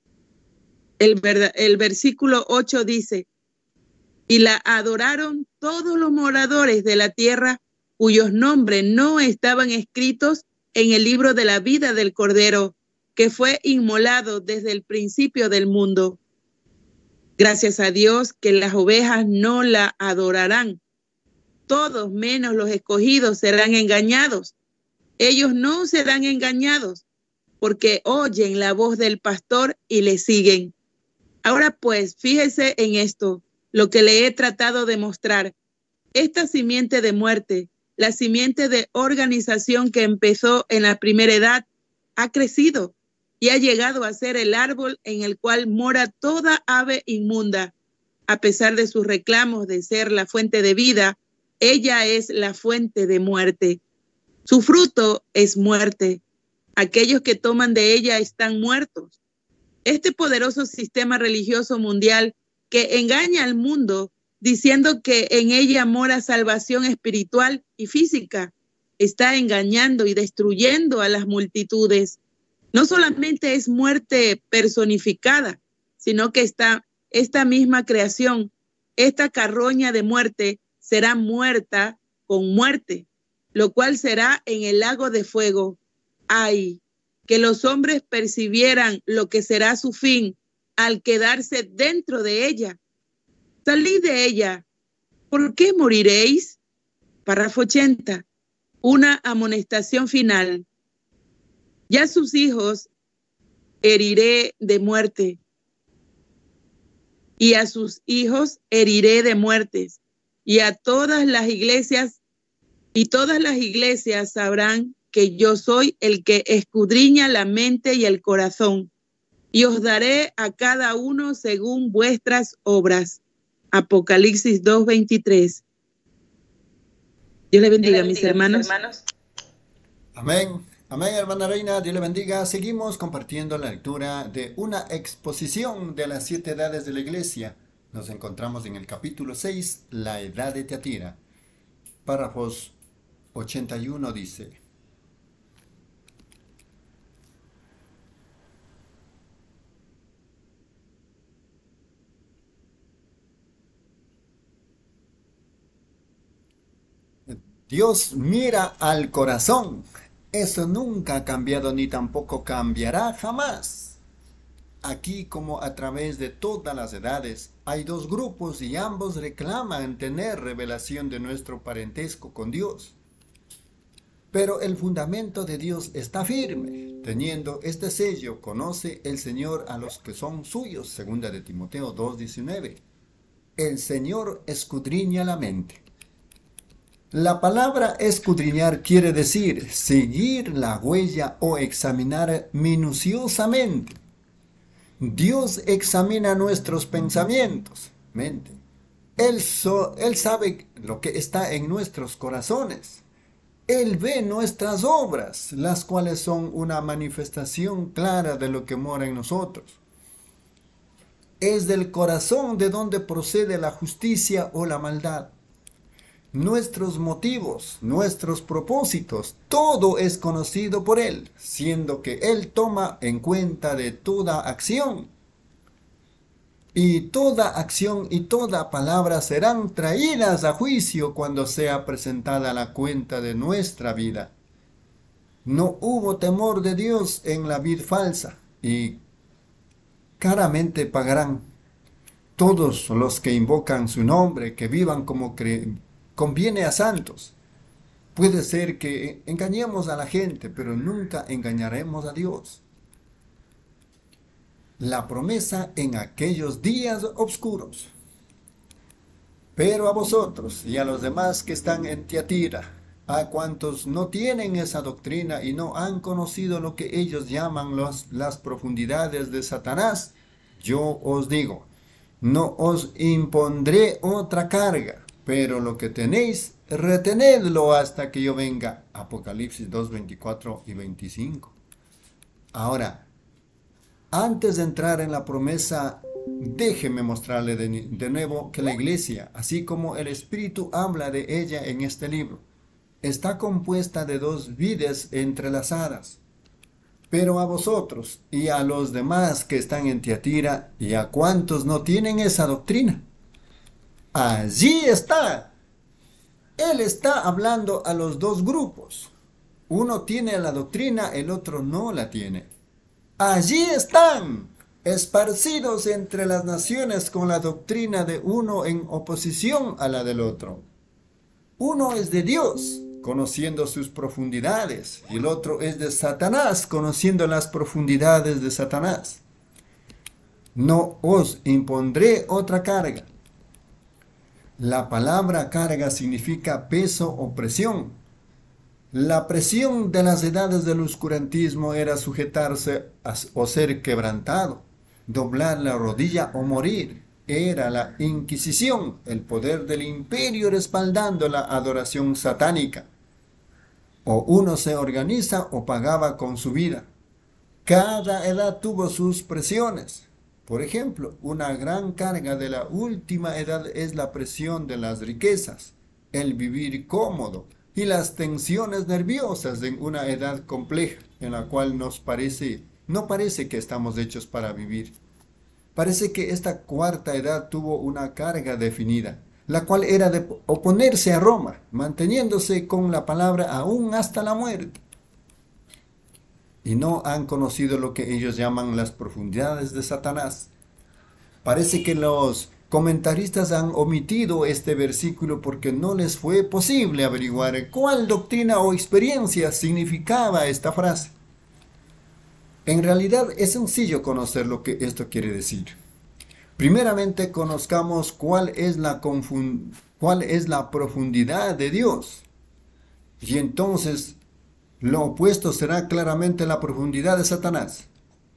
Speaker 4: El versículo 8 dice, y la adoraron todos los moradores de la tierra cuyos nombres no estaban escritos en el libro de la vida del Cordero, que fue inmolado desde el principio del mundo. Gracias a Dios que las ovejas no la adorarán. Todos menos los escogidos serán engañados. Ellos no serán engañados porque oyen la voz del pastor y le siguen. Ahora pues, fíjese en esto, lo que le he tratado de mostrar. Esta simiente de muerte, la simiente de organización que empezó en la primera edad, ha crecido y ha llegado a ser el árbol en el cual mora toda ave inmunda. A pesar de sus reclamos de ser la fuente de vida, ella es la fuente de muerte. Su fruto es muerte. Aquellos que toman de ella están muertos. Este poderoso sistema religioso mundial que engaña al mundo diciendo que en ella mora salvación espiritual y física, está engañando y destruyendo a las multitudes. No solamente es muerte personificada, sino que esta misma creación, esta carroña de muerte, será muerta con muerte, lo cual será en el lago de fuego. ¡Ay! Que los hombres percibieran lo que será su fin al quedarse dentro de ella. Salid de ella. ¿Por qué moriréis? Párrafo 80. Una amonestación final. Ya sus hijos heriré de muerte, y a sus hijos heriré de muertes, y a todas las iglesias sabrán que yo soy el que escudriña la mente y el corazón, y os daré a cada uno según vuestras obras. Apocalipsis 2:23. Dios le bendiga, mis hermanos.
Speaker 3: Amén. Amén, hermana Reina, Dios le bendiga. Seguimos compartiendo la lectura de una exposición de las 7 edades de la iglesia. Nos encontramos en el capítulo 6, la edad de Tiatira. Párrafos 81 dice: Dios mira al corazón. Eso nunca ha cambiado ni tampoco cambiará jamás. Aquí, como a través de todas las edades, hay dos grupos y ambos reclaman tener revelación de nuestro parentesco con Dios. Pero el fundamento de Dios está firme. Teniendo este sello, conoce el Señor a los que son suyos. Segunda de Timoteo 2:19. El Señor escudriña la mente. La palabra escudriñar quiere decir seguir la huella o examinar minuciosamente. Dios examina nuestros pensamientos, mente. Él sabe lo que está en nuestros corazones. Él ve nuestras obras, las cuales son una manifestación clara de lo que mora en nosotros. Es del corazón de donde procede la justicia o la maldad. Nuestros motivos, nuestros propósitos, todo es conocido por Él, siendo que Él toma en cuenta de toda acción. Y toda acción y toda palabra serán traídas a juicio cuando sea presentada la cuenta de nuestra vida. No hubo temor de Dios en la vid falsa, y caramente pagarán todos los que invocan su nombre, que vivan como conviene a santos. Puede ser que engañemos a la gente, pero nunca engañaremos a Dios. La promesa en aquellos días oscuros. Pero a vosotros y a los demás que están en Tiatira, a cuantos no tienen esa doctrina y no han conocido lo que ellos llaman las profundidades de Satanás, yo os digo, no os impondré otra carga, pero lo que tenéis, retenedlo hasta que yo venga. Apocalipsis 2, 24 y 25. Ahora, antes de entrar en la promesa, déjeme mostrarle de nuevo que la iglesia, así como el Espíritu habla de ella en este libro, está compuesta de dos vides entrelazadas. Pero a vosotros y a los demás que están en Tiatira y a cuantos no tienen esa doctrina, allí está. Él está hablando a los dos grupos. Uno tiene la doctrina, el otro no la tiene. Allí están, esparcidos entre las naciones con la doctrina de uno en oposición a la del otro. Uno es de Dios, conociendo sus profundidades, y el otro es de Satanás, conociendo las profundidades de Satanás. No os impondré otra carga. La palabra carga significa peso o presión. La presión de las edades del oscurantismo era sujetarse o ser quebrantado, doblar la rodilla o morir. Era la Inquisición, el poder del imperio respaldando la adoración satánica. O uno se organiza o pagaba con su vida. Cada edad tuvo sus presiones. Por ejemplo, una gran carga de la última edad es la presión de las riquezas, el vivir cómodo y las tensiones nerviosas en una edad compleja en la cual no parece que estamos hechos para vivir. Parece que esta cuarta edad tuvo una carga definida, la cual era de oponerse a Roma, manteniéndose con la palabra aún hasta la muerte. Y no han conocido lo que ellos llaman las profundidades de Satanás. Parece que los comentaristas han omitido este versículo porque no les fue posible averiguar cuál doctrina o experiencia significaba esta frase. En realidad es sencillo conocer lo que esto quiere decir. Primeramente conozcamos cuál es la profundidad de Dios. Y entonces lo opuesto será claramente la profundidad de Satanás.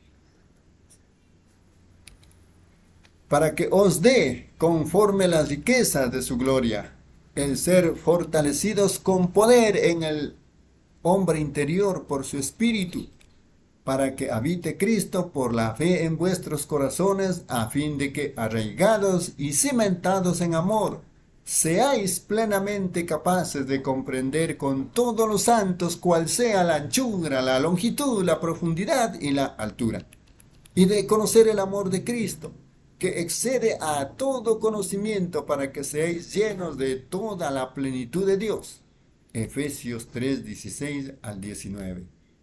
Speaker 3: Para que os dé conforme las riquezas de su gloria, el ser fortalecidos con poder en el hombre interior por su espíritu, para que habite Cristo por la fe en vuestros corazones, a fin de que, arraigados y cimentados en amor, seáis plenamente capaces de comprender con todos los santos cuál sea la anchura, la longitud, la profundidad y la altura, y de conocer el amor de Cristo, que excede a todo conocimiento, para que seáis llenos de toda la plenitud de Dios. Efesios 3, 16 al 19.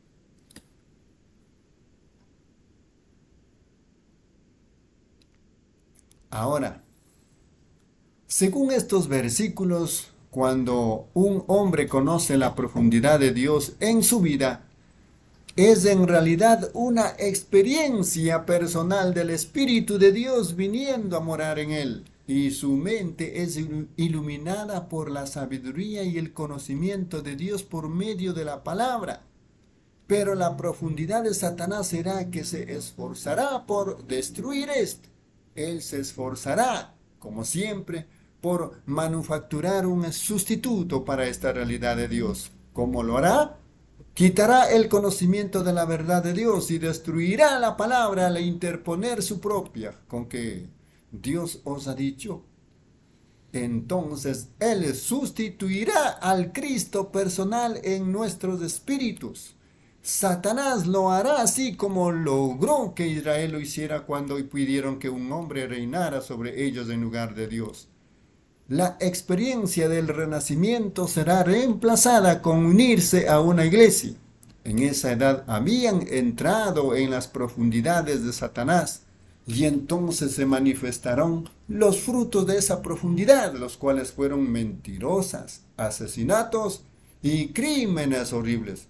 Speaker 3: Ahora, según estos versículos, cuando un hombre conoce la profundidad de Dios en su vida, es en realidad una experiencia personal del Espíritu de Dios viniendo a morar en él, y su mente es iluminada por la sabiduría y el conocimiento de Dios por medio de la palabra. Pero la profundidad de Satanás será que se esforzará por destruir esto. Él se esforzará, como siempre, por manufacturar un sustituto para esta realidad de Dios. ¿Cómo lo hará? Quitará el conocimiento de la verdad de Dios y destruirá la palabra al interponer su propia, con que Dios os ha dicho. Entonces Él sustituirá al Cristo personal en nuestros espíritus. Satanás lo hará así como logró que Israel lo hiciera cuando pidieron que un hombre reinara sobre ellos en lugar de Dios. La experiencia del renacimiento será reemplazada con unirse a una iglesia. En esa edad habían entrado en las profundidades de Satanás, y entonces se manifestarán los frutos de esa profundidad, los cuales fueron mentirosas, asesinatos y crímenes horribles.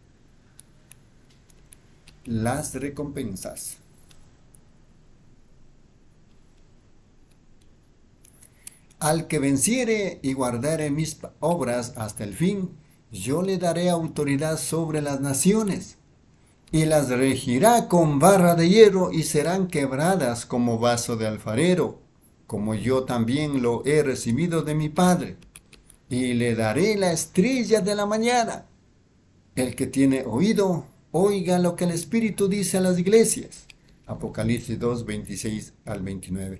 Speaker 3: Las recompensas. Al que venciere y guardare mis obras hasta el fin, Yo le daré autoridad sobre las naciones, y las regirá con barra de hierro, y serán quebradas como vaso de alfarero, como yo también lo he recibido de mi Padre. Y le daré la estrella de la mañana. El que tiene oído, oiga lo que el Espíritu dice a las iglesias. Apocalipsis 2, 26 al 29.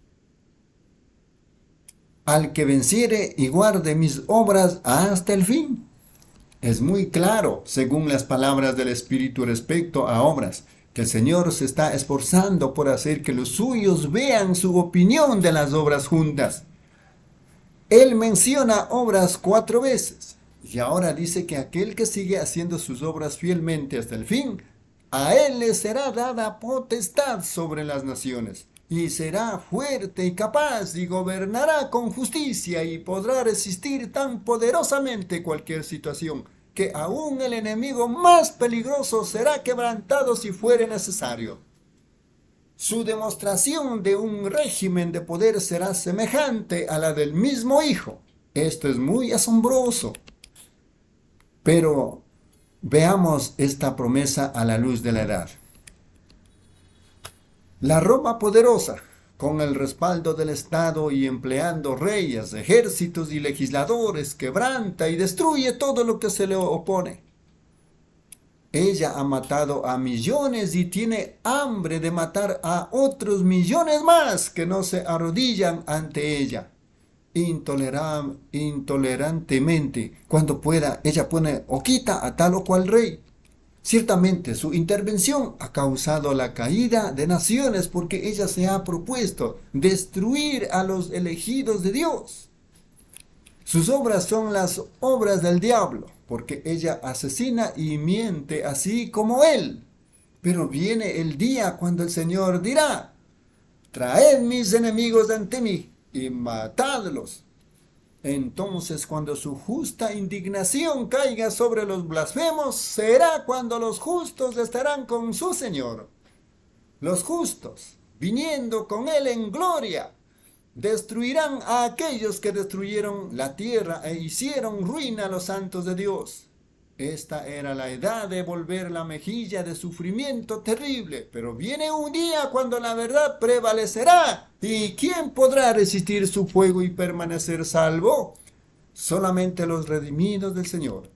Speaker 3: Al que venciere y guarde mis obras hasta el fin. Es muy claro, según las palabras del Espíritu respecto a obras, que el Señor se está esforzando por hacer que los suyos vean su opinión de las obras juntas. Él menciona obras 4 veces, y ahora dice que aquel que sigue haciendo sus obras fielmente hasta el fin, a él le será dada potestad sobre las naciones, y será fuerte y capaz, y gobernará con justicia, y podrá resistir tan poderosamente cualquier situación, que aún el enemigo más peligroso será quebrantado si fuere necesario. Su demostración de un régimen de poder será semejante a la del mismo Hijo. Esto es muy asombroso. Pero veamos esta promesa a la luz de la edad. La Roma poderosa, con el respaldo del Estado y empleando reyes, ejércitos y legisladores, quebranta y destruye todo lo que se le opone. Ella ha matado a millones y tiene hambre de matar a otros millones más que no se arrodillan ante ella. Intolerantemente, cuando pueda, ella pone o quita a tal o cual rey. Ciertamente su intervención ha causado la caída de naciones porque ella se ha propuesto destruir a los elegidos de Dios. Sus obras son las obras del diablo, porque ella asesina y miente así como él. Pero viene el día cuando el Señor dirá: traed mis enemigos ante mí y matadlos. Entonces, cuando su justa indignación caiga sobre los blasfemos, será cuando los justos estarán con su Señor. Los justos, viniendo con él en gloria, destruirán a aquellos que destruyeron la tierra e hicieron ruina a los santos de Dios. Esta era la edad de volver la mejilla de sufrimiento terrible, pero viene un día cuando la verdad prevalecerá. ¿Y quién podrá resistir su fuego y permanecer salvo? Solamente los redimidos del Señor.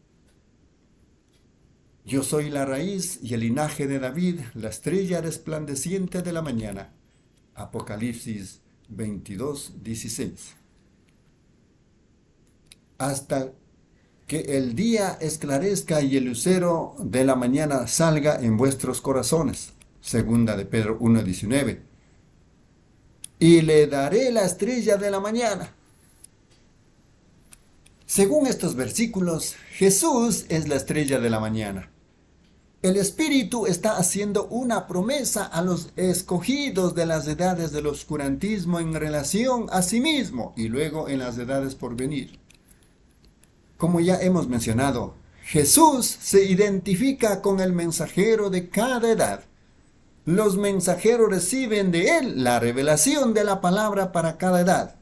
Speaker 3: Yo soy la raíz y el linaje de David, la estrella resplandeciente de la mañana. Apocalipsis 22, 16. Hasta que el día esclarezca y el lucero de la mañana salga en vuestros corazones. Segunda de Pedro 1, 19. Y le daré la estrella de la mañana. Según estos versículos, Jesús es la estrella de la mañana. El Espíritu está haciendo una promesa a los escogidos de las edades del oscurantismo en relación a sí mismo y luego en las edades por venir. Como ya hemos mencionado, Jesús se identifica con el mensajero de cada edad. Los mensajeros reciben de él la revelación de la palabra para cada edad.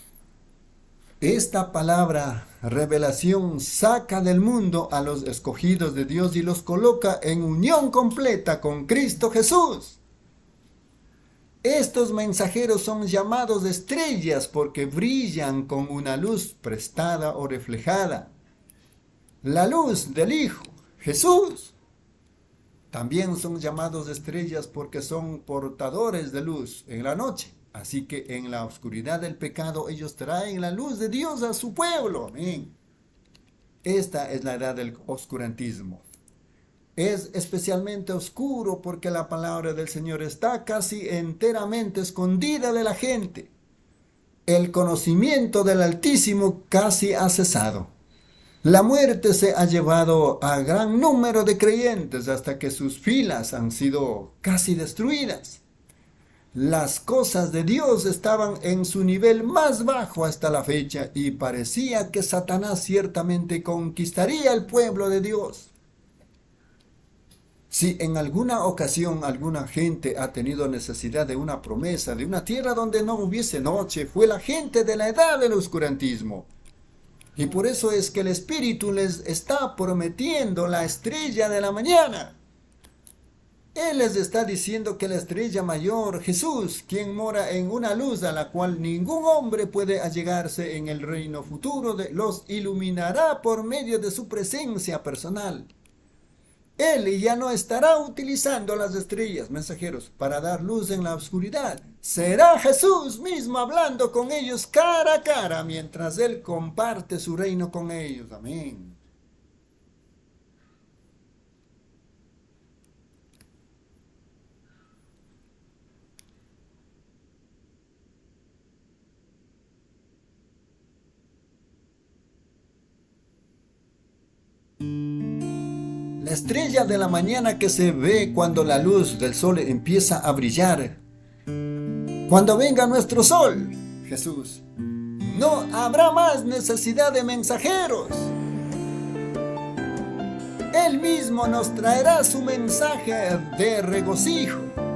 Speaker 3: Esta palabra, revelación, saca del mundo a los escogidos de Dios y los coloca en unión completa con Cristo Jesús. Estos mensajeros son llamados estrellas porque brillan con una luz prestada o reflejada. La luz del Hijo, Jesús. También son llamados estrellas porque son portadores de luz en la noche. Así que en la oscuridad del pecado ellos traen la luz de Dios a su pueblo. Amén. Esta es la edad del oscurantismo. Es especialmente oscuro porque la palabra del Señor está casi enteramente escondida de la gente. El conocimiento del Altísimo casi ha cesado. La muerte se ha llevado a gran número de creyentes hasta que sus filas han sido casi destruidas. Las cosas de Dios estaban en su nivel más bajo hasta la fecha y parecía que Satanás ciertamente conquistaría el pueblo de Dios. Si en alguna ocasión alguna gente ha tenido necesidad de una promesa, de una tierra donde no hubiese noche, fue la gente de la edad del oscurantismo. Y por eso es que el Espíritu les está prometiendo la estrella de la mañana. Él les está diciendo que la estrella mayor, Jesús, quien mora en una luz a la cual ningún hombre puede allegarse en el reino futuro, los iluminará por medio de su presencia personal. Él ya no estará utilizando las estrellas, mensajeros, para dar luz en la oscuridad. Será Jesús mismo hablando con ellos cara a cara mientras Él comparte su reino con ellos. Amén. La estrella de la mañana que se ve cuando la luz del sol empieza a brillar. Cuando venga nuestro sol, Jesús, no habrá más necesidad de mensajeros. Él mismo nos traerá su mensaje de regocijo.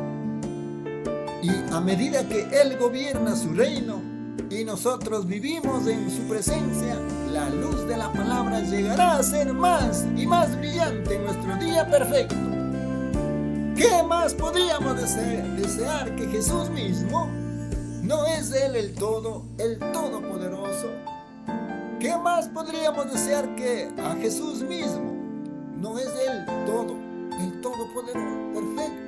Speaker 3: Y a medida que Él gobierna su reino y nosotros vivimos en su presencia, la luz de la palabra llegará a ser más y más brillante en nuestro día perfecto. ¿Qué más podríamos desear que Jesús mismo? ¿No es Él el Todopoderoso? ¿Qué más podríamos desear que a Jesús mismo? ¿No es Él el Todopoderoso, perfecto?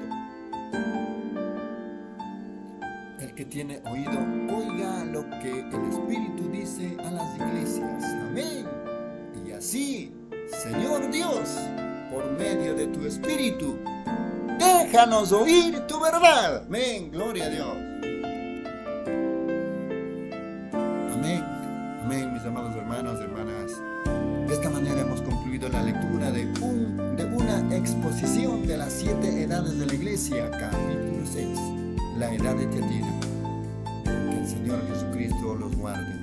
Speaker 3: El que tiene oído, oiga lo que el Espíritu dice a las iglesias. Amén. Y así, Señor Dios, por medio de tu Espíritu, déjanos oír tu verdad. Amén. Gloria a Dios. Amén. Amén, mis amados hermanos y hermanas. De esta manera hemos concluido la lectura de una exposición de las 7 edades de la iglesia, capítulo 6. La edad de Tiatira. Que el Señor Jesucristo los guarde.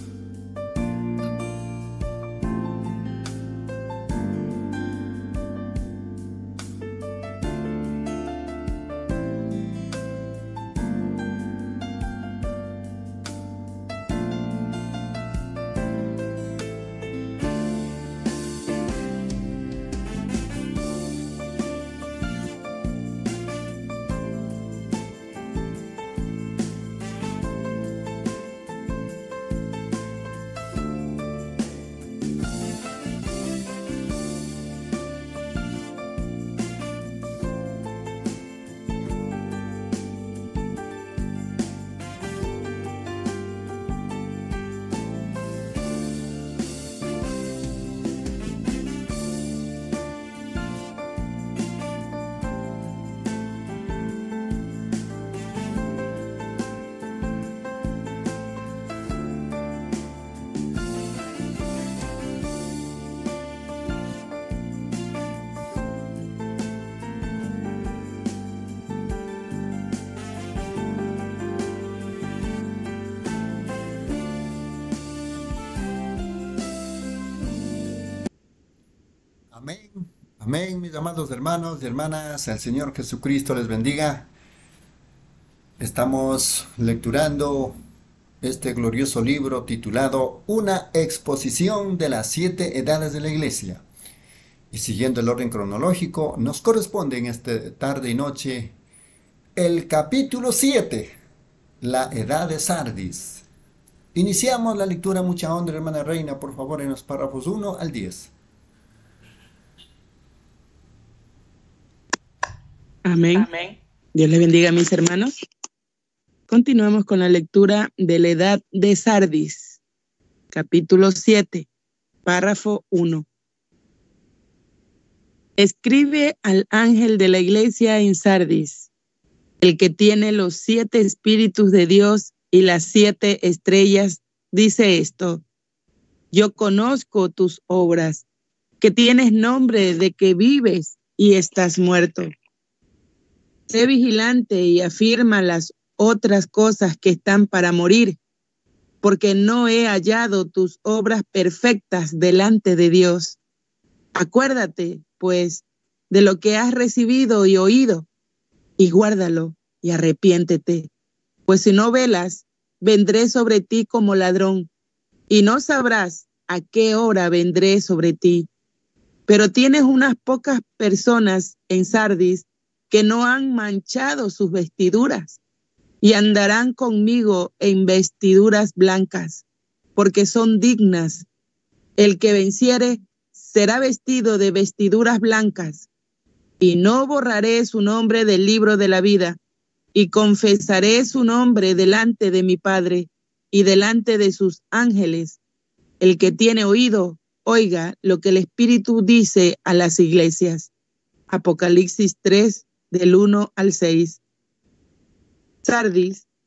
Speaker 3: Amén, amén, mis amados hermanos y hermanas, el Señor Jesucristo les bendiga. Estamos lecturando este glorioso libro titulado Una exposición de las 7 edades de la iglesia. Y siguiendo el orden cronológico, nos corresponde en esta tarde y noche el capítulo 7, la edad de Sardis. Iniciamos la lectura, mucha honra, hermana Reina, por favor, en los párrafos 1 al 10.
Speaker 4: Amén. Amén. Dios les bendiga, mis hermanos. Continuamos con la lectura de la edad de Sardis, capítulo 7, párrafo 1. Escribe al ángel de la iglesia en Sardis, el que tiene los 7 espíritus de Dios y las 7 estrellas, dice esto: yo conozco tus obras, que tienes nombre de que vives y estás muerto. Sé vigilante y afirma las otras cosas que están para morir, porque no he hallado tus obras perfectas delante de Dios. Acuérdate, pues, de lo que has recibido y oído, y guárdalo y arrepiéntete, pues si no velas, vendré sobre ti como ladrón, y no sabrás a qué hora vendré sobre ti. Pero tienes unas pocas personas en Sardis que no han manchado sus vestiduras y andarán conmigo en vestiduras blancas, porque son dignas. El que venciere será vestido de vestiduras blancas, y no borraré su nombre del libro de la vida, y confesaré su nombre delante de mi Padre y delante de sus ángeles. El que tiene oído, oiga lo que el Espíritu dice a las iglesias. Apocalipsis 3, del 1 al 6. Sardis.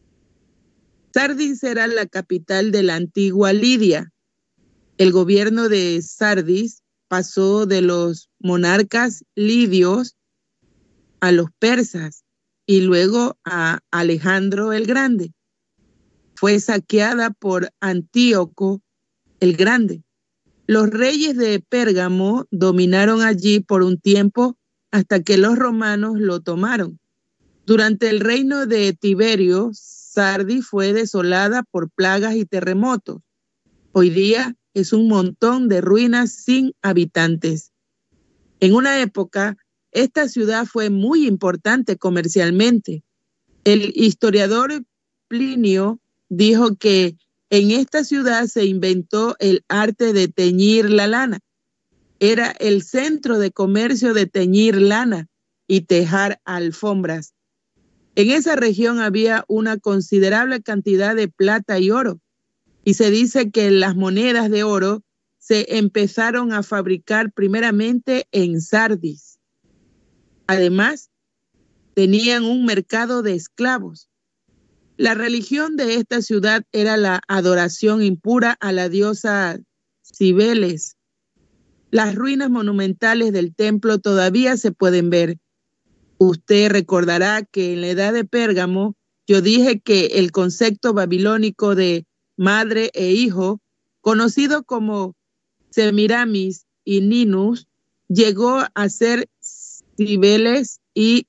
Speaker 4: Sardis era la capital de la antigua Lidia. El gobierno de Sardis pasó de los monarcas lidios a los persas y luego a Alejandro el Grande. Fue saqueada por Antíoco el Grande. Los reyes de Pérgamo dominaron allí por un tiempo hasta que los romanos lo tomaron. Durante el reino de Tiberio, Sardis fue desolada por plagas y terremotos. Hoy día es un montón de ruinas sin habitantes. En una época, esta ciudad fue muy importante comercialmente. El historiador Plinio dijo que en esta ciudad se inventó el arte de teñir la lana. Era el centro de comercio de teñir lana y tejar alfombras. En esa región había una considerable cantidad de plata y oro, y se dice que las monedas de oro se empezaron a fabricar primeramente en Sardis. Además, tenían un mercado de esclavos. La religión de esta ciudad era la adoración impura a la diosa Cibeles. Las ruinas monumentales del templo todavía se pueden ver. Usted recordará que en la edad de Pérgamo yo dije que el concepto babilónico de madre e hijo, conocido como Semiramis y Ninus, llegó a ser Cibeles y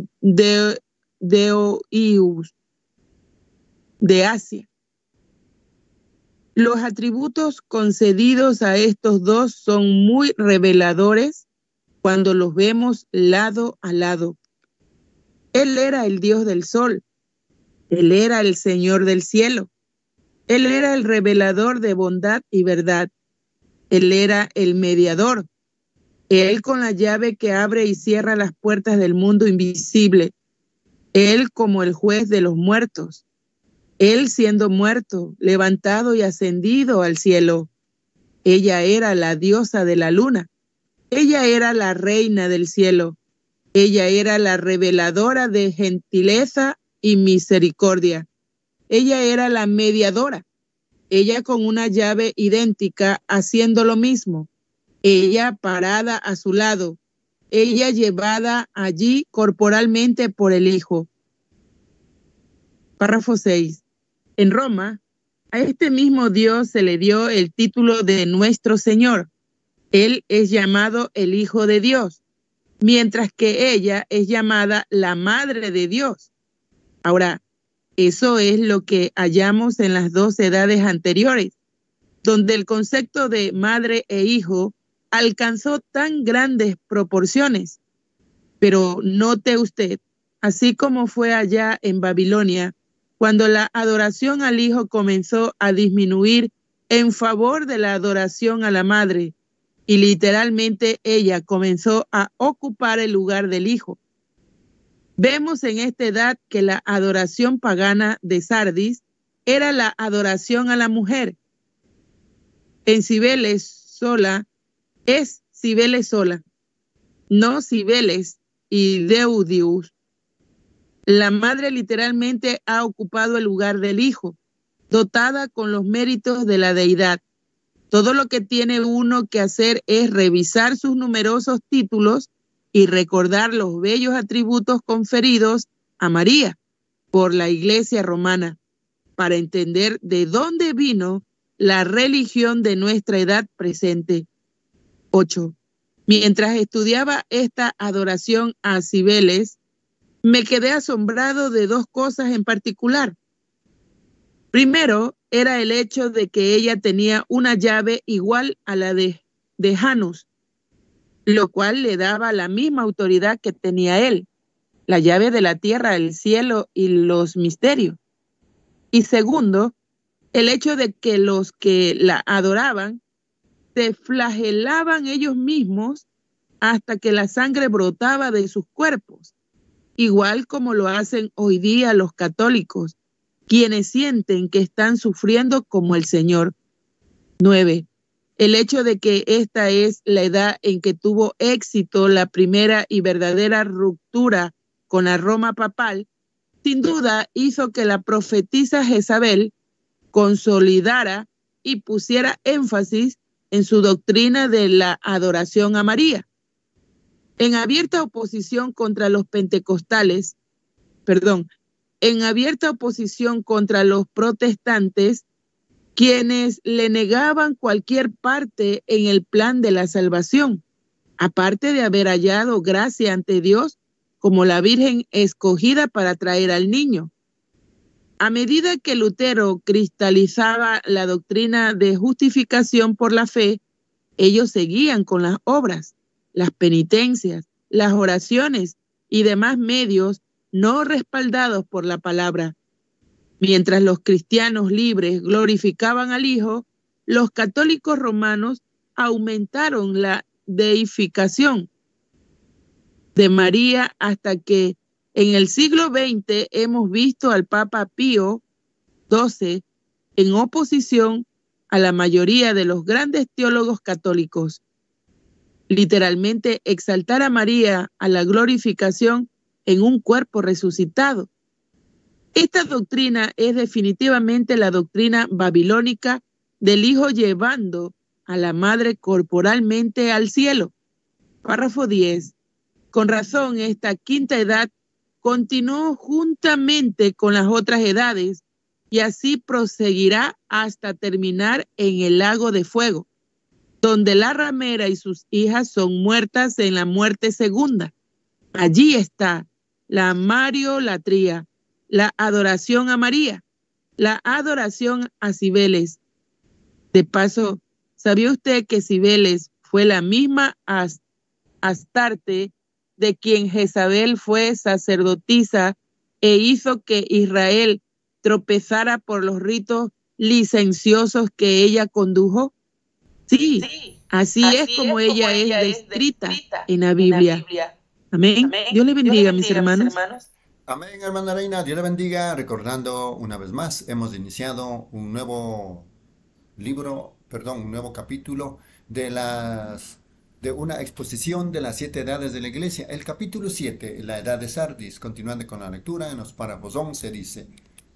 Speaker 4: Deoius de Asia. Los atributos concedidos a estos dos son muy reveladores cuando los vemos lado a lado. Él era el Dios del sol. Él era el Señor del cielo. Él era el revelador de bondad y verdad. Él era el mediador. Él con la llave que abre y cierra las puertas del mundo invisible. Él como el juez de los muertos. Él siendo muerto, levantado y ascendido al cielo. Ella era la diosa de la luna. Ella era la reina del cielo. Ella era la reveladora de gentileza y misericordia. Ella era la mediadora. Ella con una llave idéntica haciendo lo mismo. Ella parada a su lado. Ella llevada allí corporalmente por el Hijo. Párrafo 6. En Roma, a este mismo Dios se le dio el título de nuestro Señor. Él es llamado el Hijo de Dios, mientras que ella es llamada la Madre de Dios. Ahora, eso es lo que hallamos en las dos edades anteriores, donde el concepto de madre e hijo alcanzó tan grandes proporciones. Pero note usted, así como fue allá en Babilonia, cuando la adoración al hijo comenzó a disminuir en favor de la adoración a la madre, y literalmente ella comenzó a ocupar el lugar del hijo. Vemos en esta edad que la adoración pagana de Sardis era la adoración a la mujer. En Cibeles sola, es Cibeles sola, no Cibeles y Deudius. La madre literalmente ha ocupado el lugar del hijo, dotada con los méritos de la deidad. Todo lo que tiene uno que hacer es revisar sus numerosos títulos y recordar los bellos atributos conferidos a María por la Iglesia romana, para entender de dónde vino la religión de nuestra edad presente. 8. Mientras estudiaba esta adoración a Cibeles, me quedé asombrado de dos cosas en particular. Primero, era el hecho de que ella tenía una llave igual a la de Janus, lo cual le daba la misma autoridad que tenía él, la llave de la tierra, el cielo y los misterios. Y segundo, el hecho de que los que la adoraban se flagelaban ellos mismos hasta que la sangre brotaba de sus cuerpos, igual como lo hacen hoy día los católicos, quienes sienten que están sufriendo como el Señor. 9. El hecho de que esta es la edad en que tuvo éxito la primera y verdadera ruptura con la Roma papal, sin duda hizo que la profetisa Jezabel consolidara y pusiera énfasis en su doctrina de la adoración a María. En abierta oposición contra los pentecostales, en abierta oposición contra los protestantes, quienes le negaban cualquier parte en el plan de la salvación, aparte de haber hallado gracia ante Dios como la Virgen escogida para traer al niño. A medida que Lutero cristalizaba la doctrina de justificación por la fe, ellos seguían con las obras, las penitencias, las oraciones y demás medios no respaldados por la palabra. Mientras los cristianos libres glorificaban al Hijo, los católicos romanos aumentaron la deificación de María hasta que en el siglo XX hemos visto al Papa Pío XII en oposición a la mayoría de los grandes teólogos católicos. Literalmente exaltar a María a la glorificación en un cuerpo resucitado. Esta doctrina es definitivamente la doctrina babilónica del Hijo llevando a la Madre corporalmente al cielo. Párrafo 10. Con razón, esta quinta edad continuó juntamente con las otras edades y así proseguirá hasta terminar en el lago de fuego, donde la ramera y sus hijas son muertas en la muerte segunda. Allí está la mariolatría, la adoración a María, la adoración a Cibeles. De paso, ¿sabía usted que Cibeles fue la misma Astarte de quien Jezabel fue sacerdotisa e hizo que Israel tropezara por los ritos licenciosos que ella condujo? Sí, así es como ella es descrita en la Biblia. Amén. Dios le bendiga, mis hermanos.
Speaker 3: Amén, hermana Reina, Dios le bendiga. Recordando una vez más, hemos iniciado un nuevo un nuevo capítulo de una exposición de las 7 edades de la iglesia. El capítulo 7, la edad de Sardis. Continuando con la lectura, en los párrafos 11 dice: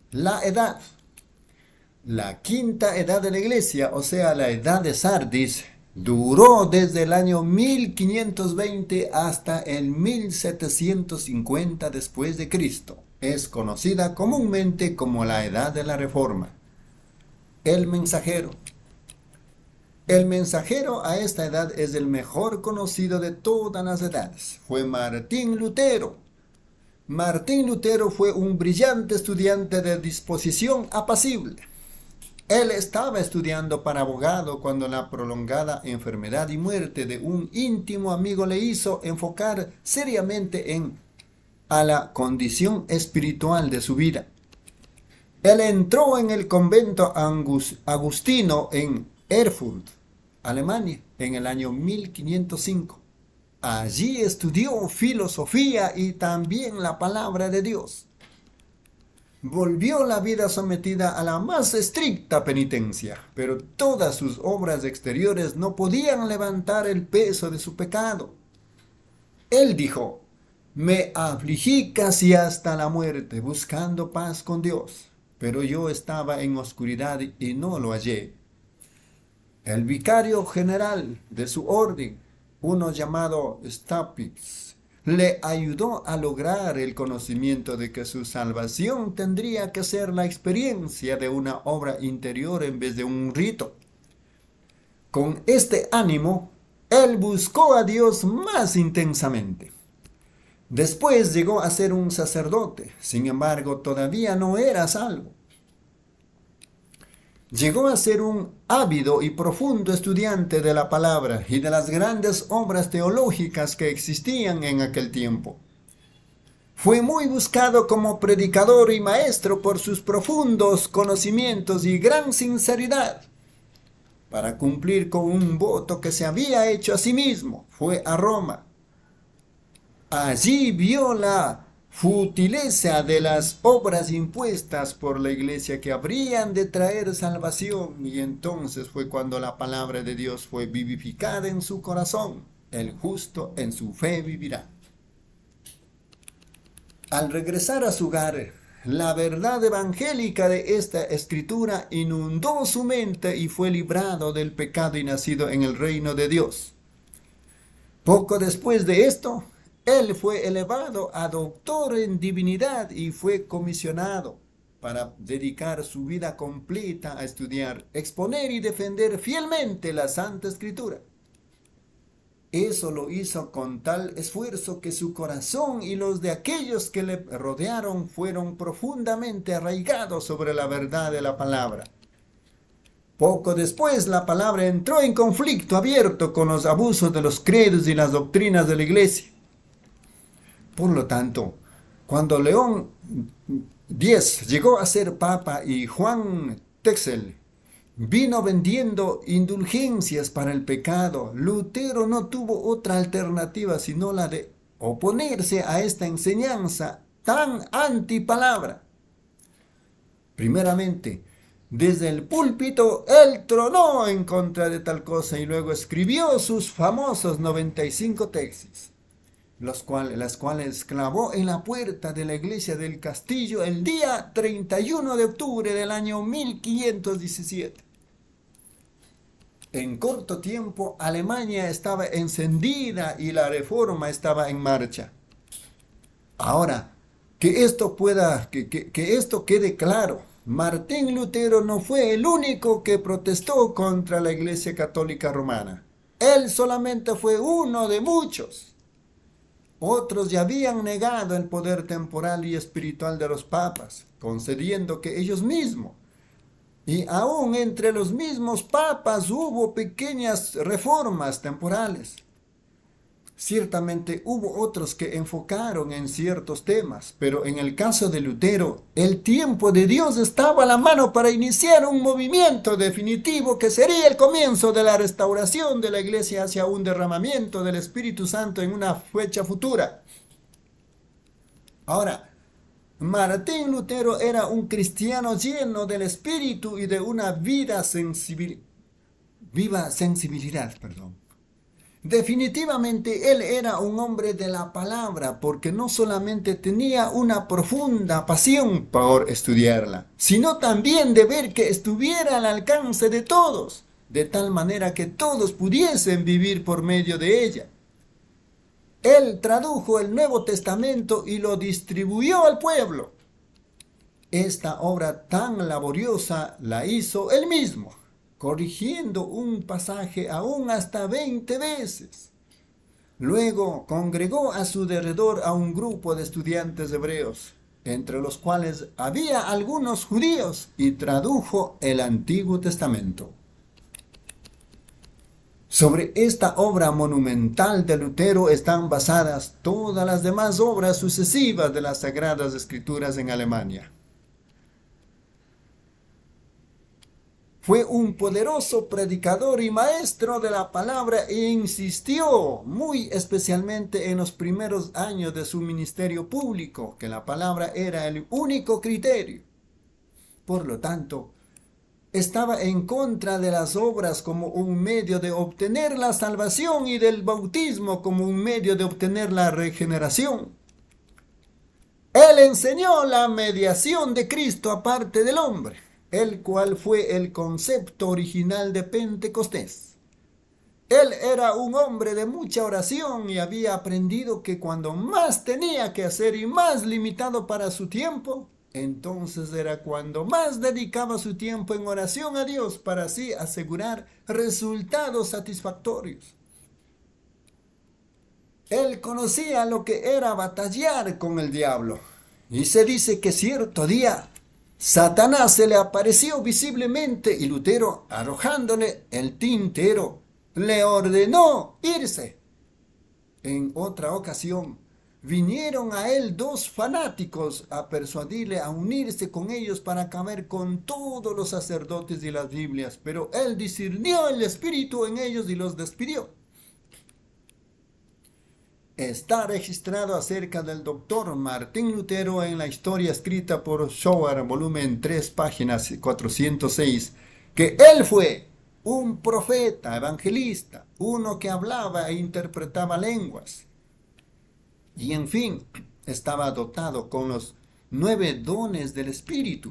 Speaker 3: la quinta edad de la iglesia, o sea, la edad de Sardis, duró desde el año 1520 hasta el 1750 después de Cristo. Es conocida comúnmente como la edad de la Reforma. El mensajero. El mensajero a esta edad es el mejor conocido de todas las edades. Fue Martín Lutero. Martín Lutero fue un brillante estudiante de disposición apacible. Él estaba estudiando para abogado cuando la prolongada enfermedad y muerte de un íntimo amigo le hizo enfocar seriamente a la condición espiritual de su vida. Él entró en el convento agustino en Erfurt, Alemania, en el año 1505. Allí estudió filosofía y también la palabra de Dios. Volvió la vida sometida a la más estricta penitencia, pero todas sus obras exteriores no podían levantar el peso de su pecado. Él dijo: me afligí casi hasta la muerte buscando paz con Dios, pero yo estaba en oscuridad y no lo hallé. El vicario general de su orden, uno llamado Staupitz, le ayudó a lograr el conocimiento de que su salvación tendría que ser la experiencia de una obra interior en vez de un rito. Con este ánimo, él buscó a Dios más intensamente. Después llegó a ser un sacerdote, sin embargo, todavía no era salvo. Llegó a ser un ávido y profundo estudiante de la palabra y de las grandes obras teológicas que existían en aquel tiempo. Fue muy buscado como predicador y maestro por sus profundos conocimientos y gran sinceridad. Para cumplir con un voto que se había hecho a sí mismo, fue a Roma. Allí vio la futileza de las obras impuestas por la iglesia que habrían de traer salvación, y entonces fue cuando la palabra de Dios fue vivificada en su corazón. El justo en su fe vivirá. Al regresar a su hogar, la verdad evangélica de esta escritura inundó su mente y fue librado del pecado y nacido en el reino de Dios. Poco después de esto, él fue elevado a doctor en divinidad y fue comisionado para dedicar su vida completa a estudiar, exponer y defender fielmente la Santa Escritura. Eso lo hizo con tal esfuerzo que su corazón y los de aquellos que le rodearon fueron profundamente arraigados sobre la verdad de la palabra. Poco después, la palabra entró en conflicto abierto con los abusos de los credos y las doctrinas de la iglesia. Por lo tanto, cuando León X llegó a ser papa y Juan Texel vino vendiendo indulgencias para el pecado, Lutero no tuvo otra alternativa sino la de oponerse a esta enseñanza tan antipalabra. Primeramente, desde el púlpito, él tronó en contra de tal cosa y luego escribió sus famosos 95 tesis, las cuales clavó en la puerta de la iglesia del castillo el día 31 de octubre del año 1517. En corto tiempo, Alemania estaba encendida y la reforma estaba en marcha. Ahora, que esto quede claro, Martín Lutero no fue el único que protestó contra la Iglesia Católica Romana. Él solamente fue uno de muchos. Otros ya habían negado el poder temporal y espiritual de los papas, concediendo que ellos mismos, y aún entre los mismos papas hubo pequeñas reformas temporales. Ciertamente hubo otros que enfocaron en ciertos temas, pero en el caso de Lutero, el tiempo de Dios estaba a la mano para iniciar un movimiento definitivo que sería el comienzo de la restauración de la iglesia hacia un derramamiento del Espíritu Santo en una fecha futura. Ahora, Martín Lutero era un cristiano lleno del Espíritu y de una viva sensibilidad. Definitivamente él era un hombre de la palabra, porque no solamente tenía una profunda pasión por estudiarla, sino también de ver que estuviera al alcance de todos, de tal manera que todos pudiesen vivir por medio de ella. Él tradujo el Nuevo Testamento y lo distribuyó al pueblo. Esta obra tan laboriosa la hizo él mismo, corrigiendo un pasaje aún hasta 20 veces. Luego congregó a su derredor a un grupo de estudiantes hebreos, entre los cuales había algunos judíos, y tradujo el Antiguo Testamento. Sobre esta obra monumental de Lutero están basadas todas las demás obras sucesivas de las Sagradas Escrituras en Alemania. Fue un poderoso predicador y maestro de la palabra e insistió muy especialmente en los primeros años de su ministerio público que la palabra era el único criterio. Por lo tanto, estaba en contra de las obras como un medio de obtener la salvación y del bautismo como un medio de obtener la regeneración. Él enseñó la mediación de Cristo aparte del hombre, el cual fue el concepto original de Pentecostés. Él era un hombre de mucha oración y había aprendido que cuando más tenía que hacer y más limitado para su tiempo, entonces era cuando más dedicaba su tiempo en oración a Dios para así asegurar resultados satisfactorios. Él conocía lo que era batallar con el diablo y se dice que cierto día Satanás se le apareció visiblemente y Lutero, arrojándole el tintero, le ordenó irse. En otra ocasión, vinieron a él dos fanáticos a persuadirle a unirse con ellos para acabar con todos los sacerdotes y las Biblias, pero él discernió el espíritu en ellos y los despidió. Está registrado acerca del doctor Martín Lutero en la historia escrita por Schauer, volumen 3, páginas 406, que él fue un profeta, evangelista, uno que hablaba e interpretaba lenguas. Y en fin, estaba dotado con los 9 dones del Espíritu.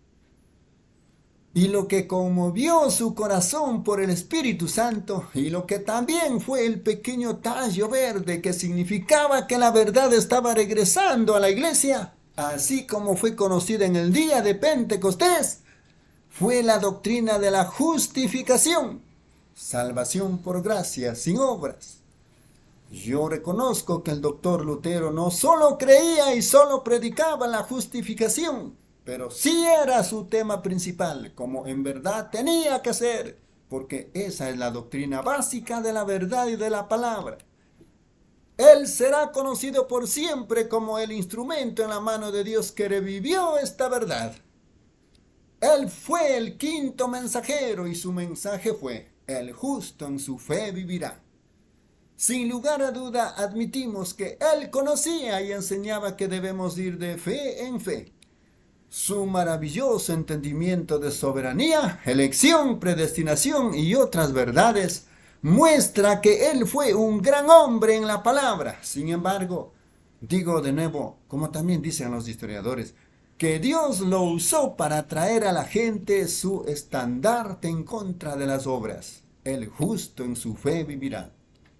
Speaker 3: Y lo que conmovió su corazón por el Espíritu Santo, y lo que también fue el pequeño tallo verde que significaba que la verdad estaba regresando a la iglesia, así como fue conocida en el día de Pentecostés, fue la doctrina de la justificación, salvación por gracia, sin obras. Yo reconozco que el doctor Lutero no solo creía y solo predicaba la justificación, pero sí era su tema principal, como en verdad tenía que ser, porque esa es la doctrina básica de la verdad y de la palabra. Él será conocido por siempre como el instrumento en la mano de Dios que revivió esta verdad. Él fue el quinto mensajero y su mensaje fue: el justo en su fe vivirá. Sin lugar a duda admitimos que él conocía y enseñaba que debemos ir de fe en fe. Su maravilloso entendimiento de soberanía, elección, predestinación y otras verdades muestra que él fue un gran hombre en la palabra. Sin embargo, digo de nuevo, como también dicen los historiadores, que Dios lo usó para traer a la gente su estandarte en contra de las obras. El justo en su fe vivirá.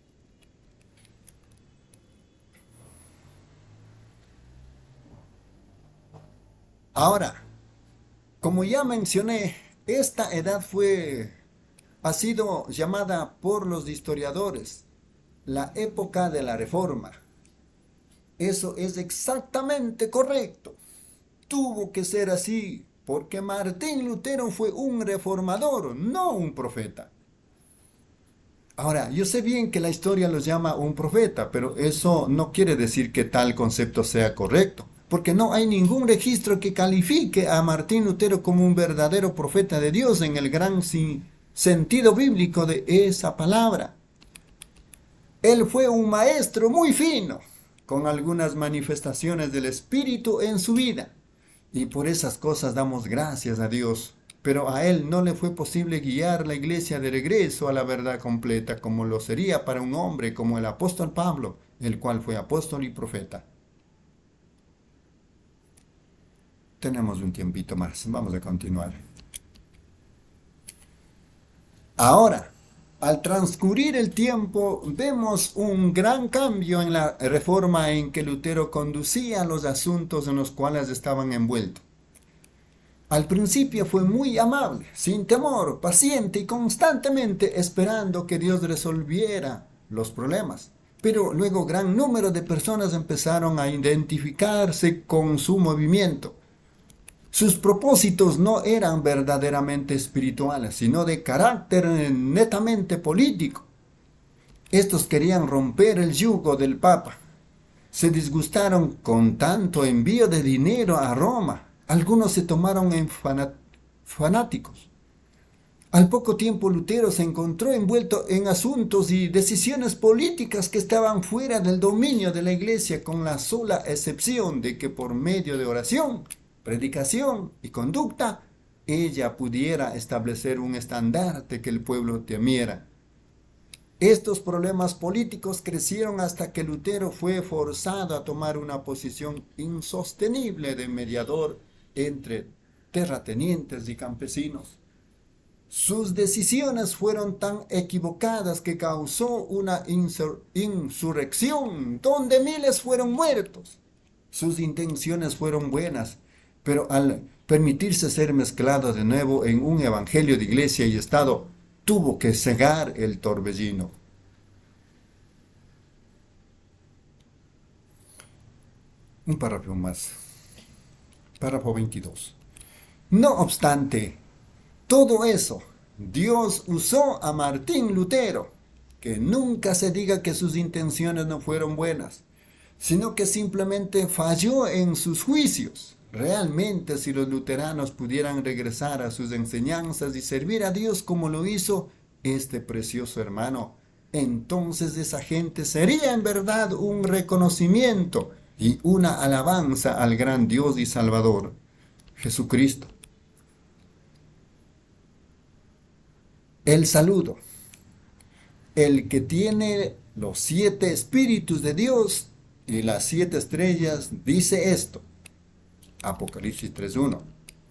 Speaker 3: Ahora, como ya mencioné, esta edad ha sido llamada por los historiadores la época de la Reforma. Eso es exactamente correcto. Tuvo que ser así, porque Martín Lutero fue un reformador, no un profeta. Ahora, yo sé bien que la historia los llama un profeta, pero eso no quiere decir que tal concepto sea correcto, porque no hay ningún registro que califique a Martín Lutero como un verdadero profeta de Dios en el gran sentido bíblico de esa palabra. Él fue un maestro muy fino, con algunas manifestaciones del Espíritu en su vida, y por esas cosas damos gracias a Dios. Pero a él no le fue posible guiar la iglesia de regreso a la verdad completa, como lo sería para un hombre como el apóstol Pablo, el cual fue apóstol y profeta. Tenemos un tiempito más, vamos a continuar. Ahora, al transcurrir el tiempo, vemos un gran cambio en la reforma en que Lutero conducía los asuntos en los cuales estaban envueltos. Al principio fue muy amable, sin temor, paciente y constantemente esperando que Dios resolviera los problemas. Pero luego gran número de personas empezaron a identificarse con su movimiento. Sus propósitos no eran verdaderamente espirituales, sino de carácter netamente político. Estos querían romper el yugo del Papa. Se disgustaron con tanto envío de dinero a Roma. Algunos se tomaron en fanáticos. Al poco tiempo Lutero se encontró envuelto en asuntos y decisiones políticas que estaban fuera del dominio de la iglesia, con la sola excepción de que por medio de oración, predicación y conducta, ella pudiera establecer un estandarte que el pueblo temiera. Estos problemas políticos crecieron hasta que Lutero fue forzado a tomar una posición insostenible de mediador entre terratenientes y campesinos. Sus decisiones fueron tan equivocadas que causó una insurrección donde miles fueron muertos. Sus intenciones fueron buenas, pero al permitirse ser mezclado de nuevo en un evangelio de iglesia y Estado, tuvo que cegar el torbellino. Un párrafo más. Párrafo 22. No obstante, todo eso, Dios usó a Martín Lutero, que nunca se diga que sus intenciones no fueron buenas, sino que simplemente falló en sus juicios. Realmente, si los luteranos pudieran regresar a sus enseñanzas y servir a Dios como lo hizo este precioso hermano, entonces esa gente sería en verdad un reconocimiento y una alabanza al gran Dios y Salvador, Jesucristo. El saludo. El que tiene los 7 espíritus de Dios y las 7 estrellas dice esto. Apocalipsis 3:1.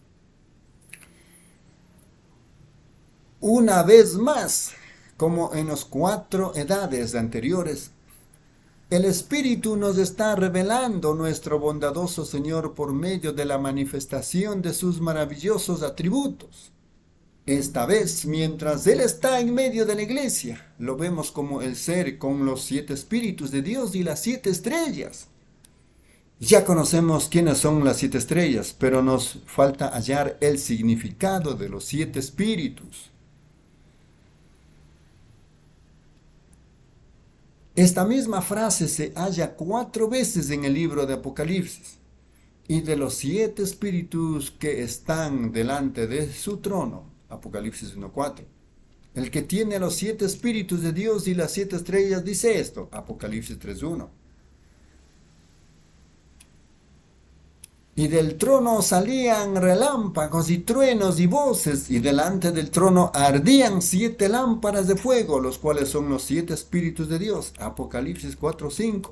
Speaker 3: Una vez más, como en las 4 edades anteriores, el Espíritu nos está revelando nuestro bondadoso Señor por medio de la manifestación de sus maravillosos atributos. Esta vez, mientras Él está en medio de la iglesia, lo vemos como el ser con los 7 espíritus de Dios y las 7 estrellas. Ya conocemos quiénes son las 7 estrellas, pero nos falta hallar el significado de los 7 espíritus. Esta misma frase se halla 4 veces en el libro de Apocalipsis. Y de los 7 espíritus que están delante de su trono, Apocalipsis 1:4. El que tiene los 7 espíritus de Dios y las 7 estrellas dice esto, Apocalipsis 3:1. Y del trono salían relámpagos y truenos y voces, y delante del trono ardían 7 lámparas de fuego, los cuales son los 7 espíritus de Dios. Apocalipsis 4:5.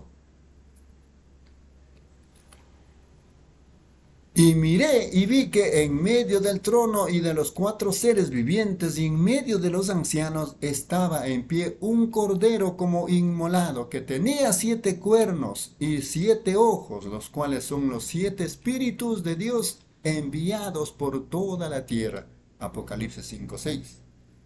Speaker 3: Y miré y vi que en medio del trono y de los 4 seres vivientes y en medio de los ancianos estaba en pie un cordero como inmolado, que tenía 7 cuernos y 7 ojos, los cuales son los 7 espíritus de Dios enviados por toda la tierra. Apocalipsis 5:6.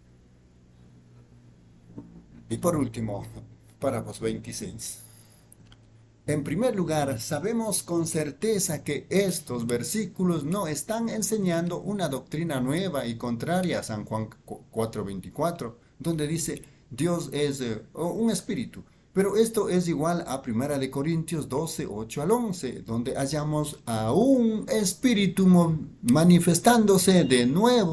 Speaker 3: Y por último, párrafos 26. En primer lugar, sabemos con certeza que estos versículos no están enseñando una doctrina nueva y contraria a San Juan 4:24, donde dice Dios es un espíritu. Pero esto es igual a 1 Corintios 12:8 al 11, donde hallamos a un espíritu manifestándose de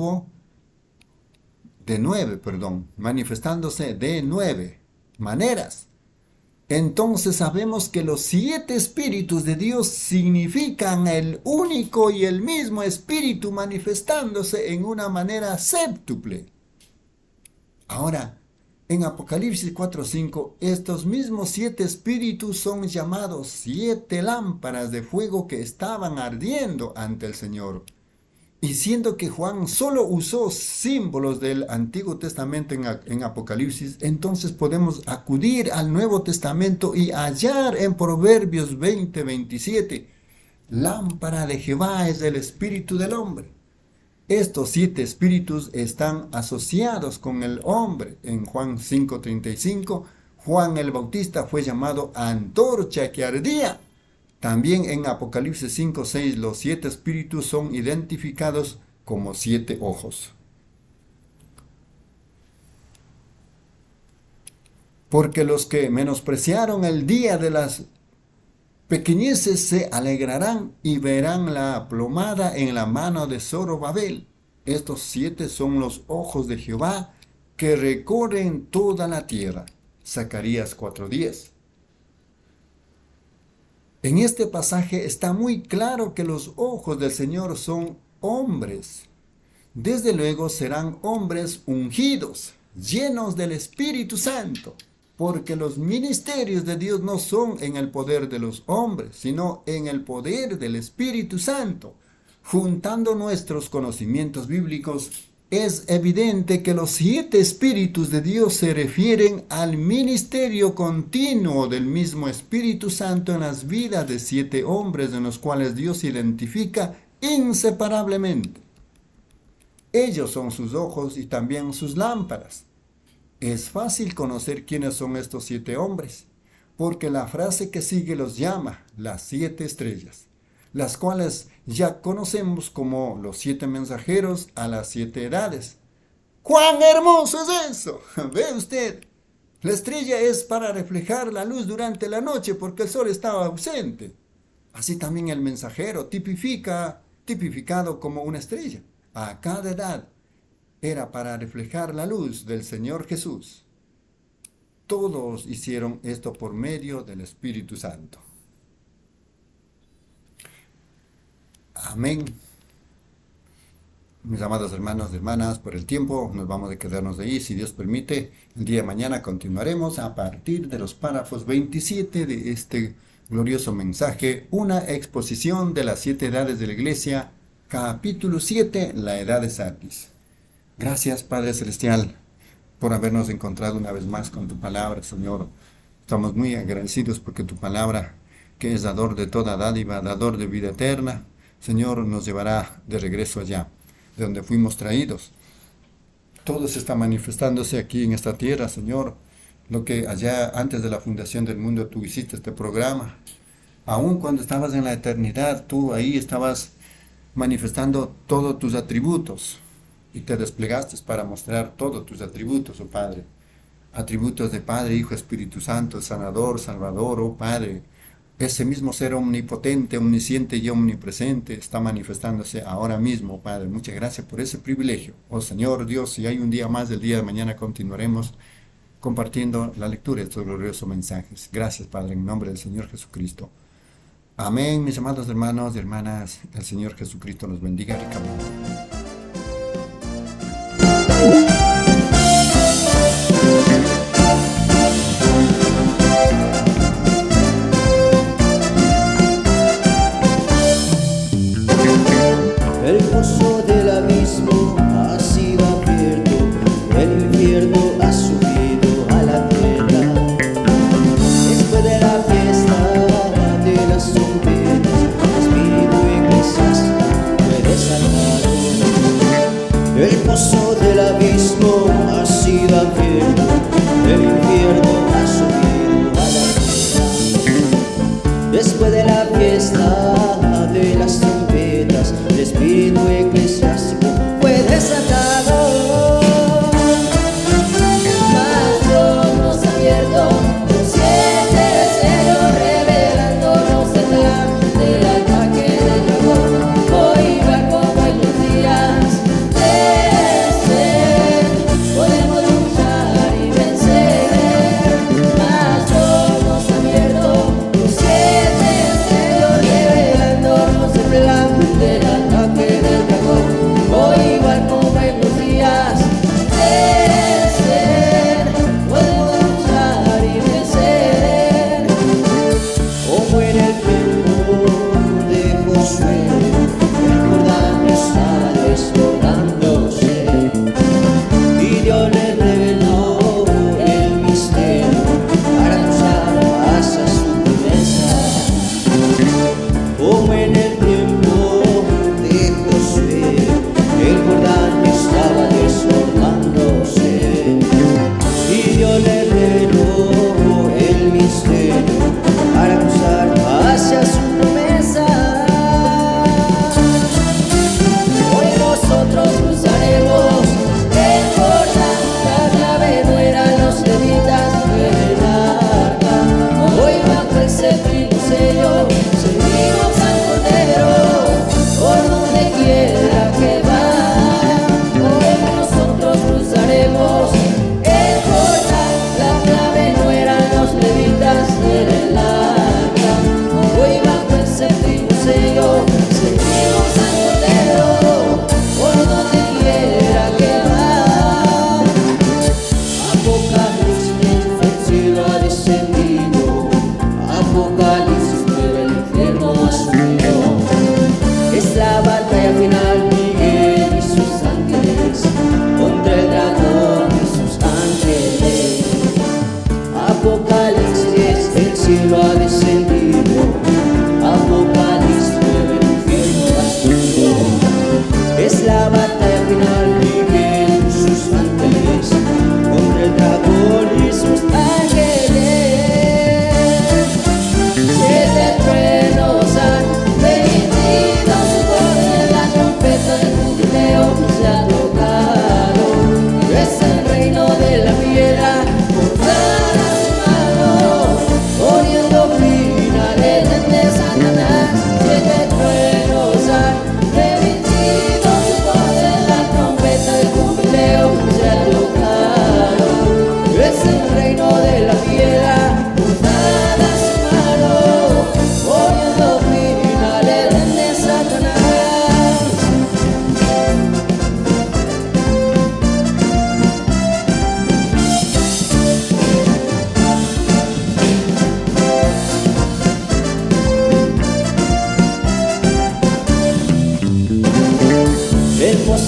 Speaker 3: 9 maneras. Entonces sabemos que los 7 espíritus de Dios significan el único y el mismo espíritu manifestándose en una manera séptuple. Ahora, en Apocalipsis 4:5, estos mismos 7 espíritus son llamados 7 lámparas de fuego que estaban ardiendo ante el Señor. Y siendo que Juan solo usó símbolos del Antiguo Testamento en Apocalipsis, entonces podemos acudir al Nuevo Testamento y hallar en Proverbios 20:27, lámpara de Jehová es el espíritu del hombre. Estos 7 espíritus están asociados con el hombre. En Juan 5:35, Juan el Bautista fue llamado antorcha que ardía. También en Apocalipsis 5:6 los 7 espíritus son identificados como 7 ojos. Porque los que menospreciaron el día de las pequeñeces se alegrarán y verán la plomada en la mano de Zorobabel. Estos 7 son los ojos de Jehová que recorren toda la tierra. Zacarías 4:10. En este pasaje está muy claro que los ojos del Señor son hombres. Desde luego serán hombres ungidos, llenos del Espíritu Santo, porque los ministerios de Dios no son en el poder de los hombres, sino en el poder del Espíritu Santo. Juntando nuestros conocimientos bíblicos, es evidente que los 7 espíritus de Dios se refieren al ministerio continuo del mismo Espíritu Santo en las vidas de 7 hombres en los cuales Dios se identifica inseparablemente. Ellos son sus ojos y también sus lámparas. Es fácil conocer quiénes son estos 7 hombres, porque la frase que sigue los llama las 7 estrellas. las cuales ya conocemos como los 7 mensajeros a las 7 edades. ¡Cuán hermoso es eso! ¿Ve usted? La estrella es para reflejar la luz durante la noche porque el sol estaba ausente. Así también el mensajero tipificado como una estrella. A cada edad era para reflejar la luz del Señor Jesús. Todos hicieron esto por medio del Espíritu Santo. Amén. Mis amados hermanos y hermanas, por el tiempo nos vamos a quedarnos de ahí. Si Dios permite, el día de mañana continuaremos a partir de los párrafos 27 de este glorioso mensaje, una exposición de las 7 edades de la iglesia, capítulo 7, la edad de Sardis. Gracias, Padre Celestial, por habernos encontrado una vez más con tu palabra, Señor. Estamos muy agradecidos porque tu palabra, que es dador de toda dádiva, dador de vida eterna, Señor, nos llevará de regreso allá, de donde fuimos traídos. Todo se está manifestándose aquí en esta tierra, Señor. Lo que allá antes de la fundación del mundo tú hiciste este programa. Aún cuando estabas en la eternidad, tú ahí estabas manifestando todos tus atributos. Y te desplegaste para mostrar todos tus atributos, oh Padre. Atributos de Padre, Hijo, Espíritu Santo, Sanador, Salvador, oh Padre. Ese mismo ser omnipotente, omnisciente y omnipresente está manifestándose ahora mismo, Padre. Muchas gracias por ese privilegio. Oh Señor Dios, si hay un día más, el día de mañana continuaremos compartiendo la lectura de estos gloriosos mensajes. Gracias, Padre, en nombre del Señor Jesucristo. Amén, mis amados hermanos y hermanas. El Señor Jesucristo los bendiga ricamente.
Speaker 5: El pozo del abismo ha sido abierto, el infierno ha subido a la tierra. Después de la fiesta de las trompetas, el espíritu eclesiástico fue desatado. El pozo del abismo ha sido abierto, el infierno ha subido a la tierra. Después de la fiesta de las trompetas, el espíritu eclesiástico fue desatado.
Speaker 6: Mas Dios nos ha abierto los 7 sellos, revelándonos el plan del ataque del dragón. Hoy va como en los días de ser, podemos luchar y vencer. Mas Dios nos ha abierto los 7 sellos, revelándonos el plan del ataque del dragón. Hoy va como en los días de ser, podemos luchar y vencer.
Speaker 5: Como en el tiempo de Josué, el Jordán estaba desbordándose y Dios le reveló el misterio para cruzar hacia su promesa. Como en el tiempo de Josué, el Jordán estaba desbordándose y Dios le reveló el misterio para cruzar hacia su promesa.
Speaker 6: Hoy nosotros cruzaremos el Jordán, la clave no eran los levitas, fue el arca. Hoy bajo el cetro y los sellos servimos al Cordero.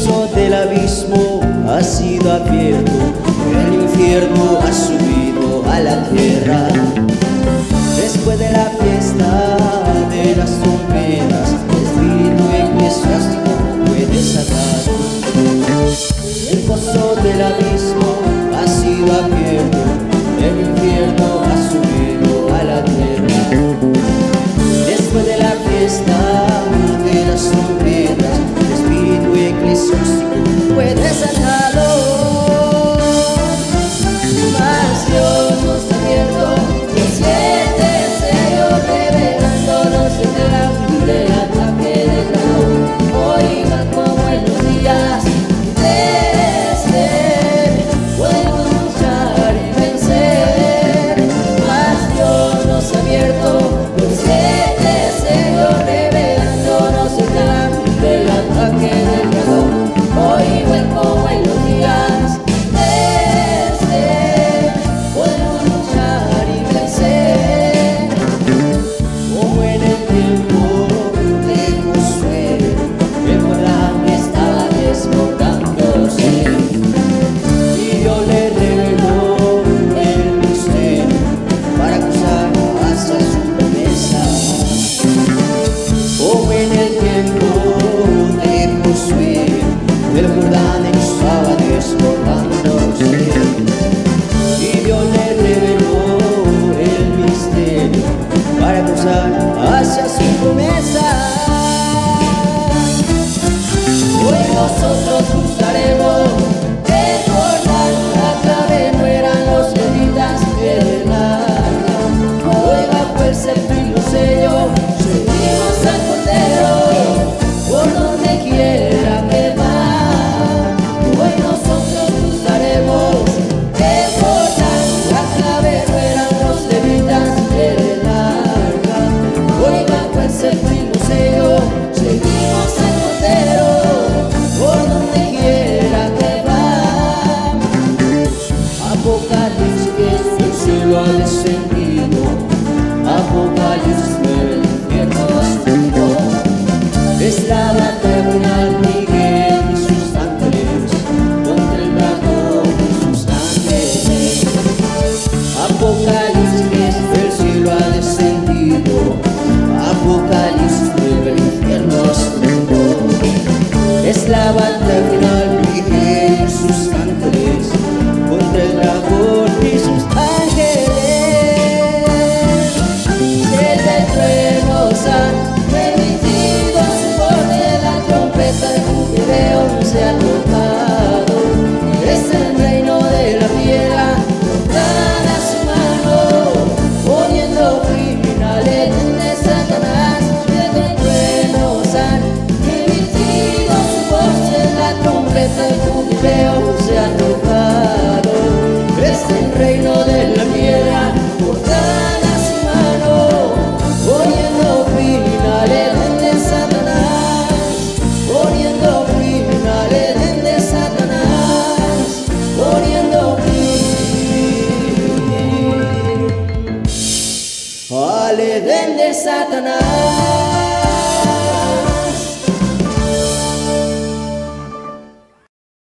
Speaker 5: pozo del abismo ha sido abierto, el infierno ha subido a la tierra. Después de la fiesta de las trompetas, el espíritu eclesiástico fue desatado. El pozo del abismo ha sido abierto, el infierno ha subido a la tierra. Después de la fiesta de las trompetas, el espíritu eclesiástico fue desatado. Mas Dios nos ha abierto los 7 sellos, revelándonos del ataque del dragón. Oigan como en los días de podemos luchar y vencer. Mas Dios nos ha abierto los 7 sellos, revelándonos del ataque del dragón. Oigan como en los días podemos luchar y vencer. Como en el tiempo de Josué, el Jordán estaba desbordándose y Dios le reveló el misterio para cruzar hacia su promesa. Como en el tiempo de Josué, el Jordán estaba desbordándose y Dios le reveló el misterio para cruzar hacia su promesa. Hoy nosotros cruzaremos el Jordán, acá no eran los levitas del arca. Hoy bajo el séptimo sello seguimos al Cordero por donde quiera que va. Hoy nosotros cruzaremos el Jordán, acá no eran los levitas del arca. Hoy bajo el séptimo sello seguimos al Cordero por donde quiera que va. Apocalipsis, el cielo ha descendido. Apocalipsis 9, el infierno ha subido. Es la batalla final, Miguel y sus ángeles contra el dragón y sus ángeles. Apocalipsis, el cielo ha descendido. Apocalipsis 9, el infierno ha subido. Es la batalla final, Miguel y sus ángeles contra el dragón y sus ángeles. Siete truenos han permitido su voz, de la trompeta de jubileo se ha tocado. Es el reino de la piedra, cortada su mano, poniendo fin al orden de Satanás. Siete truenos han permitido su voz, de la trompeta de jubileo se ha tocado. Es el reino de la piedra, cortada su mano, poniendo fin al orden de Satanás, poniendo fin al orden de Satanás, poniendo fin al eden de Satanás.